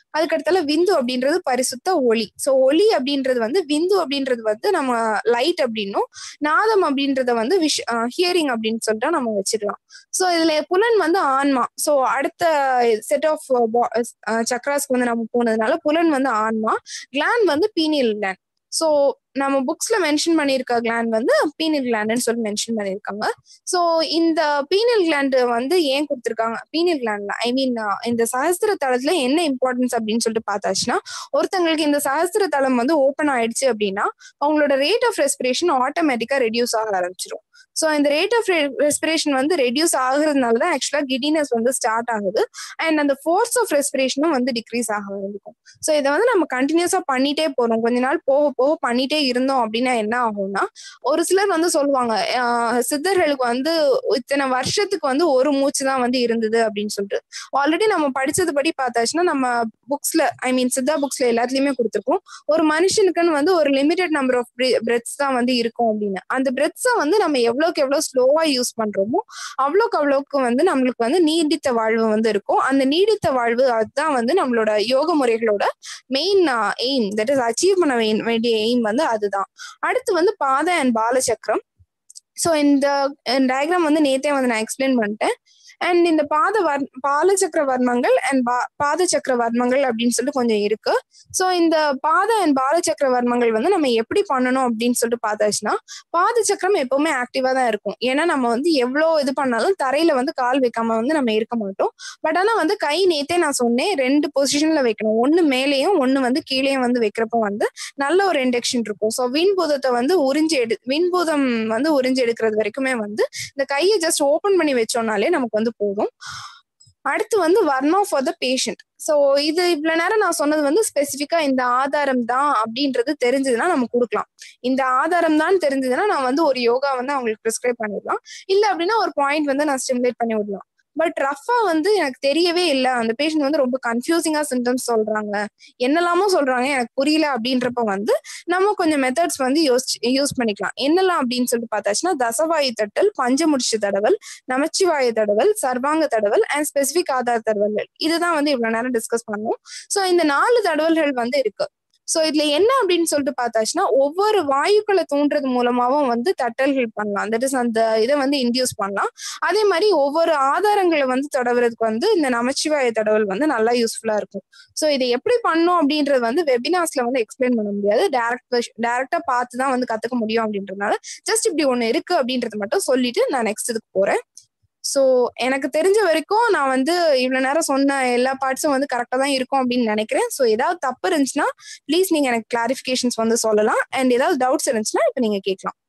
அதுக்கடுத்தால விந்து அப்படின்றது பரிசுத்த ஒளி. ஸோ ஒளி அப்படின்றது வந்து, விந்து அப்படின்றது வந்து நம்ம லைட் அப்படின்னும், நாதம் அப்படின்றத வந்து ஹியரிங் அப்படின்னு சொல்லிட்டு நம்ம வச்சுக்கலாம். ஸோ இதுல புலன் வந்து ஆன்மா. ஸோ அடுத்த செட் ஆஃப் சக்ராஸ்க்கு வந்து நம்ம போனதுனால புலன் வந்து ஆன்மா, கிளாண்ட் வந்து பீனியல் கிளாண்ட். ஸோ நம்ம புக்ஸ்ல மென்ஷன் பண்ணியிருக்க கிளாண்ட் வந்து பீனியல் கிளாண்ட்னு சொல்லி மென்ஷன் பண்ணியிருக்காங்க. ஸோ இந்த பீனியல் கிளாண்ட் வந்து ஏன் கொடுத்துருக்காங்க, பீனியல் கிளாண்ட்ல ஐ மீன் இந்த சஹஸ்திர தளத்துல என்ன இம்பார்ட்டன்ஸ் அப்படின்னு சொல்லிட்டு பார்த்தாச்சுன்னா, ஒருத்தங்களுக்கு இந்த சஹஸ்திர தளம் வந்து ஓப்பன் ஆயிடுச்சு அப்படின்னா அவங்களோட ரேட் ஆஃப் ரெஸ்பிரேஷன் ஆட்டோமேட்டிக்கா ரெடியூஸ் ஆக ஆரம்பிச்சிடும். ஸோ இந்த ரேட் ஆஃப் ரெஸ்பிரேஷன் வந்து ரெடியூஸ் ஆகுறதுனால தான் ஆக்சுவலா கிடினஸ் வந்து ஸ்டார்ட் ஆகுது. அண்ட் அந்த ஃபோர்ஸ் ஆஃப் ரெஸ்பிரேஷனும் வந்து டிக்ரீஸ் ஆக ஆரம்பிக்கும். ஸோ இதை வந்து நம்ம கண்டினியூஸா பண்ணிட்டே போறோம், கொஞ்ச நாள் போக போக பண்ணிட்டே இருந்தோம் அப்படின்னா என்ன ஆகும்னா, ஒரு சிலர் வந்து சொல்லுவாங்க சித்தர்களுக்கு வந்து இத்தனை வருஷத்துக்கு வந்து ஒரு மூச்சு தான் வந்து இருந்தது அப்படின்னு சொல்லிட்டு. ஆல்ரெடி நம்ம படிச்சது படி பார்த்தாச்சுன்னா நம்ம புக்ஸ்ல ஐ மீன் சித்தா புக்ஸ்ல எல்லாத்துலயுமே கொடுத்துருக்கோம், ஒரு மனுஷனுக்குன்னு வந்து ஒரு லிமிடெட் நம்பர் ஆஃப் பிரெத்ஸ் தான் வந்து இருக்கும் அப்படின்னு. அந்த பிரெத்ஸை வந்து நம்ம எவ்வளவுக்கு எவ்வளவு ஸ்லோவா யூஸ் பண்றோமோ அவ்வளவுக்கு வந்து நம்மளுக்கு வந்து நீடித்த வாழ்வு வந்து இருக்கும். அந்த நீடித்த வாழ்வு அதுதான் வந்து நம்மளோட யோக முறைகளோட main aim, that is achieve பண்ண வேண்டிய எய்ம் வந்து அதுதான். அடுத்து வந்து பாத அண்ட் பாலசக்கரம். ஸோ இந்த டயக்ராம் வந்து நேத்தே வந்து நான் எக்ஸ்பிளைன் பண்ணிட்டேன். அண்ட் இந்த பாலச்சக்கர வர்மங்கள் அண்ட் பாதச்சக்கர வர்மங்கள் அப்படின்னு சொல்லிட்டு கொஞ்சம் இருக்கு. ஸோ இந்த பாத அண்ட் பாலச்சக்கர வர்மங்கள் வந்து நம்ம எப்படி பண்ணணும் அப்படின்னு சொல்லிட்டு பார்த்தாச்சுன்னா, பாதச்சக்கரம் எப்பவுமே ஆக்டிவா தான் இருக்கும். ஏன்னா நம்ம வந்து எவ்வளோ இது பண்ணாலும் தரையில வந்து கால் வைக்காம வந்து நம்ம இருக்க மாட்டோம். பட் ஆனா வந்து கை நேத்தே நான் சொன்னேன் 2 பொசிஷன்ல வைக்கணும், ஒன்னு மேலேயும் ஒன்னு வந்து கீழேயும் வந்து வைக்கிறப்ப வந்து நல்ல ஒரு இண்டக்ஷன் இருக்கும். ஸோ விண்பூதத்தை வந்து விண்பூதம் வந்து உறிஞ்சி எடுக்கிறது வரைக்குமே வந்து இந்த கையை ஜஸ்ட் ஓபன் பண்ணி வச்சோம்னாலே நமக்கு வந்து போதும். அடுத்து வந்து வர்ணம் ஃபார் த பேஷண்ட். ஸோ இது இவ்வளவு நேரம் நான் சொன்னது வந்து ஸ்பெசிஃபிக்கா இந்த ஆதாரம் தான் அப்படின்றது தெரிஞ்சதுன்னா நம்ம கொடுக்கலாம். இந்த ஆதாரம் தான் தெரிஞ்சதுன்னா நான் வந்து ஒரு யோகா வந்து அவங்களுக்கு ப்ரிஸ்கிரைப் பண்ணிடலாம். இல்ல அப்படின்னா ஒரு பாயிண்ட் வந்து நான் ஸ்டிமுலேட் பண்ணி விடலாம். பட் ரஃபா வந்து எனக்கு தெரியவே இல்லை, அந்த பேஷண்ட் வந்து ரொம்ப கன்ஃபியூசிங்கா சிம்டம்ஸ் சொல்றாங்க, என்னெல்லாமோ சொல்றாங்க, எனக்கு புரியல அப்படின்றப்ப வந்து நம்ம கொஞ்சம் மெத்தட்ஸ் வந்து யூஸ் பண்ணிக்கலாம். என்னெல்லாம் அப்படின்னு சொல்லிட்டு பார்த்தாச்சுன்னா, தசவாயு தட்டல், பஞ்சமுடிச்சு தடவல், நமச்சிவாய தடவல், சர்வாங்க தடவல் அண்ட் ஸ்பெசிபிக் ஆதார தடவல்கள். இதுதான் வந்து இவ்வளவு நேரம் டிஸ்கஸ் பண்ணுவோம். ஸோ இந்த 4 தடவல்கள் வந்து இருக்கு. ஸோ இதுல என்ன அப்படின்னு சொல்லிட்டு பார்த்தாச்சுன்னா, ஒவ்வொரு வாயுக்களை தூண்டுறது மூலமாவும் வந்து தட்டல்கள் பண்ணலாம், தட் இஸ் அந்த இதை வந்து இன்டியூஸ் பண்ணலாம். அதே மாதிரி ஒவ்வொரு ஆதாரங்களை வந்து தொடர்றதுக்கு வந்து இந்த நமச்சிவாய தடவல் வந்து நல்லா யூஸ்ஃபுல்லா இருக்கும். ஸோ இதை எப்படி பண்ணும் அப்படின்றது வந்து வெபினார்ஸ்ல வந்து எக்ஸ்பிளைன் பண்ண முடியாது, டைரக்டா பார்த்து தான் வந்து கத்துக்க முடியும். அப்படின்றதுனால ஜஸ்ட் இப்படி ஒண்ணு இருக்கு அப்படின்றது மட்டும் சொல்லிட்டு நான் நெக்ஸ்ட் இதுக்கு போறேன். ஸோ எனக்கு தெரிஞ்ச வரைக்கும் நான் வந்து இவ்வளவு நேரம் சொன்ன எல்லா பார்ட்ஸும் வந்து கரெக்டா தான் இருக்கும் அப்படின்னு நினைக்கிறேன். ஸோ ஏதாவது தப்பு இருந்துச்சுன்னா ப்ளீஸ் நீங்க எனக்கு கிளாரிஃபிகேஷன்ஸ் வந்து சொல்லலாம். அண்ட் ஏதாவது டவுட்ஸ் இருந்துச்சுன்னா இப்ப நீங்க கேட்கலாம்.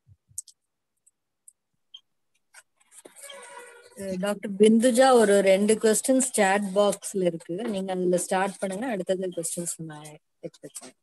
டாக்டர் பிந்துஜா ஒரு 2 கொஸ்டின்ஸ் சாட் பாக்ஸ்ல இருக்கு, நீங்க அதுல ஸ்டார்ட் பண்ணுங்க, அடுத்தது கொஸ்டின்ஸ் நான் எக்ஸ்பெக்ட் பண்ணேன்.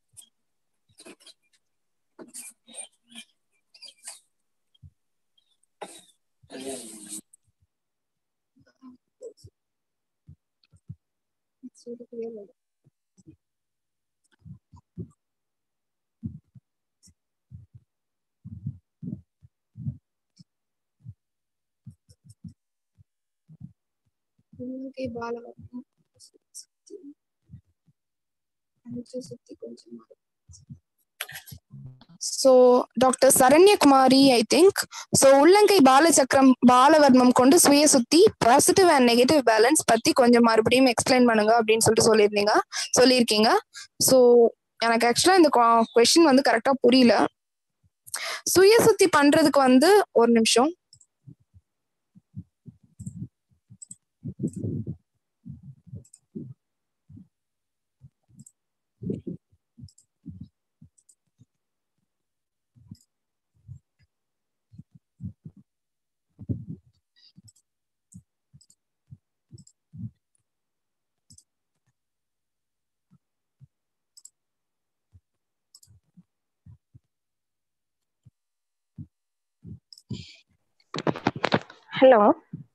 So doctor Saranyakumari I think. So உள்ளங்கை பாலச்சக்கரம் பாலவர்மம் கொண்டு சுய சுத்தி பாசிட்டிவ் அண்ட் நெகட்டிவ் பேலன்ஸ் பத்தி கொஞ்சம் மறுபடியும் எக்ஸ்பிளைன் பண்ணுங்க அப்படின்னு சொல்லிட்டு சொல்லியிருக்கீங்க. ஸோ எனக்கு ஆக்சுவலா இந்த கொஸ்டின் வந்து கரெக்டா புரியல. சுய சுத்தி பண்றதுக்கு வந்து ஒரு நிமிஷம். ஹலோ.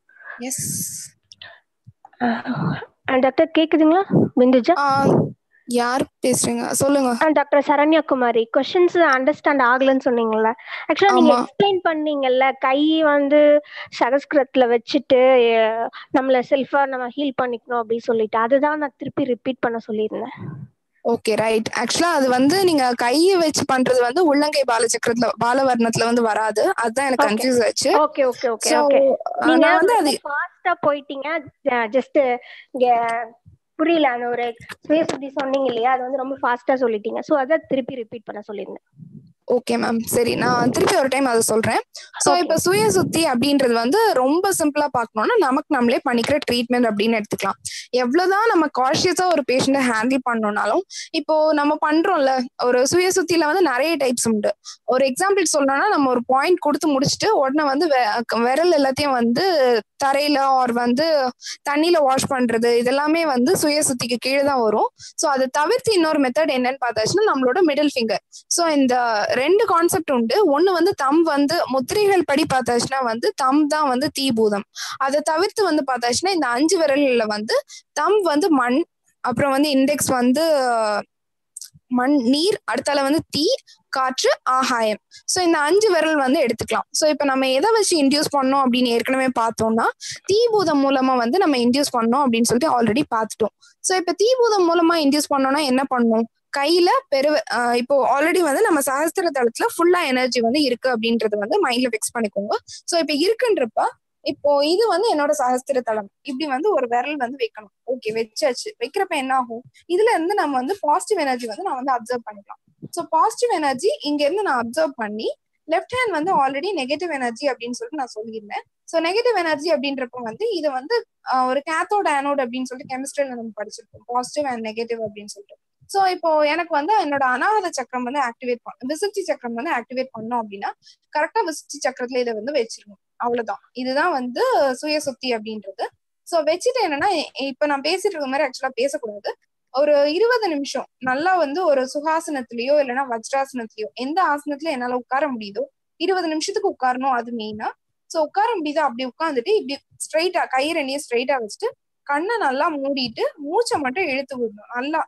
எஸ் டாக்டர் கேக்குதுங்களா? பிந்துஜா யார் பேசுறீங்க சொல்லுங்க. Doctor Saranya Kumari. Questions understand ஆகலன்னு சொன்னீங்கல்ல, ஆக்சுவலா நீங்க எக்ஸ்பிளைன் பண்ணீங்கல்ல, கை வந்து சகஸ்கிரத்துல வச்சுட்டு நம்மள செல்ஃபா நம்ம ஹீல் பண்ணிக்கணும் அப்படின்னு சொல்லிட்டு, அதுதான் நான் திருப்பி ரிப்பீட் பண்ண சொல்லியிருந்தேன். Okay right. ஆக்சுவலா அது வந்து நீங்க கையை வச்சு பண்றது வந்து உள்ளங்கை பாலச்சக்கரத்துல பாலவர்ணத்துல வந்து வராது. அதுதான் எனக்கு கன்ஃபியூஸ் ஆச்சு. Okay okay okay okay. நீங்க வந்து அது ஃபாஸ்டா போயிட்டீங்க. ஜஸ்ட் இங்க புரியல, அந்த ஒரு சுயசுத்தி சொன்னீங்க இல்லையா, அது வந்து ரொம்ப ஃபாஸ்டா சொல்லிட்டீங்க. சோ அத திருப்பி ரிப்பீட் பண்ண சொல்லிருந்தேன். ஓகே மேம், சரி நான் திருப்பி ஒரு டைம் அதை சொல்றேன். ஸோ இப்போ சுய சுத்தி அப்படின்றது வந்து ரொம்ப சிம்பிளா பார்க்கணும்னா நமக்கு நம்மளே பண்ணிக்கிற ட்ரீட்மெண்ட் அப்படின்னு எடுத்துக்கலாம். எவ்வளவுதான் நம்ம காஷியஸா ஒரு பேஷண்ட்டை ஹேண்டில் பண்ணோம்னாலும், இப்போ நம்ம பண்றோம்ல ஒரு சுய சுத்தியில வந்து நிறைய டைப்ஸ் உண்டு. ஒரு எக்ஸாம்பிள் சொல்லணும்னா, நம்ம ஒரு பாயிண்ட் கொடுத்து முடிச்சுட்டு உடனே வந்து விரல் எல்லாத்தையும் வந்து தரையில ஆர் வந்து தண்ணியில வாஷ் பண்றது, இதெல்லாமே வந்து சுய சுத்திக்கு கீழே தான் வரும். ஸோ அதை தவிர்த்து இன்னொரு மெத்தட் என்னன்னு பார்த்தாச்சுன்னா நம்மளோட மிடில் ஃபிங்கர். ஸோ இந்த 2 கான்செப்ட் உண்டு. ஒன்னு வந்து தம் வந்து முத்திரைகள் படி பார்த்தாச்சுன்னா வந்து தம் தான் வந்து தீபூதம். அதை தவிர்த்து வந்து பார்த்தாச்சுன்னா இந்த 5 விரல்ல வந்து தம் வந்து மண், அப்புறம் வந்து இண்டெக்ஸ் வந்து மண் நீர், அடுத்தால வந்து தீ காற்று ஆகாயம். ஸோ இந்த 5 விரல் வந்து எடுத்துக்கலாம். ஸோ இப்போ நம்ம எதை வச்சு இன்டியூஸ் பண்ணோம் அப்படின்னு ஏற்கனவே பார்த்தோம்னா தீபூதம் மூலமா வந்து நம்ம இன்டியூஸ் பண்ணோம் அப்படின்னு சொல்லிட்டு ஆல்ரெடி பார்த்துட்டோம். ஸோ இப்போ தீபூதம் மூலமா இன்டியூஸ் பண்ணோம்னா என்ன பண்ணணும், கையில இப்போ ஆல்ரெடி வந்து நம்ம சகஸ்திர தளத்துல ஃபுல்லா எனர்ஜி வந்து இருக்கு அப்படின்றது வந்து மைண்ட்ல ஃபிக்ஸ் பண்ணிக்கோங்க. ஸோ இப்போ இருக்குன்றப்ப இப்போ இது வந்து என்னோட சகஸ்திர தளம், இப்படி வந்து ஒரு விரல் வந்து வைக்கணும். ஓகே வச்சாச்சு. வைக்கிறப்ப என்ன ஆகும், இதுல இருந்து நம்ம வந்து பாசிட்டிவ் எனர்ஜி வந்து நான் வந்து அப்சர்வ் பண்ணிக்கலாம். ஸோ பாசிட்டிவ் எனர்ஜி இங்க இருந்து நான் அப்சர்வ் பண்ணி லெஃப்ட் ஹேண்ட் வந்து ஆல்ரெடி நெகட்டிவ் எனர்ஜி அப்படின்னு சொல்லிட்டு நான் சொல்லியிருந்தேன். ஸோ நெகட்டிவ் எனர்ஜி அப்படின்றப்ப வந்து இது வந்து ஒரு கேத்தோட் ஆனோட் அப்படின்னு சொல்லிட்டு கெமிஸ்ட்ரியில நம்ம படிச்சிருக்கோம், பாசிட்டிவ் அண்ட் நெகட்டிவ் அப்படின்னு சொல்லிட்டு. ஸோ இப்போ எனக்கு வந்து என்னோட அநாகத சக்கரம் வந்து ஆக்டிவேட் விசுத்தி சக்கரம் வந்து ஆக்டிவேட் பண்ணோம் அப்படின்னா கரெக்டா விசுத்தி சக்கரத்துல இதை வந்து வச்சிருக்கணும். அவ்வளவுதான். இதுதான் வந்து சுய சுத்தி அப்படின்றது. ஸோ வச்சுட்டு என்னன்னா, இப்ப நான் பேசிட்டு இருக்க மாதிரி ஆக்சுவலா பேசக்கூடாது. ஒரு 20 நிமிஷம் நல்லா வந்து ஒரு சுகாசனத்திலயோ இல்லைன்னா வஜ்ராசனத்திலயோ எந்த ஆசனத்துல என்னால உட்கார முடியுதோ 20 நிமிஷத்துக்கு உட்காரணும். அது மெயினா. ஸோ உட்கார முடியுதோ அப்படி உட்காந்துட்டு இப்படி ஸ்ட்ரைட்டா கை ரெண்டையும் ஸ்ட்ரைட்டா வச்சுட்டு கண்ணை நல்லா மூடிட்டு மூச்சை மட்டும் இழுத்து விடணும் நல்லா.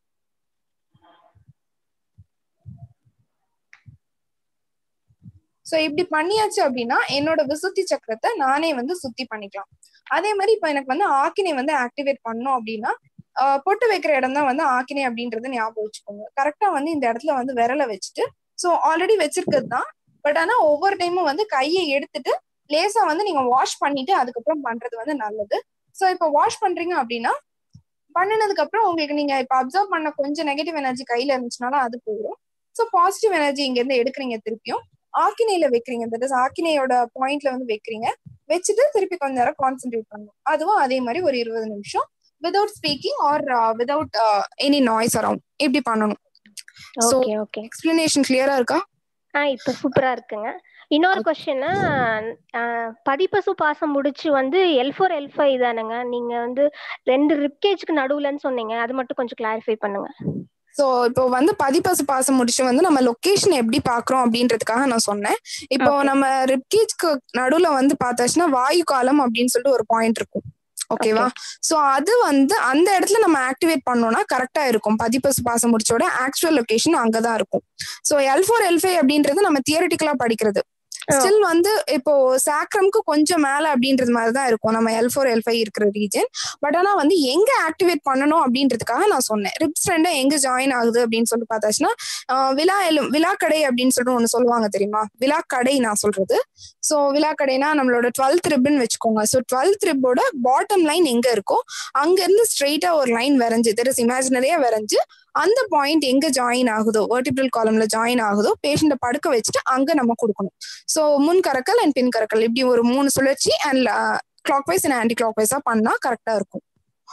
சோ இப்படி பண்ணியாச்சு அப்படின்னா என்னோட விசுத்தி சக்கரத்தை நானே வந்து சுத்தி பண்ணிக்கலாம். அதே மாதிரி இப்ப எனக்கு வந்து ஆக்கினை வந்து ஆக்டிவேட் பண்ணோம் அப்படின்னா பொட்டு வைக்கிற இடம் தான் வந்து ஆக்கினை அப்படின்றத ஞாபகம் வச்சுக்கோங்க. கரெக்டா வந்து இந்த இடத்துல வந்து விரலை வச்சுட்டு, சோ ஆல்ரெடி வச்சிருக்கிறது தான், பட் ஆனா ஒவ்வொரு டைமும் வந்து கையை எடுத்துட்டு லேசா வந்து நீங்க வாஷ் பண்ணிட்டு அதுக்கப்புறம் பண்றது வந்து நல்லது. சோ இப்ப வாஷ் பண்றீங்க அப்படின்னா பண்ணினதுக்கு அப்புறம் உங்களுக்கு நீங்க இப்ப அப்சர்வ் பண்ண கொஞ்சம் நெகட்டிவ் எனர்ஜி கையில இருந்துச்சுனாலும் அது போயிடும். சோ பாசிட்டிவ் எனர்ஜி இங்க இருந்து எடுக்கிறீங்க, திருப்பியும் ஆக்கினையில வைக்கிறீங்க, தட் இஸ் ஆக்கினையோட பாயிண்ட்ல வந்து வைக்கிறீங்க. வச்சுட்டு திருப்பி கொஞ்ச நேரம் கான்சென்ட்ரேட் பண்ணணும். அதுவும் அதே மாதிரி ஒரு 20 நிமிஷம் without speaking or without any noise around இப்படி பண்ணணும். சோ எக்ஸ்பிளனேஷன் கிளியரா இருக்கா? இப்ப சூப்பரா இருக்குங்க. இன்னொரு கொஸ்டின், பதிப்பசு பாசம் முடிச்சு வந்து L4 L5 தானுங்க, நீங்க வந்து 2 ரிப்கேஜ்க்கு நடுவுலன்னு சொன்னீங்க, அது மட்டும் கொஞ்சம் கிளாரிஃபை பண்ணுங்க. சோ இப்போ வந்து பதிப்பசு பாசம் முடிச்சு வந்து நம்ம லொகேஷன் எப்படி பாக்குறோம் அப்படின்றதுக்காக நான் சொன்னேன். இப்போ நம்ம ரிப்கேஜ்க்கு நடுவுல வந்து பார்த்தாச்சுன்னா வாயு காலம் அப்படின்னு சொல்லிட்டு ஒரு பாயிண்ட் இருக்கும். ஓகேவா? சோ அது வந்து அந்த இடத்துல நம்ம ஆக்டிவேட் பண்ணோம்னா கரெக்டா இருக்கும். பதிப்பசு பாசம் முடிச்சோட ஆக்சுவல் லொகேஷன் அங்கதான் இருக்கும். சோ L4 L5 அப்படின்றது நம்ம தியரிட்டிக்கலா படிக்கிறது. ஸ்டில் வந்து இப்போ சாக்ரம்க்கு கொஞ்சம் மேல அப்படின்றது மாதிரிதான் இருக்கும் நம்ம L4 L5 இருக்கிற ரீஜன். பட் ஆனா வந்து எங்க ஆக்டிவேட் பண்ணணும் அப்படின்றதுக்காக நான் சொன்னேன். ரிப்ஸ் ரெண்டும் எங்க ஜாயின் ஆகுது அப்படின்னு சொல்லி பார்த்தாச்சுன்னா விழாக்கடை அப்படின்னு சொல்லிட்டு ஒண்ணு சொல்லுவாங்க தெரியுமா? விழாக்கடை நான் சொல்றது. சோ விழாக்கடைனா நம்மளோட 12th ரிப்னு வச்சுக்கோங்க. சோ 12th ரிப்போட பாட்டம் லைன் எங்க இருக்கோ அங்க இருந்து ஸ்ட்ரெயிட்டா ஒரு லைன் வரைஞ்சு, தட் இஸ் இமேஜினரியா வரைஞ்சு, அந்த பாயிண்ட் எங்க ஜாயின் ஆகுதோ வெர்டிபிரல் காலம்ல ஜாயின் ஆகுதோ பேஷண்ட படுக்க வச்சுட்டு அங்க நம்ம கொடுக்கணும். சோ முன் கரக்கல் அண்ட் பின் கரக்கல் இப்படி ஒரு 3 சுழற்சி and clockwise and anti clock வைஸா பண்ணா கரெக்டா இருக்கும்.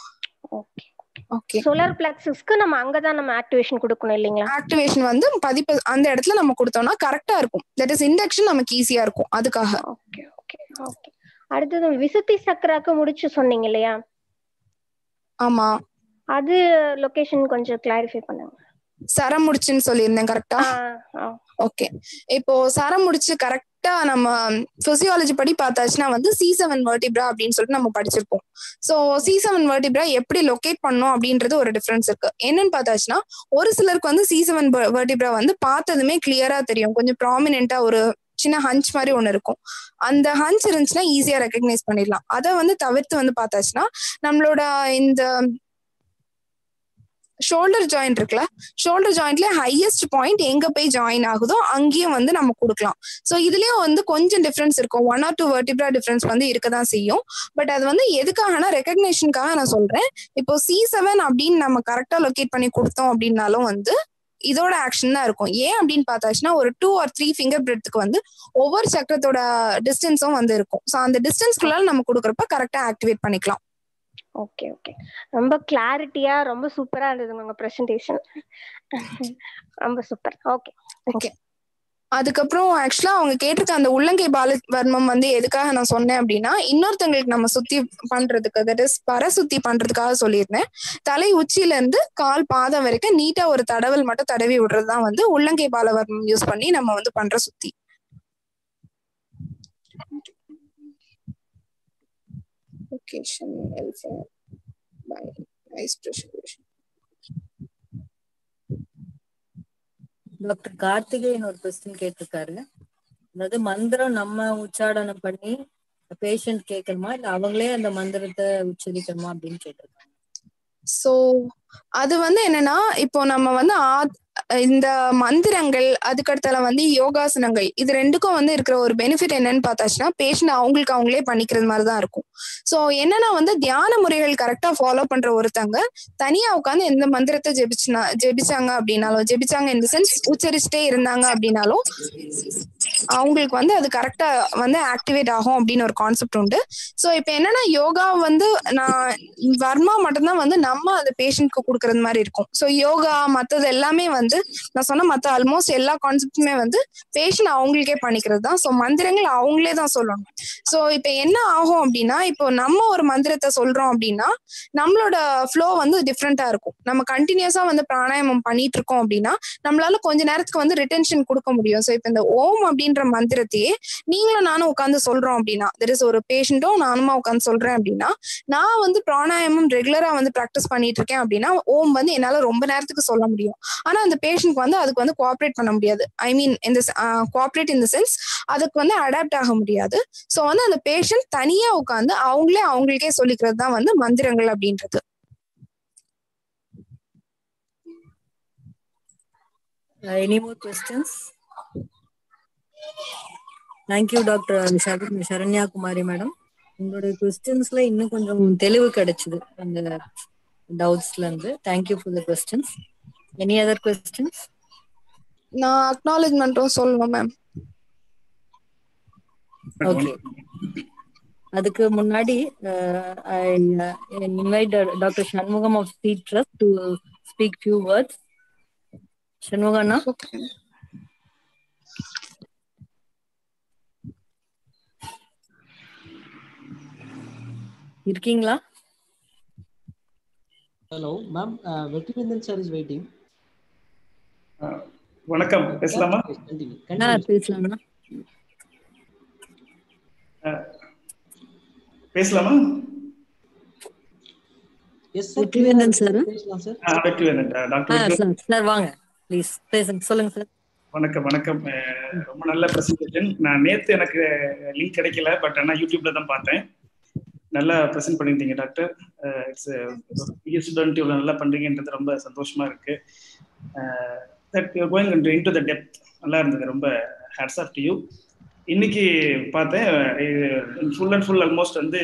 ஓகே. சோலார் பிளெக்ஸஸ்க்கு நம்ம அங்கதான் நம்ம ஆக்டிவேஷன் கொடுக்கணும் இல்லீங்களா? ஆக்டிவேஷன் வந்து பதிப்பு அந்த இடத்துல நம்ம கொடுத்தோம்னா கரெக்டா இருக்கும். தட் இஸ் இண்டக்ஷன் நமக்கு ஈஸியா இருக்கும் அதுக்காக. Okay okay okay. அடுத்தது விசுத்தி சக்கராக்கு முடிச்சு சொன்னீங்க இல்லையா? ஆமா. அது லொகேஷன் கொஞ்சம் கிளாரிஃபை பண்ணுங்க. சரம் முடிச்சுன்னு சொல்லியிருந்தேன் கரெக்டா? ஓகே. இப்போ சரம் முடிச்சு கரெக்ட் கரெக்டா நம்ம பிசியாலஜி படி பார்த்தாச்சுன்னா வந்து C7 வெர்டிப்ரா அப்படின்னு சொல்லிட்டு நம்ம படிச்சிருப்போம். ஸோ C7 வெர்டிப்ரா எப்படி லொகேட் பண்ணோம் அப்படின்றது ஒரு டிஃபரன்ஸ் இருக்கு. என்னன்னு பார்த்தாச்சுன்னா ஒரு சிலருக்கு வந்து C7 வெர்டிப்ரா வந்து பார்த்ததுமே கிளியரா தெரியும், கொஞ்சம் ப்ராமினென்ட்டா ஒரு சின்ன ஹஞ்ச் மாதிரி ஒன்று இருக்கும். அந்த ஹஞ்ச் இருந்துச்சுன்னா ஈஸியா ரெக்கக்னைஸ் பண்ணிடலாம். அதை வந்து தவிர்த்து வந்து பார்த்தாச்சுன்னா நம்மளோட இந்த ஷோல்டர் ஜாயிண்ட் இருக்குல்ல, ஷோல்டர் ஜாயிண்ட்ல ஹையஸ்ட் பாயிண்ட் எங்க போய் ஜாயின் ஆகுதோ அங்கேயும் வந்து நம்ம கொடுக்கலாம். ஸோ இதுலயும் வந்து கொஞ்சம் டிஃபரன்ஸ் இருக்கும், 1 or 2 வெர்டிப்ரா டிஃபரன்ஸ் வந்து இருக்கதான் செய்யும். பட் அது வந்து எதுக்காகனா ரெகக்னேஷனுக்காக நான் சொல்றேன். இப்போ C7 அப்படின்னு நம்ம கரெக்டா லொகேட் பண்ணி கொடுத்தோம் அப்படின்னாலும் வந்து இதோட ஆக்ஷன் தான் இருக்கும். ஏன் அப்படின்னு பார்த்தாச்சுன்னா ஒரு 2 or 3 ஃபிங்கர் பிரெட்த்துக்கு வந்து ஒவ்வொரு சக்கரத்தோட டிஸ்டன்ஸும் வந்து இருக்கும். ஸோ அந்த டிஸ்டன்ஸ்குள்ளால நம்ம கொடுக்குறப்ப கரெக்டா ஆக்டிவேட் பண்ணிக்கலாம். ஓகே ஓகே, ரொம்ப கிளாரிட்டியா ரொம்ப சூப்பரா இருந்தது உங்க பிரசன்டேஷன். ரொம்ப சூப்பர். Okay okay. அதுக்கப்புறம் ஆக்சுவலா அவங்க கேட்டிருக்க அந்த உள்ளங்கை பால வர்மம் வந்து எதுக்காக நான் சொன்னேன் அப்படின்னா இன்னொருத்தங்களுக்கு நம்ம சுத்தி பண்றதுக்கு, தட் இஸ் பர சுத்தி பண்றதுக்காக சொல்லியிருந்தேன். தலை உச்சியில இருந்து கால் பாதம் வரைக்கும் நீட்டா ஒரு தடவல் மட்டும் தடவி விடுறதுதான் வந்து உள்ளங்கை பால வர்மம் யூஸ் பண்ணி நம்ம வந்து பண்ற சுத்தி. டாக்டர் கார்த்திகேயன் ஒரு கொஸ்டின் கேட்டிருக்காரு. அதாவது மந்திரம் நம்ம உச்சாடனம் பண்ணி பேஷண்ட் கேட்கணுமா இல்ல அவங்களே அந்த மந்திரத்தை உச்சரிக்கணுமா அப்படின்னு கேட்டிருக்காங்க. சோ அது வந்து என்னன்னா இப்போ நம்ம வந்து இந்த மந்திரங்கள் அதுக்கடுத்தால வந்து யோகாசனங்கள் இது ரெண்டுக்கும் வந்து இருக்கிற ஒரு பெனிஃபிட் என்னன்னு பார்த்தாச்சுன்னா பேஷண்ட் அவங்களுக்கு அவங்களே பண்ணிக்கிறது மாதிரிதான் இருக்கும். சோ என்னன்னா வந்து தியான முறைகள் கரெக்டா ஃபாலோ பண்ற ஒருத்தங்க தனியா உட்காந்து எந்த மந்திரத்தை ஜெபிச்சாங்க அப்படின்னாலும், ஜெபிச்சாங்க இந்த சென்ஸ் உச்சரிச்சுட்டே இருந்தாங்க அப்படின்னாலும் அவங்களுக்கு வந்து அது கரெக்டா வந்து ஆக்டிவேட் ஆகும் அப்படின்னு ஒரு கான்செப்ட் உண்டு. சோ இப்ப என்னன்னா யோகா வந்து நான் வர்மா மட்டும்தான் வந்து நம்ம அந்த பேஷண்ட்க்கு கொடுக்கறது மாதிரி இருக்கும். சோ யோகா மத்தது எல்லாமே வந்து நான் சொன்ன மத்த ஆல்மோஸ்ட் எல்லா கான்செப்டுமே வந்து பேஷண்ட் அவங்களுக்கே பண்ணிக்கிறது தான். ஸோ மந்திரங்கள் அவங்களே தான் சொல்லணும். ஸோ இப்போ என்ன ஆகும் அப்படின்னா இப்போ நம்ம ஒரு மந்திரத்தை சொல்றோம் அப்படின்னா நம்மளோட ஃப்ளோ வந்து டிஃப்ரெண்டா இருக்கும். நம்ம கண்டினியூஸா வந்து பிராணாயாமம் பண்ணிட்டு இருக்கோம் அப்படின்னா நம்மளால கொஞ்ச நேரத்துக்கு வந்து ரிட்டென்ஷன் கொடுக்க முடியும். ஸோ இப்போ இந்த ஓம் அப்படின்ற மந்திரத்தையே நீங்களும் நானும் உட்காந்து சொல்றோம் அப்படின்னா, தெர் இஸ் ஒரு பேஷண்ட்டும் நானுமா உட்காந்து சொல்றேன் அப்படின்னா நான் வந்து பிராணாயாமம் ரெகுலரா வந்து ப்ராக்டிஸ் பண்ணிட்டு இருக்கேன் அப்படின்னா ஓம் வந்து என்னால ரொம்ப நேரத்துக்கு சொல்ல முடியும். ஆனா அந்த பேஷண்ட் வந்து அதுக்கு வந்து கோஆப்ரேட் பண்ண முடியாது. ஐ மீன் இந்த கோஆப்ரேட் இன் தி சென்ஸ் அதுக்கு வந்து அடாப்ட் ஆக முடியாது. ஸோ வந்து அந்த பேஷண்ட் தனியா உட்காந்து அவங்களுக்கே சொல்லிக்கிறது தான் வந்து மந்திரங்கள் அப்படின்றது. Any more questions? Thank you doctor Saranya Kumari madam. உங்களுடைய கொஸ்டின்ஸ்ல இன்னும் கொஞ்சம் தெளிவு கிடைச்சது அந்த டவுட்ஸ்ல இருந்து. Thank you for the questions. Any other questions? நான் அக்னாலஜ்மெண்ட்டும் சொல்லணும் மேம். ஓகே, அதுக்கு முன்னாடி invite doctor Shanmugam of speed trust to speak few words. சண்முகண்ணா இருக்கீங்களா? Hello ma'am, Vetrivendhan sir is waiting. வணக்கம், பேசலாமா? பேசலாமா? பேசலாமா? Yes sir, Vetrivendhan sir. பேசலாம் சார். வெற்றிவேந்தன் டாக்டர் சார் வாங்க ப்ளீஸ் பேசுங்க, சொல்லுங்க சார். வணக்கம் வணக்கம். ரொம்ப நல்ல பிரசன்டேஷன். நான் நேத்து எனக்கு லிங்க் கிடைக்கல, பட் ஆனா யூடியூப்ல தான் பார்த்தேன். நல்லா ப்ரெசென்ட் பண்ணியிருந்தீங்க டாக்டர். இட்ஸ் பிஎஸ் ஸ்டூடெண்ட் இவ்வளோ நல்லா பண்றீங்கன்றது ரொம்ப சந்தோஷமா இருக்கு. That you going into the depth நல்லா இருந்தது. ரொம்ப ஹேட்ஸ் ஆஃப் டு யூ. இன்னைக்கு பார்த்தேன் ஃபுல் அண்ட் ஃபுல் ஆல்மோஸ்ட் வந்து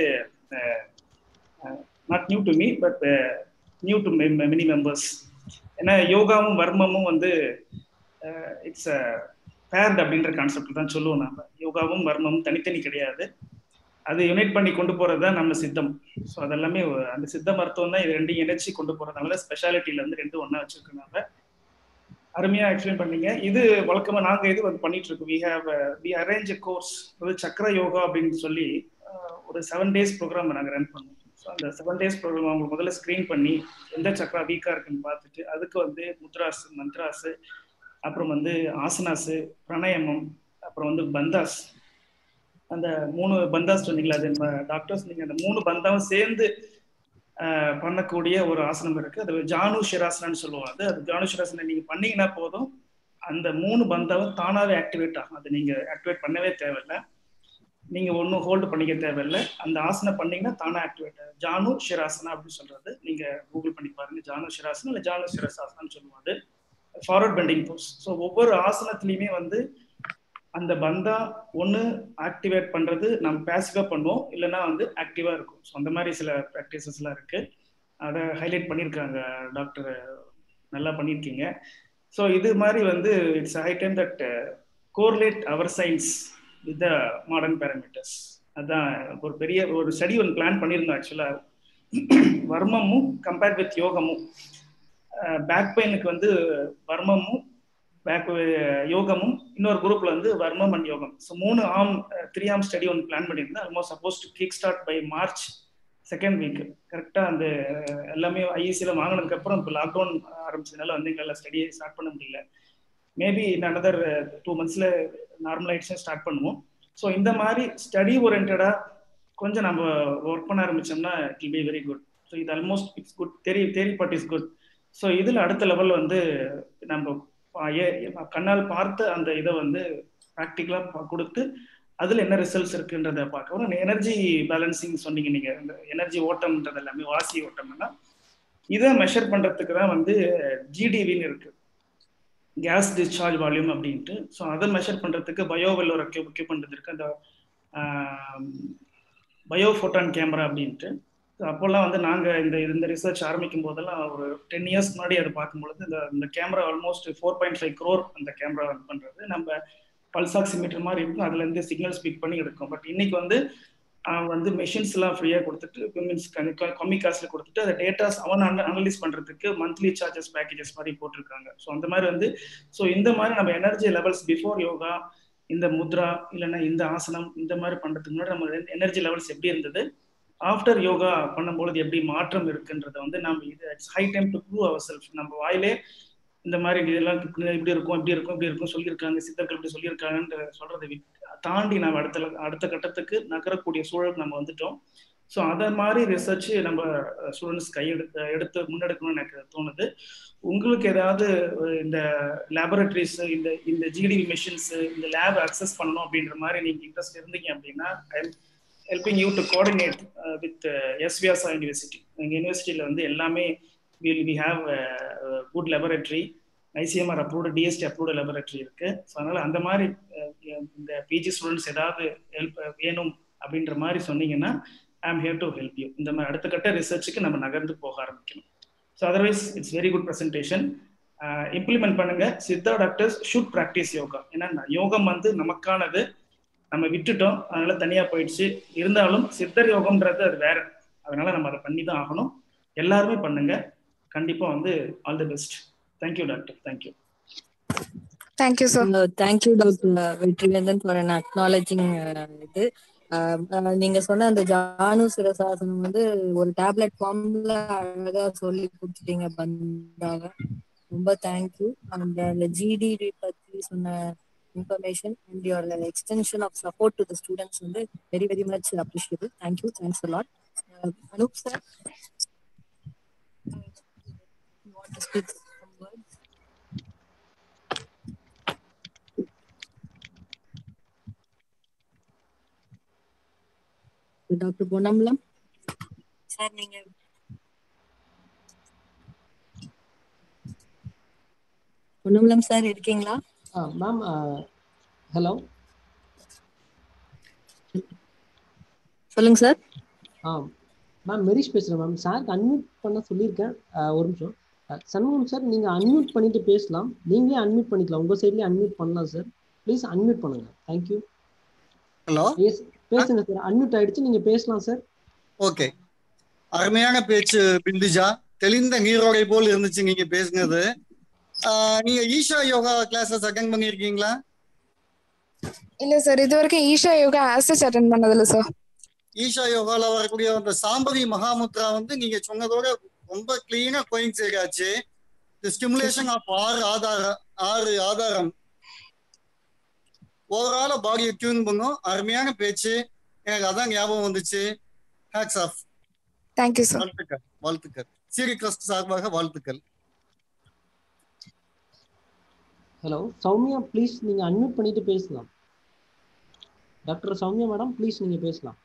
not new to me but new to many members. ஏன்னா யோகாவும் வர்மமும் வந்து இட்ஸ் பேர்ட் அப்படின்ற கான்செப்ட் தான் சொல்லுவோம். நம்ம யோகாவும் வர்மமும் தனித்தனி கிடையாது, அது யுனைட் பண்ணி கொண்டு போறது தான் நம்ம சித்தம். ஸோ அதெல்லாமே அந்த சித்த மருத்துவம் தான் இது ரெண்டையும் இணைச்சி கொண்டு போறதுனால ஸ்பெஷாலிட்டியில இருந்து ரெண்டும் ஒன்னா வச்சிருக்கனால அருமையா எக்ஸ்பிளைன் பண்ணீங்க. இது வழக்கமா நாங்க இது வந்து பண்ணிட்டு இருக்கோம். வி அரேஞ்ச் எ கோர்ஸ், அதாவது சக்கர யோகா அப்படின்னு சொல்லி ஒரு 7 days ப்ரோக்ராம் நாங்கள் ரன் பண்ணோம். ஸோ அந்த 7 days ப்ரோக்ராம் அவங்க முதல்ல ஸ்க்ரீன் பண்ணி எந்த சக்கரா வீக்கா இருக்குன்னு பார்த்துட்டு அதுக்கு வந்து முத்ராசு, மந்த்ராசு, அப்புறம் வந்து ஆசனாசு, பிராணாயாமம், அப்புறம் வந்து பந்தாஸ், அந்த 3 பந்தாஸ் சொன்னீங்களா, அது டாக்டர்ஸ் நீங்க அந்த 3 பந்தாவும் சேர்ந்து பண்ணக்கூடிய ஒரு ஆசனம் இருக்கு. அது ஜானு ஷிராசனான்னு சொல்லுவாங்க. அது ஜானு ஷிராசனை நீங்க பண்ணீங்கன்னா போதும், அந்த 3 பந்தாவும் தானாவே ஆக்டிவேட் ஆகும். அது நீங்க ஆக்டிவேட் பண்ணவே தேவையில்லை, நீங்க ஒன்றும் ஹோல்டு பண்ணிக்க தேவையில்லை. அந்த ஆசனம் பண்ணீங்கன்னா தானா ஆக்டிவேட் ஆகும். ஜானு ஷிராசனா அப்படின்னு சொல்றது நீங்க கூகுள் பண்ணி பாருங்க. ஜானு ஷிராசனா இல்லை ஜானு ஷிராசாசனான்னு சொல்லுவாங்க. Forward bending Bose. ஸோ ஒவ்வொரு ஆசனத்துலையுமே வந்து அந்த பந்தா ஒன்று ஆக்டிவேட் பண்றது நம்ம பேசிவா பண்ணுவோம், இல்லைன்னா வந்து ஆக்டிவா இருக்கும். ஸோ அந்த மாதிரி சில ப்ராக்டிசஸ்லாம் இருக்கு, அதை ஹைலைட் பண்ணியிருக்காங்க டாக்டர், நல்லா பண்ணியிருக்கீங்க. ஸோ இது மாதிரி வந்து it's high time that correlate our science with the modern parameters. அதுதான் ஒரு பெரிய ஒரு ஸ்டடி ஒன்று பிளான் பண்ணியிருந்தோம் ஆக்சுவலா. வர்மமும் கம்பேர்ட் வித் யோகமும், பேக் பெயினுக்கு வந்து வர்மமும் பேக் யோகமும், இன்னொரு குரூப்ல வந்து வர்மம் அண்ட் யோகம். ஸோ 3 ஆர்ம் ஸ்டடி ஒன்று பிளான் பண்ணியிருந்தேன். Almost suppose to kick start by March 2nd week. கரெக்டாக அந்த எல்லாமே ஐஇசியில் வாங்கினதுக்கு அப்புறம் இப்போ லாக்டவுன் ஆரம்பிச்சதுனால வந்து எங்களால் ஸ்டடியை ஸ்டார்ட் பண்ண முடியல. Maybe in another 2 months normalisation start பண்ணுவோம். ஸோ இந்த மாதிரி ஸ்டடி ஓரியன்டா கொஞ்சம் நம்ம ஒர்க் பண்ண ஆரம்பிச்சோம்னா it will be very good. So இது almost it's good, theory part is good. So இதில் அடுத்த லெவல் வந்து நம்ம கண்ணால் பார்த்து அந்த இதை வந்து ப்ராக்டிக்கலாக கொடுத்து அதில் என்ன ரிசல்ட்ஸ் இருக்குன்றதை பார்க்கணும். எனர்ஜி பேலன்சிங் சொன்னீங்க நீங்கள், இந்த எனர்ஜி ஓட்டம்ன்றது எல்லாமே வாசி ஓட்டம்னா இதை மெஷர் பண்ணுறதுக்கு தான் வந்து ஜிடிவின்னு இருக்கு, கேஸ் டிஸ்சார்ஜ் வால்யூம் அப்படின்ட்டு. ஸோ அதை மெஷர் பண்ணுறதுக்கு பயோவெல் ஒரு எக்யூப்மெண்ட் இருக்கு, அந்த பயோஃபோட்டான் கேமரா அப்படின்ட்டு. அப்போல்லாம் வந்து நாங்கள் இந்த ரிசர்ச் ஆரம்பிக்கும் போதெல்லாம் ஒரு 10 years முன்னாடி அதை பார்க்கும்பொழுது இந்த கேமரா ஆல்மோஸ்ட் 4.5 crore அந்த கேமரா ரன் பண்ணுறது. நம்ம பல்ஸ் ஆக்சிமீட்டர் மாதிரி இருக்கும், அதுலேருந்து சிக்னல் ஸ்பீக் பண்ணி எடுக்கும். பட் இன்னைக்கு வந்து மெஷின்ஸ்லாம் ஃப்ரீயாக கொடுத்துட்டு, மீன்ஸ் கம்மி காஸ்ட்ல கொடுத்துட்டு அந்த டேட்டாஸ் அனலைஸ் பண்ணுறதுக்கு மந்த்லி சார்ஜஸ் பேக்கேஜஸ் மாதிரி போட்டிருக்காங்க. ஸோ அந்த மாதிரி வந்து ஸோ இந்த மாதிரி நம்ம எனர்ஜி லெவல்ஸ் பிஃபோர் யோகா, இந்த முத்ரா இல்லைன்னா இந்த ஆசனம் இந்த மாதிரி பண்ணுறதுக்கு முன்னாடி நம்ம எனர்ஜி லெவல்ஸ் எப்படி இருந்தது, ஆஃப்டர் யோகா பண்ணும்பொழுது எப்படி மாற்றம் இருக்குன்றதை வந்து நம்ம it's high time to prove our self. நம்ம வாயிலே இந்த மாதிரி இதெல்லாம் இப்படி இருக்கும் இப்படி இருக்கும் இப்படி இருக்கும் சொல்லியிருக்காங்க, சித்தர்கள் இப்படி சொல்லியிருக்காங்கன்ற சொல்றதை தாண்டி நம்ம அடுத்த கட்டத்துக்கு நகரக்கூடிய சூழலுக்கு நம்ம வந்துட்டோம். ஸோ அதை மாதிரி ரிசர்ச் நம்ம ஸ்டூடெண்ட்ஸ் எடுத்து முன்னெடுக்கணும்னு எனக்கு தோணுது. உங்களுக்கு ஏதாவது இந்த லேபரட்டரிஸ், இந்த ஜிடிவி மெஷின்ஸ், இந்த லேப் அக்சஸ் பண்ணணும் அப்படின்ற மாதிரி நீங்க இன்ட்ரெஸ்ட் இருந்தீங்க அப்படின்னா helping you to coordinate with S Vyasa University. எங்க யூனிவர்சிட்டியில வந்து எல்லாமே we have a good laboratory, ICMR approved, DST approved laboratory இருக்கு. ஸோ அதனால அந்த மாதிரி இந்த பிஜி ஸ்டூடெண்ட்ஸ் ஏதாவது ஹெல்ப் வேணும் அப்படின்ற மாதிரி சொன்னீங்கன்னா ஐ ஆம் ஹியர் டு ஹெல்ப் யூ. இந்த மாதிரி அடுத்த கட்ட ரிசர்ச்சுக்கு நம்ம நகர்ந்து போக ஆரம்பிக்கணும். So otherwise it's very good presentation. Implement பண்ணுங்க. Siddha doctors should practise yoga. ஏன்னா யோகம் வந்து நமக்கானது, நம்ம விட்டுட்டோம், அதனால தனியா போயிடுச்சு. இருந்தாலும் சித்தர் யோகம்ன்றது அது வேற, அதனால நம்ம அதை பண்ணி தான் ஆகணும். எல்லாருமே பண்ணுங்க, கண்டிப்பா வந்து all the best. Thank you doctor. Thank you. Thank you sir. Thank you doctor Vetrivendhan for an acknowledging இது. நீங்க சொன்ன அந்த ஜானு சிரசாசனம் வந்து ஒரு டேப்லெட் ஃபார்ம்ல அழகா சொல்லி கொடுத்துட்டீங்க பந்தாவ. ரொம்ப தேங்க்யூ. அந்த ஜிடிவி பத்தி சொன்ன information and your extension of support to the students வந்து very very much appreciable. Thank you. Thanks a lot. Anup sir, you want to speak some words? Dr. Bonamlam sir, நீங்க Ponnambalam sir இருக்கீங்களா? Ma'am hello, சொல்லுங்க sir. Ma'am மெரிஷ் பேசுகிறேன் ma'am. சாருக்கு unmute பண்ண சொல்லியிருக்கேன், ஒரு நிமிஷம். சண்முகம் சார், நீங்கள் அன்மியூட் பண்ணிட்டு பேசலாம். நீங்களே அன்மியூட் பண்ணிக்கலாம், உங்கள் சைட்லேயே அன்மியூட் பண்ணலாம் சார். ப்ளீஸ் அன்மியூட் பண்ணுங்க. தேங்க்யூ. ஹலோ, பேசுங்க சார். அன்மியூட் ஆயிடுச்சு, நீங்கள் பேசலாம் சார். ஓகே. அருமையான பேச்சு பிந்துஜா, தெளிந்த நீரோடை போல் இருந்துச்சு நீங்க பேசுனது. நீங்க ஈஷா யோகா கிளாஸஸ் அட்டெண்ட் பண்ணிருக்கீங்களா? இல்ல சார், இது வரைக்கும் ஈஷா யோகா ஆஸ்டஸ் அட்டெண்ட் பண்ணதில்ல சார். ஈஷா யோகால வரக்கூடிய அந்த சாம்பவி மகாமுத்ரா வந்து நீங்க சொன்னதோட ரொம்ப கிளீனா கோயின்சைட் ஆச்சு. தி ஸ்டிமுலேஷன் ஆஃப் ஆறு ஆதாரம். ஓவரால பாடியை டியூன் பண்ணும். அருமையான பேச்சு, எனக்கு அதான் ஞாபகம் வந்துச்சு. Hats off. Thank you sir. வாழ்த்துக்கள், வாழ்த்துக்கள். சிரி ட்ரஸ்ட் சார்பாக வாழ்த்துக்கள். ஹலோ சௌமியா, ப்ளீஸ் நீங்க அன்மியூட் பண்ணிட்டு பேசலாம். டாக்டர் சௌமியா மேடம், ப்ளீஸ் நீங்க பேசலாம்.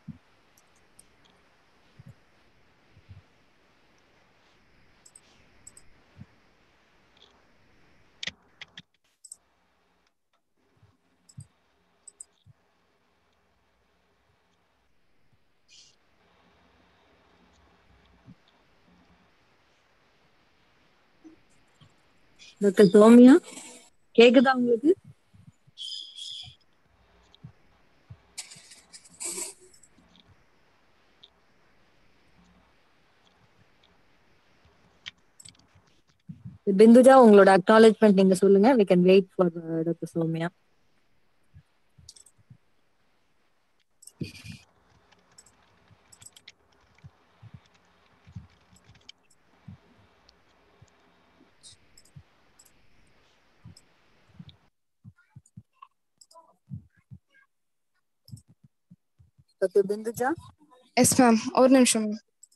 டாக்டர் சௌமியா கேக்குதா உங்களுக்கு? பிந்துஜா உங்களோட அக்னாலஜ்மெண்ட் நீங்க சொல்லுங்க. we can wait for doctor Soumya. Doctor Binduja. Yes ma'am, ஒரு நிமிஷம்.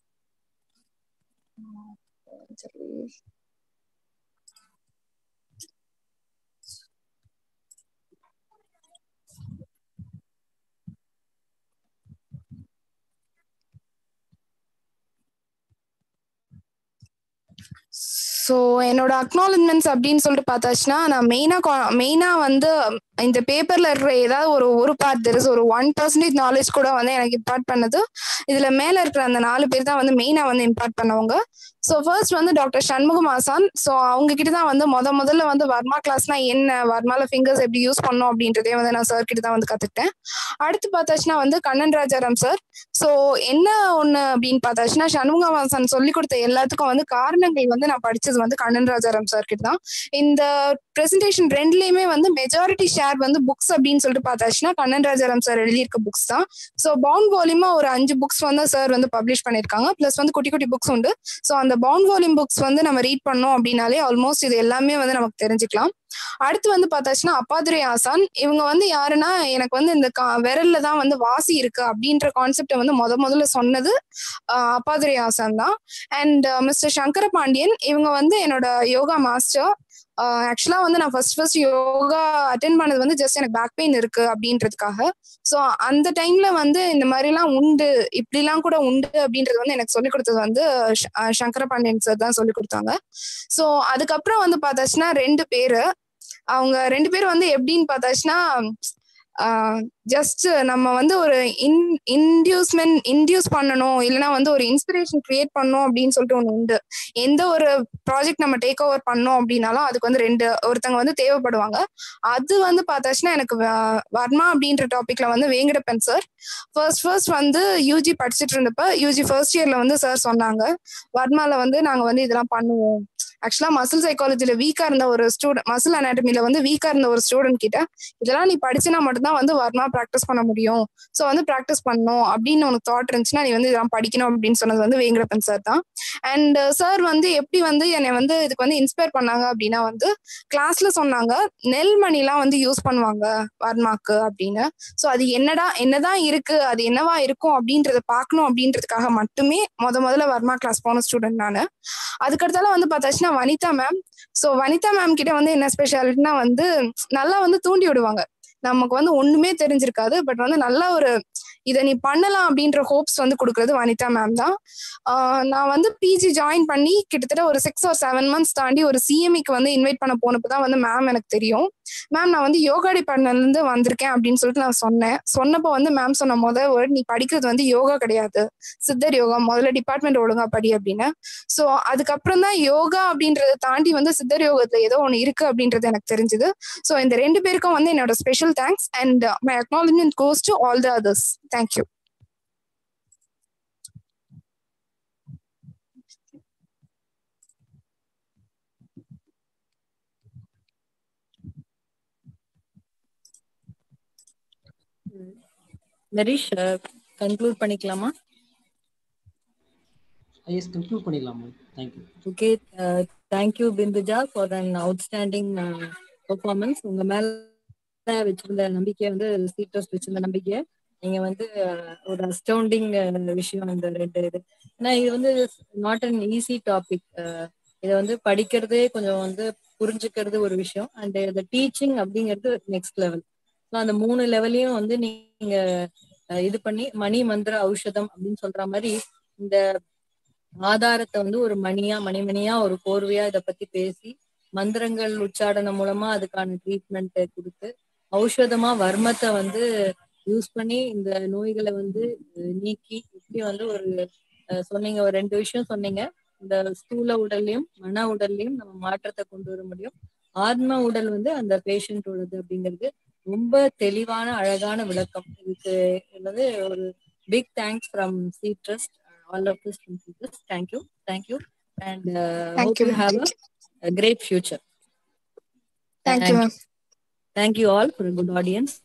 ஸோ என்னோட அக்னாலஜ்மெண்ட்ஸ் அப்படின்னு சொல்லிட்டு பார்த்தாச்சுன்னா, நான் மெயினா வந்து இந்த பேப்பர்ல இருக்கிற ஏதாவது ஒரு பார்ட் தெரியுது, ஒரு 1% நாலேஜ் கூட வந்து எனக்கு இம்பார்ட் பண்ணது இதுல மேல இருக்கிற அந்த 4 பேர் தான் வந்து மெயினா வந்து இம்பார்ட் பண்ணவங்க. ஸோ ஃபர்ஸ்ட் வந்து டாக்டர் சண்முகம் ஆசான். ஸோ அவங்க கிட்ட தான் வந்து முதல்ல வந்து வர்மா கிளாஸ்னா என்ன, வர்மால ஃபிங்கர்ஸ் எப்படி யூஸ் பண்ணோம் அப்படின்றதே வந்து நான் சார் கிட்ட தான் வந்து கத்துக்கிட்டேன். அடுத்து பார்த்தாச்சுன்னா வந்து கண்ணன் ராஜாராம் சார். ஸோ என்ன ஒண்ணு அப்படின்னு பார்த்தாச்சுன்னா, சண்முகம் ஆசான் சொல்லி கொடுத்த எல்லாத்துக்கும் வந்து காரணங்கள் வந்து நான் படிச்சது வந்து கண்ணன் ராஜாராம் சார் கிட்ட தான். இந்த பிரசன்டேஷன் ரெண்டுலயுமே வந்து மெஜாரிட்டி ஷேர் வந்து புக்ஸ் அப்படின்னு சொல்லிட்டு பார்த்தாச்சுன்னா கண்ணன் ராஜாராம் சார் எழுதியிருக்க புக்ஸ் தான். ஸோ பவுண்ட் வால்யூமா ஒரு 5 புக்ஸ் வந்து சார் வந்து பப்ளிஷ் பண்ணியிருக்காங்க. பிளஸ் வந்து குட்டி குட்டி புக்ஸ் உண்டு. ஸோ அந்த பவுண்ட் வால்யூம் புக்ஸ் வந்து நம்ம ரீட் பண்ணோம் அப்படின்னாலே ஆல்மோஸ்ட் இது எல்லாமே வந்து நமக்கு தெரிஞ்சுக்கலாம். அடுத்து வந்து பார்த்தாச்சுன்னா அப்பாதுரை ஆசான். இவங்க வந்து யாருன்னா, எனக்கு வந்து இந்த விரல்ல தான் வந்து வாசி இருக்கு அப்படின்ற கான்செப்டை வந்து முதல்ல சொன்னது அப்பாதுரை ஆசான் தான். அண்ட் மிஸ்டர் சங்கர பாண்டியன், இவங்க வந்து என்னோட யோகா மாஸ்டர். ஆக்சுவலா வந்து நான் ஃபர்ஸ்ட் யோகா அட்டென்ட் பண்ணது வந்து ஜஸ்ட் எனக்கு பேக் பெயின் இருக்கு அப்படின்றதுக்காக. ஸோ அந்த டைம்ல வந்து இந்த மாதிரிலாம் உண்டு, இப்படிலாம் கூட உண்டு அப்படின்றது வந்து எனக்கு சொல்லிக் கொடுத்தது வந்து சங்கர பாண்டியன் சார் தான் சொல்லி கொடுத்தாங்க. ஸோ அதுக்கப்புறம் வந்து பார்த்தாச்சுன்னா 2 பேரு, அவங்க 2 பேரும் வந்து எப்படின்னு பார்த்தாச்சுன்னா, ஜஸ்ட் நம்ம வந்து ஒரு இன்டியூஸ் பண்ணணும், இல்லைன்னா வந்து ஒரு இன்ஸ்பிரேஷன் கிரியேட் பண்ணணும் அப்படின்னு சொல்லிட்டு ஒண்ணு உண்டு. எந்த ஒரு ப்ராஜெக்ட் நம்ம டேக் ஓவர் பண்ணோம் அப்படின்னாலும் அதுக்கு வந்து ஒருத்தங்க வந்து தேவைப்படுவாங்க. அது வந்து பார்த்தாச்சுன்னா எனக்கு வர்மா அப்படின்ற டாபிக்ல வந்து வேங்கடப்பன் சார் ஃபர்ஸ்ட் வந்து யூஜி படிச்சுட்டு இருந்தப்ப, யூஜி ஃபர்ஸ்ட் இயர்ல வந்து சார் சொன்னாங்க, வர்மால வந்து நாங்க வந்து இதெல்லாம் பண்ணுவோம். ஆக்சுவலா மசில் சைக்காலஜில வீக்கா இருந்த ஒரு ஸ்டூடெண்ட், மசில் அனாட்டமில வந்து வீக்கா இருந்த ஒரு ஸ்டூடெண்ட் கிட்ட இதெல்லாம் நீ படிச்சுனா மட்டும்தான் வந்து வர்மா ப்ராக்டிஸ் பண்ண முடியும், ஸோ வந்து ப்ராக்டிஸ் பண்ணணும் அப்படின்னு உனக்கு தாட் இருந்துச்சுன்னா நீ வந்து இதெல்லாம் படிக்கணும் அப்படின்னு சொன்னது வந்து வேங்கடப்பன் சார் தான். அண்ட் சார் வந்து எப்படி வந்து என்னை வந்து இதுக்கு வந்து இன்ஸ்பயர் பண்ணாங்க அப்படின்னா வந்து கிளாஸ்ல சொன்னாங்க, நெல்மணிலாம் வந்து யூஸ் பண்ணுவாங்க வர்மாக்கு அப்படின்னு. ஸோ அது என்னதான் இருக்கு, அது என்னவா இருக்கும் அப்படின்றத பார்க்கணும் அப்படின்றதுக்காக மட்டுமே முதல்ல வர்மா கிளாஸ் போன ஸ்டூடெண்ட் நான். அதுக்கடுத்தால வந்து பார்த்தாச்சுன்னா Vanitha ma'am. So Vanitha ma'am கிட்ட வந்து என்ன ஸ்பெஷாலிட்டினா வந்து நல்லா வந்து தூண்டி விடுவாங்க. நமக்கு வந்து ஒண்ணுமே தெரிஞ்சிருக்காது, பட் வந்து நல்லா ஒரு இதை நீ பண்ணலாம் அப்படின்ற ஹோப்ஸ் வந்து கொடுக்கறது வனிதா மேம் தான். நான் வந்து பிஜி ஜாயின் பண்ணி கிட்டத்தட்ட ஒரு 6 or 7 months தாண்டி ஒரு சிஎம்இக்கு வந்து இன்வைட் பண்ண போனப்பதான் வந்து மேம் எனக்கு தெரியும், மேம் நான் வந்து யோகா டிபார்ட்மெண்ட்ல இருந்து வந்திருக்கேன் அப்படின்னு சொல்லிட்டு நான் சொன்னப்போ வந்து மேம் சொன்ன வேர்ட், நீ படிக்கிறது வந்து யோகா கிடையாது, சித்தர் யோகா, முதல்ல டிபார்ட்மெண்ட் ஒழுங்கா படி அப்படின்னு. ஸோ அதுக்கப்புறம் தான் யோகா அப்படின்றத தாண்டி வந்து சித்தர் யோகத்துல ஏதோ ஒண்ணு இருக்கு அப்படின்றது எனக்கு தெரிஞ்சது. ஸோ இந்த 2 பேருக்கும் வந்து என்னோட special thanks and my acknowledgement goes to all the others. Thank you. Naresh conclude பண்ணிக்கலாமா? எஸ், கன்க்ளூட் பண்ணிடலாமா? Thank you. Okay, thank you Binduja for an outstanding performance. உங்க மேல வச்சிருந்த நம்பிக்கையை வந்து சீட்ரஸ்ட் வச்சிருந்த நம்பிக்கையை நீங்க வந்து ஒரு அஸ்டவுண்டிங் விஷயம் இந்த 2 இது. ஏன்னா இது வந்து நாட் அன் ஈஸி டாபிக். இதை வந்து படிக்கிறதே கொஞ்சம் வந்து புரிஞ்சுக்கிறது ஒரு விஷயம், அண்ட் இந்த டீச்சிங் அப்படிங்கிறது நெக்ஸ்ட் லெவல். ஸோ அந்த 3 லெவலையும் வந்து நீங்க இது பண்ணி மணி மந்திர ஔஷதம் அப்படின்னு சொல்ற மாதிரி இந்த ஆதாரத்தை வந்து ஒரு மணிமணியா ஒரு கோர்வையா இதை பத்தி பேசி மந்திரங்கள் உச்சாடனம் மூலமா அதுக்கான ட்ரீட்மெண்ட் கொடுத்து ஔஷதமா வர்மத்தை வந்து யூஸ் பண்ணி இந்த நோய்களை வந்து நீக்கி இப்படி வந்து ஒரு சொன்னீங்க. ஒரு 2 விஷயம் சொன்னீங்க. இந்த ஸ்தூல உடல்லையும் மன உடல்லையும் நம்ம மாற்றத்தை கொண்டு வர முடியும். ஆத்ம உடல் வந்து அந்த பேஷண்டோடது அப்படிங்கிறது ரொம்ப தெளிவான அழகான விளக்கம். இதுக்கு வந்து ஒரு big thanks from seed trust, all of us from Seetrust. Thank you and hope you have a great future. Thank you all for a good audience.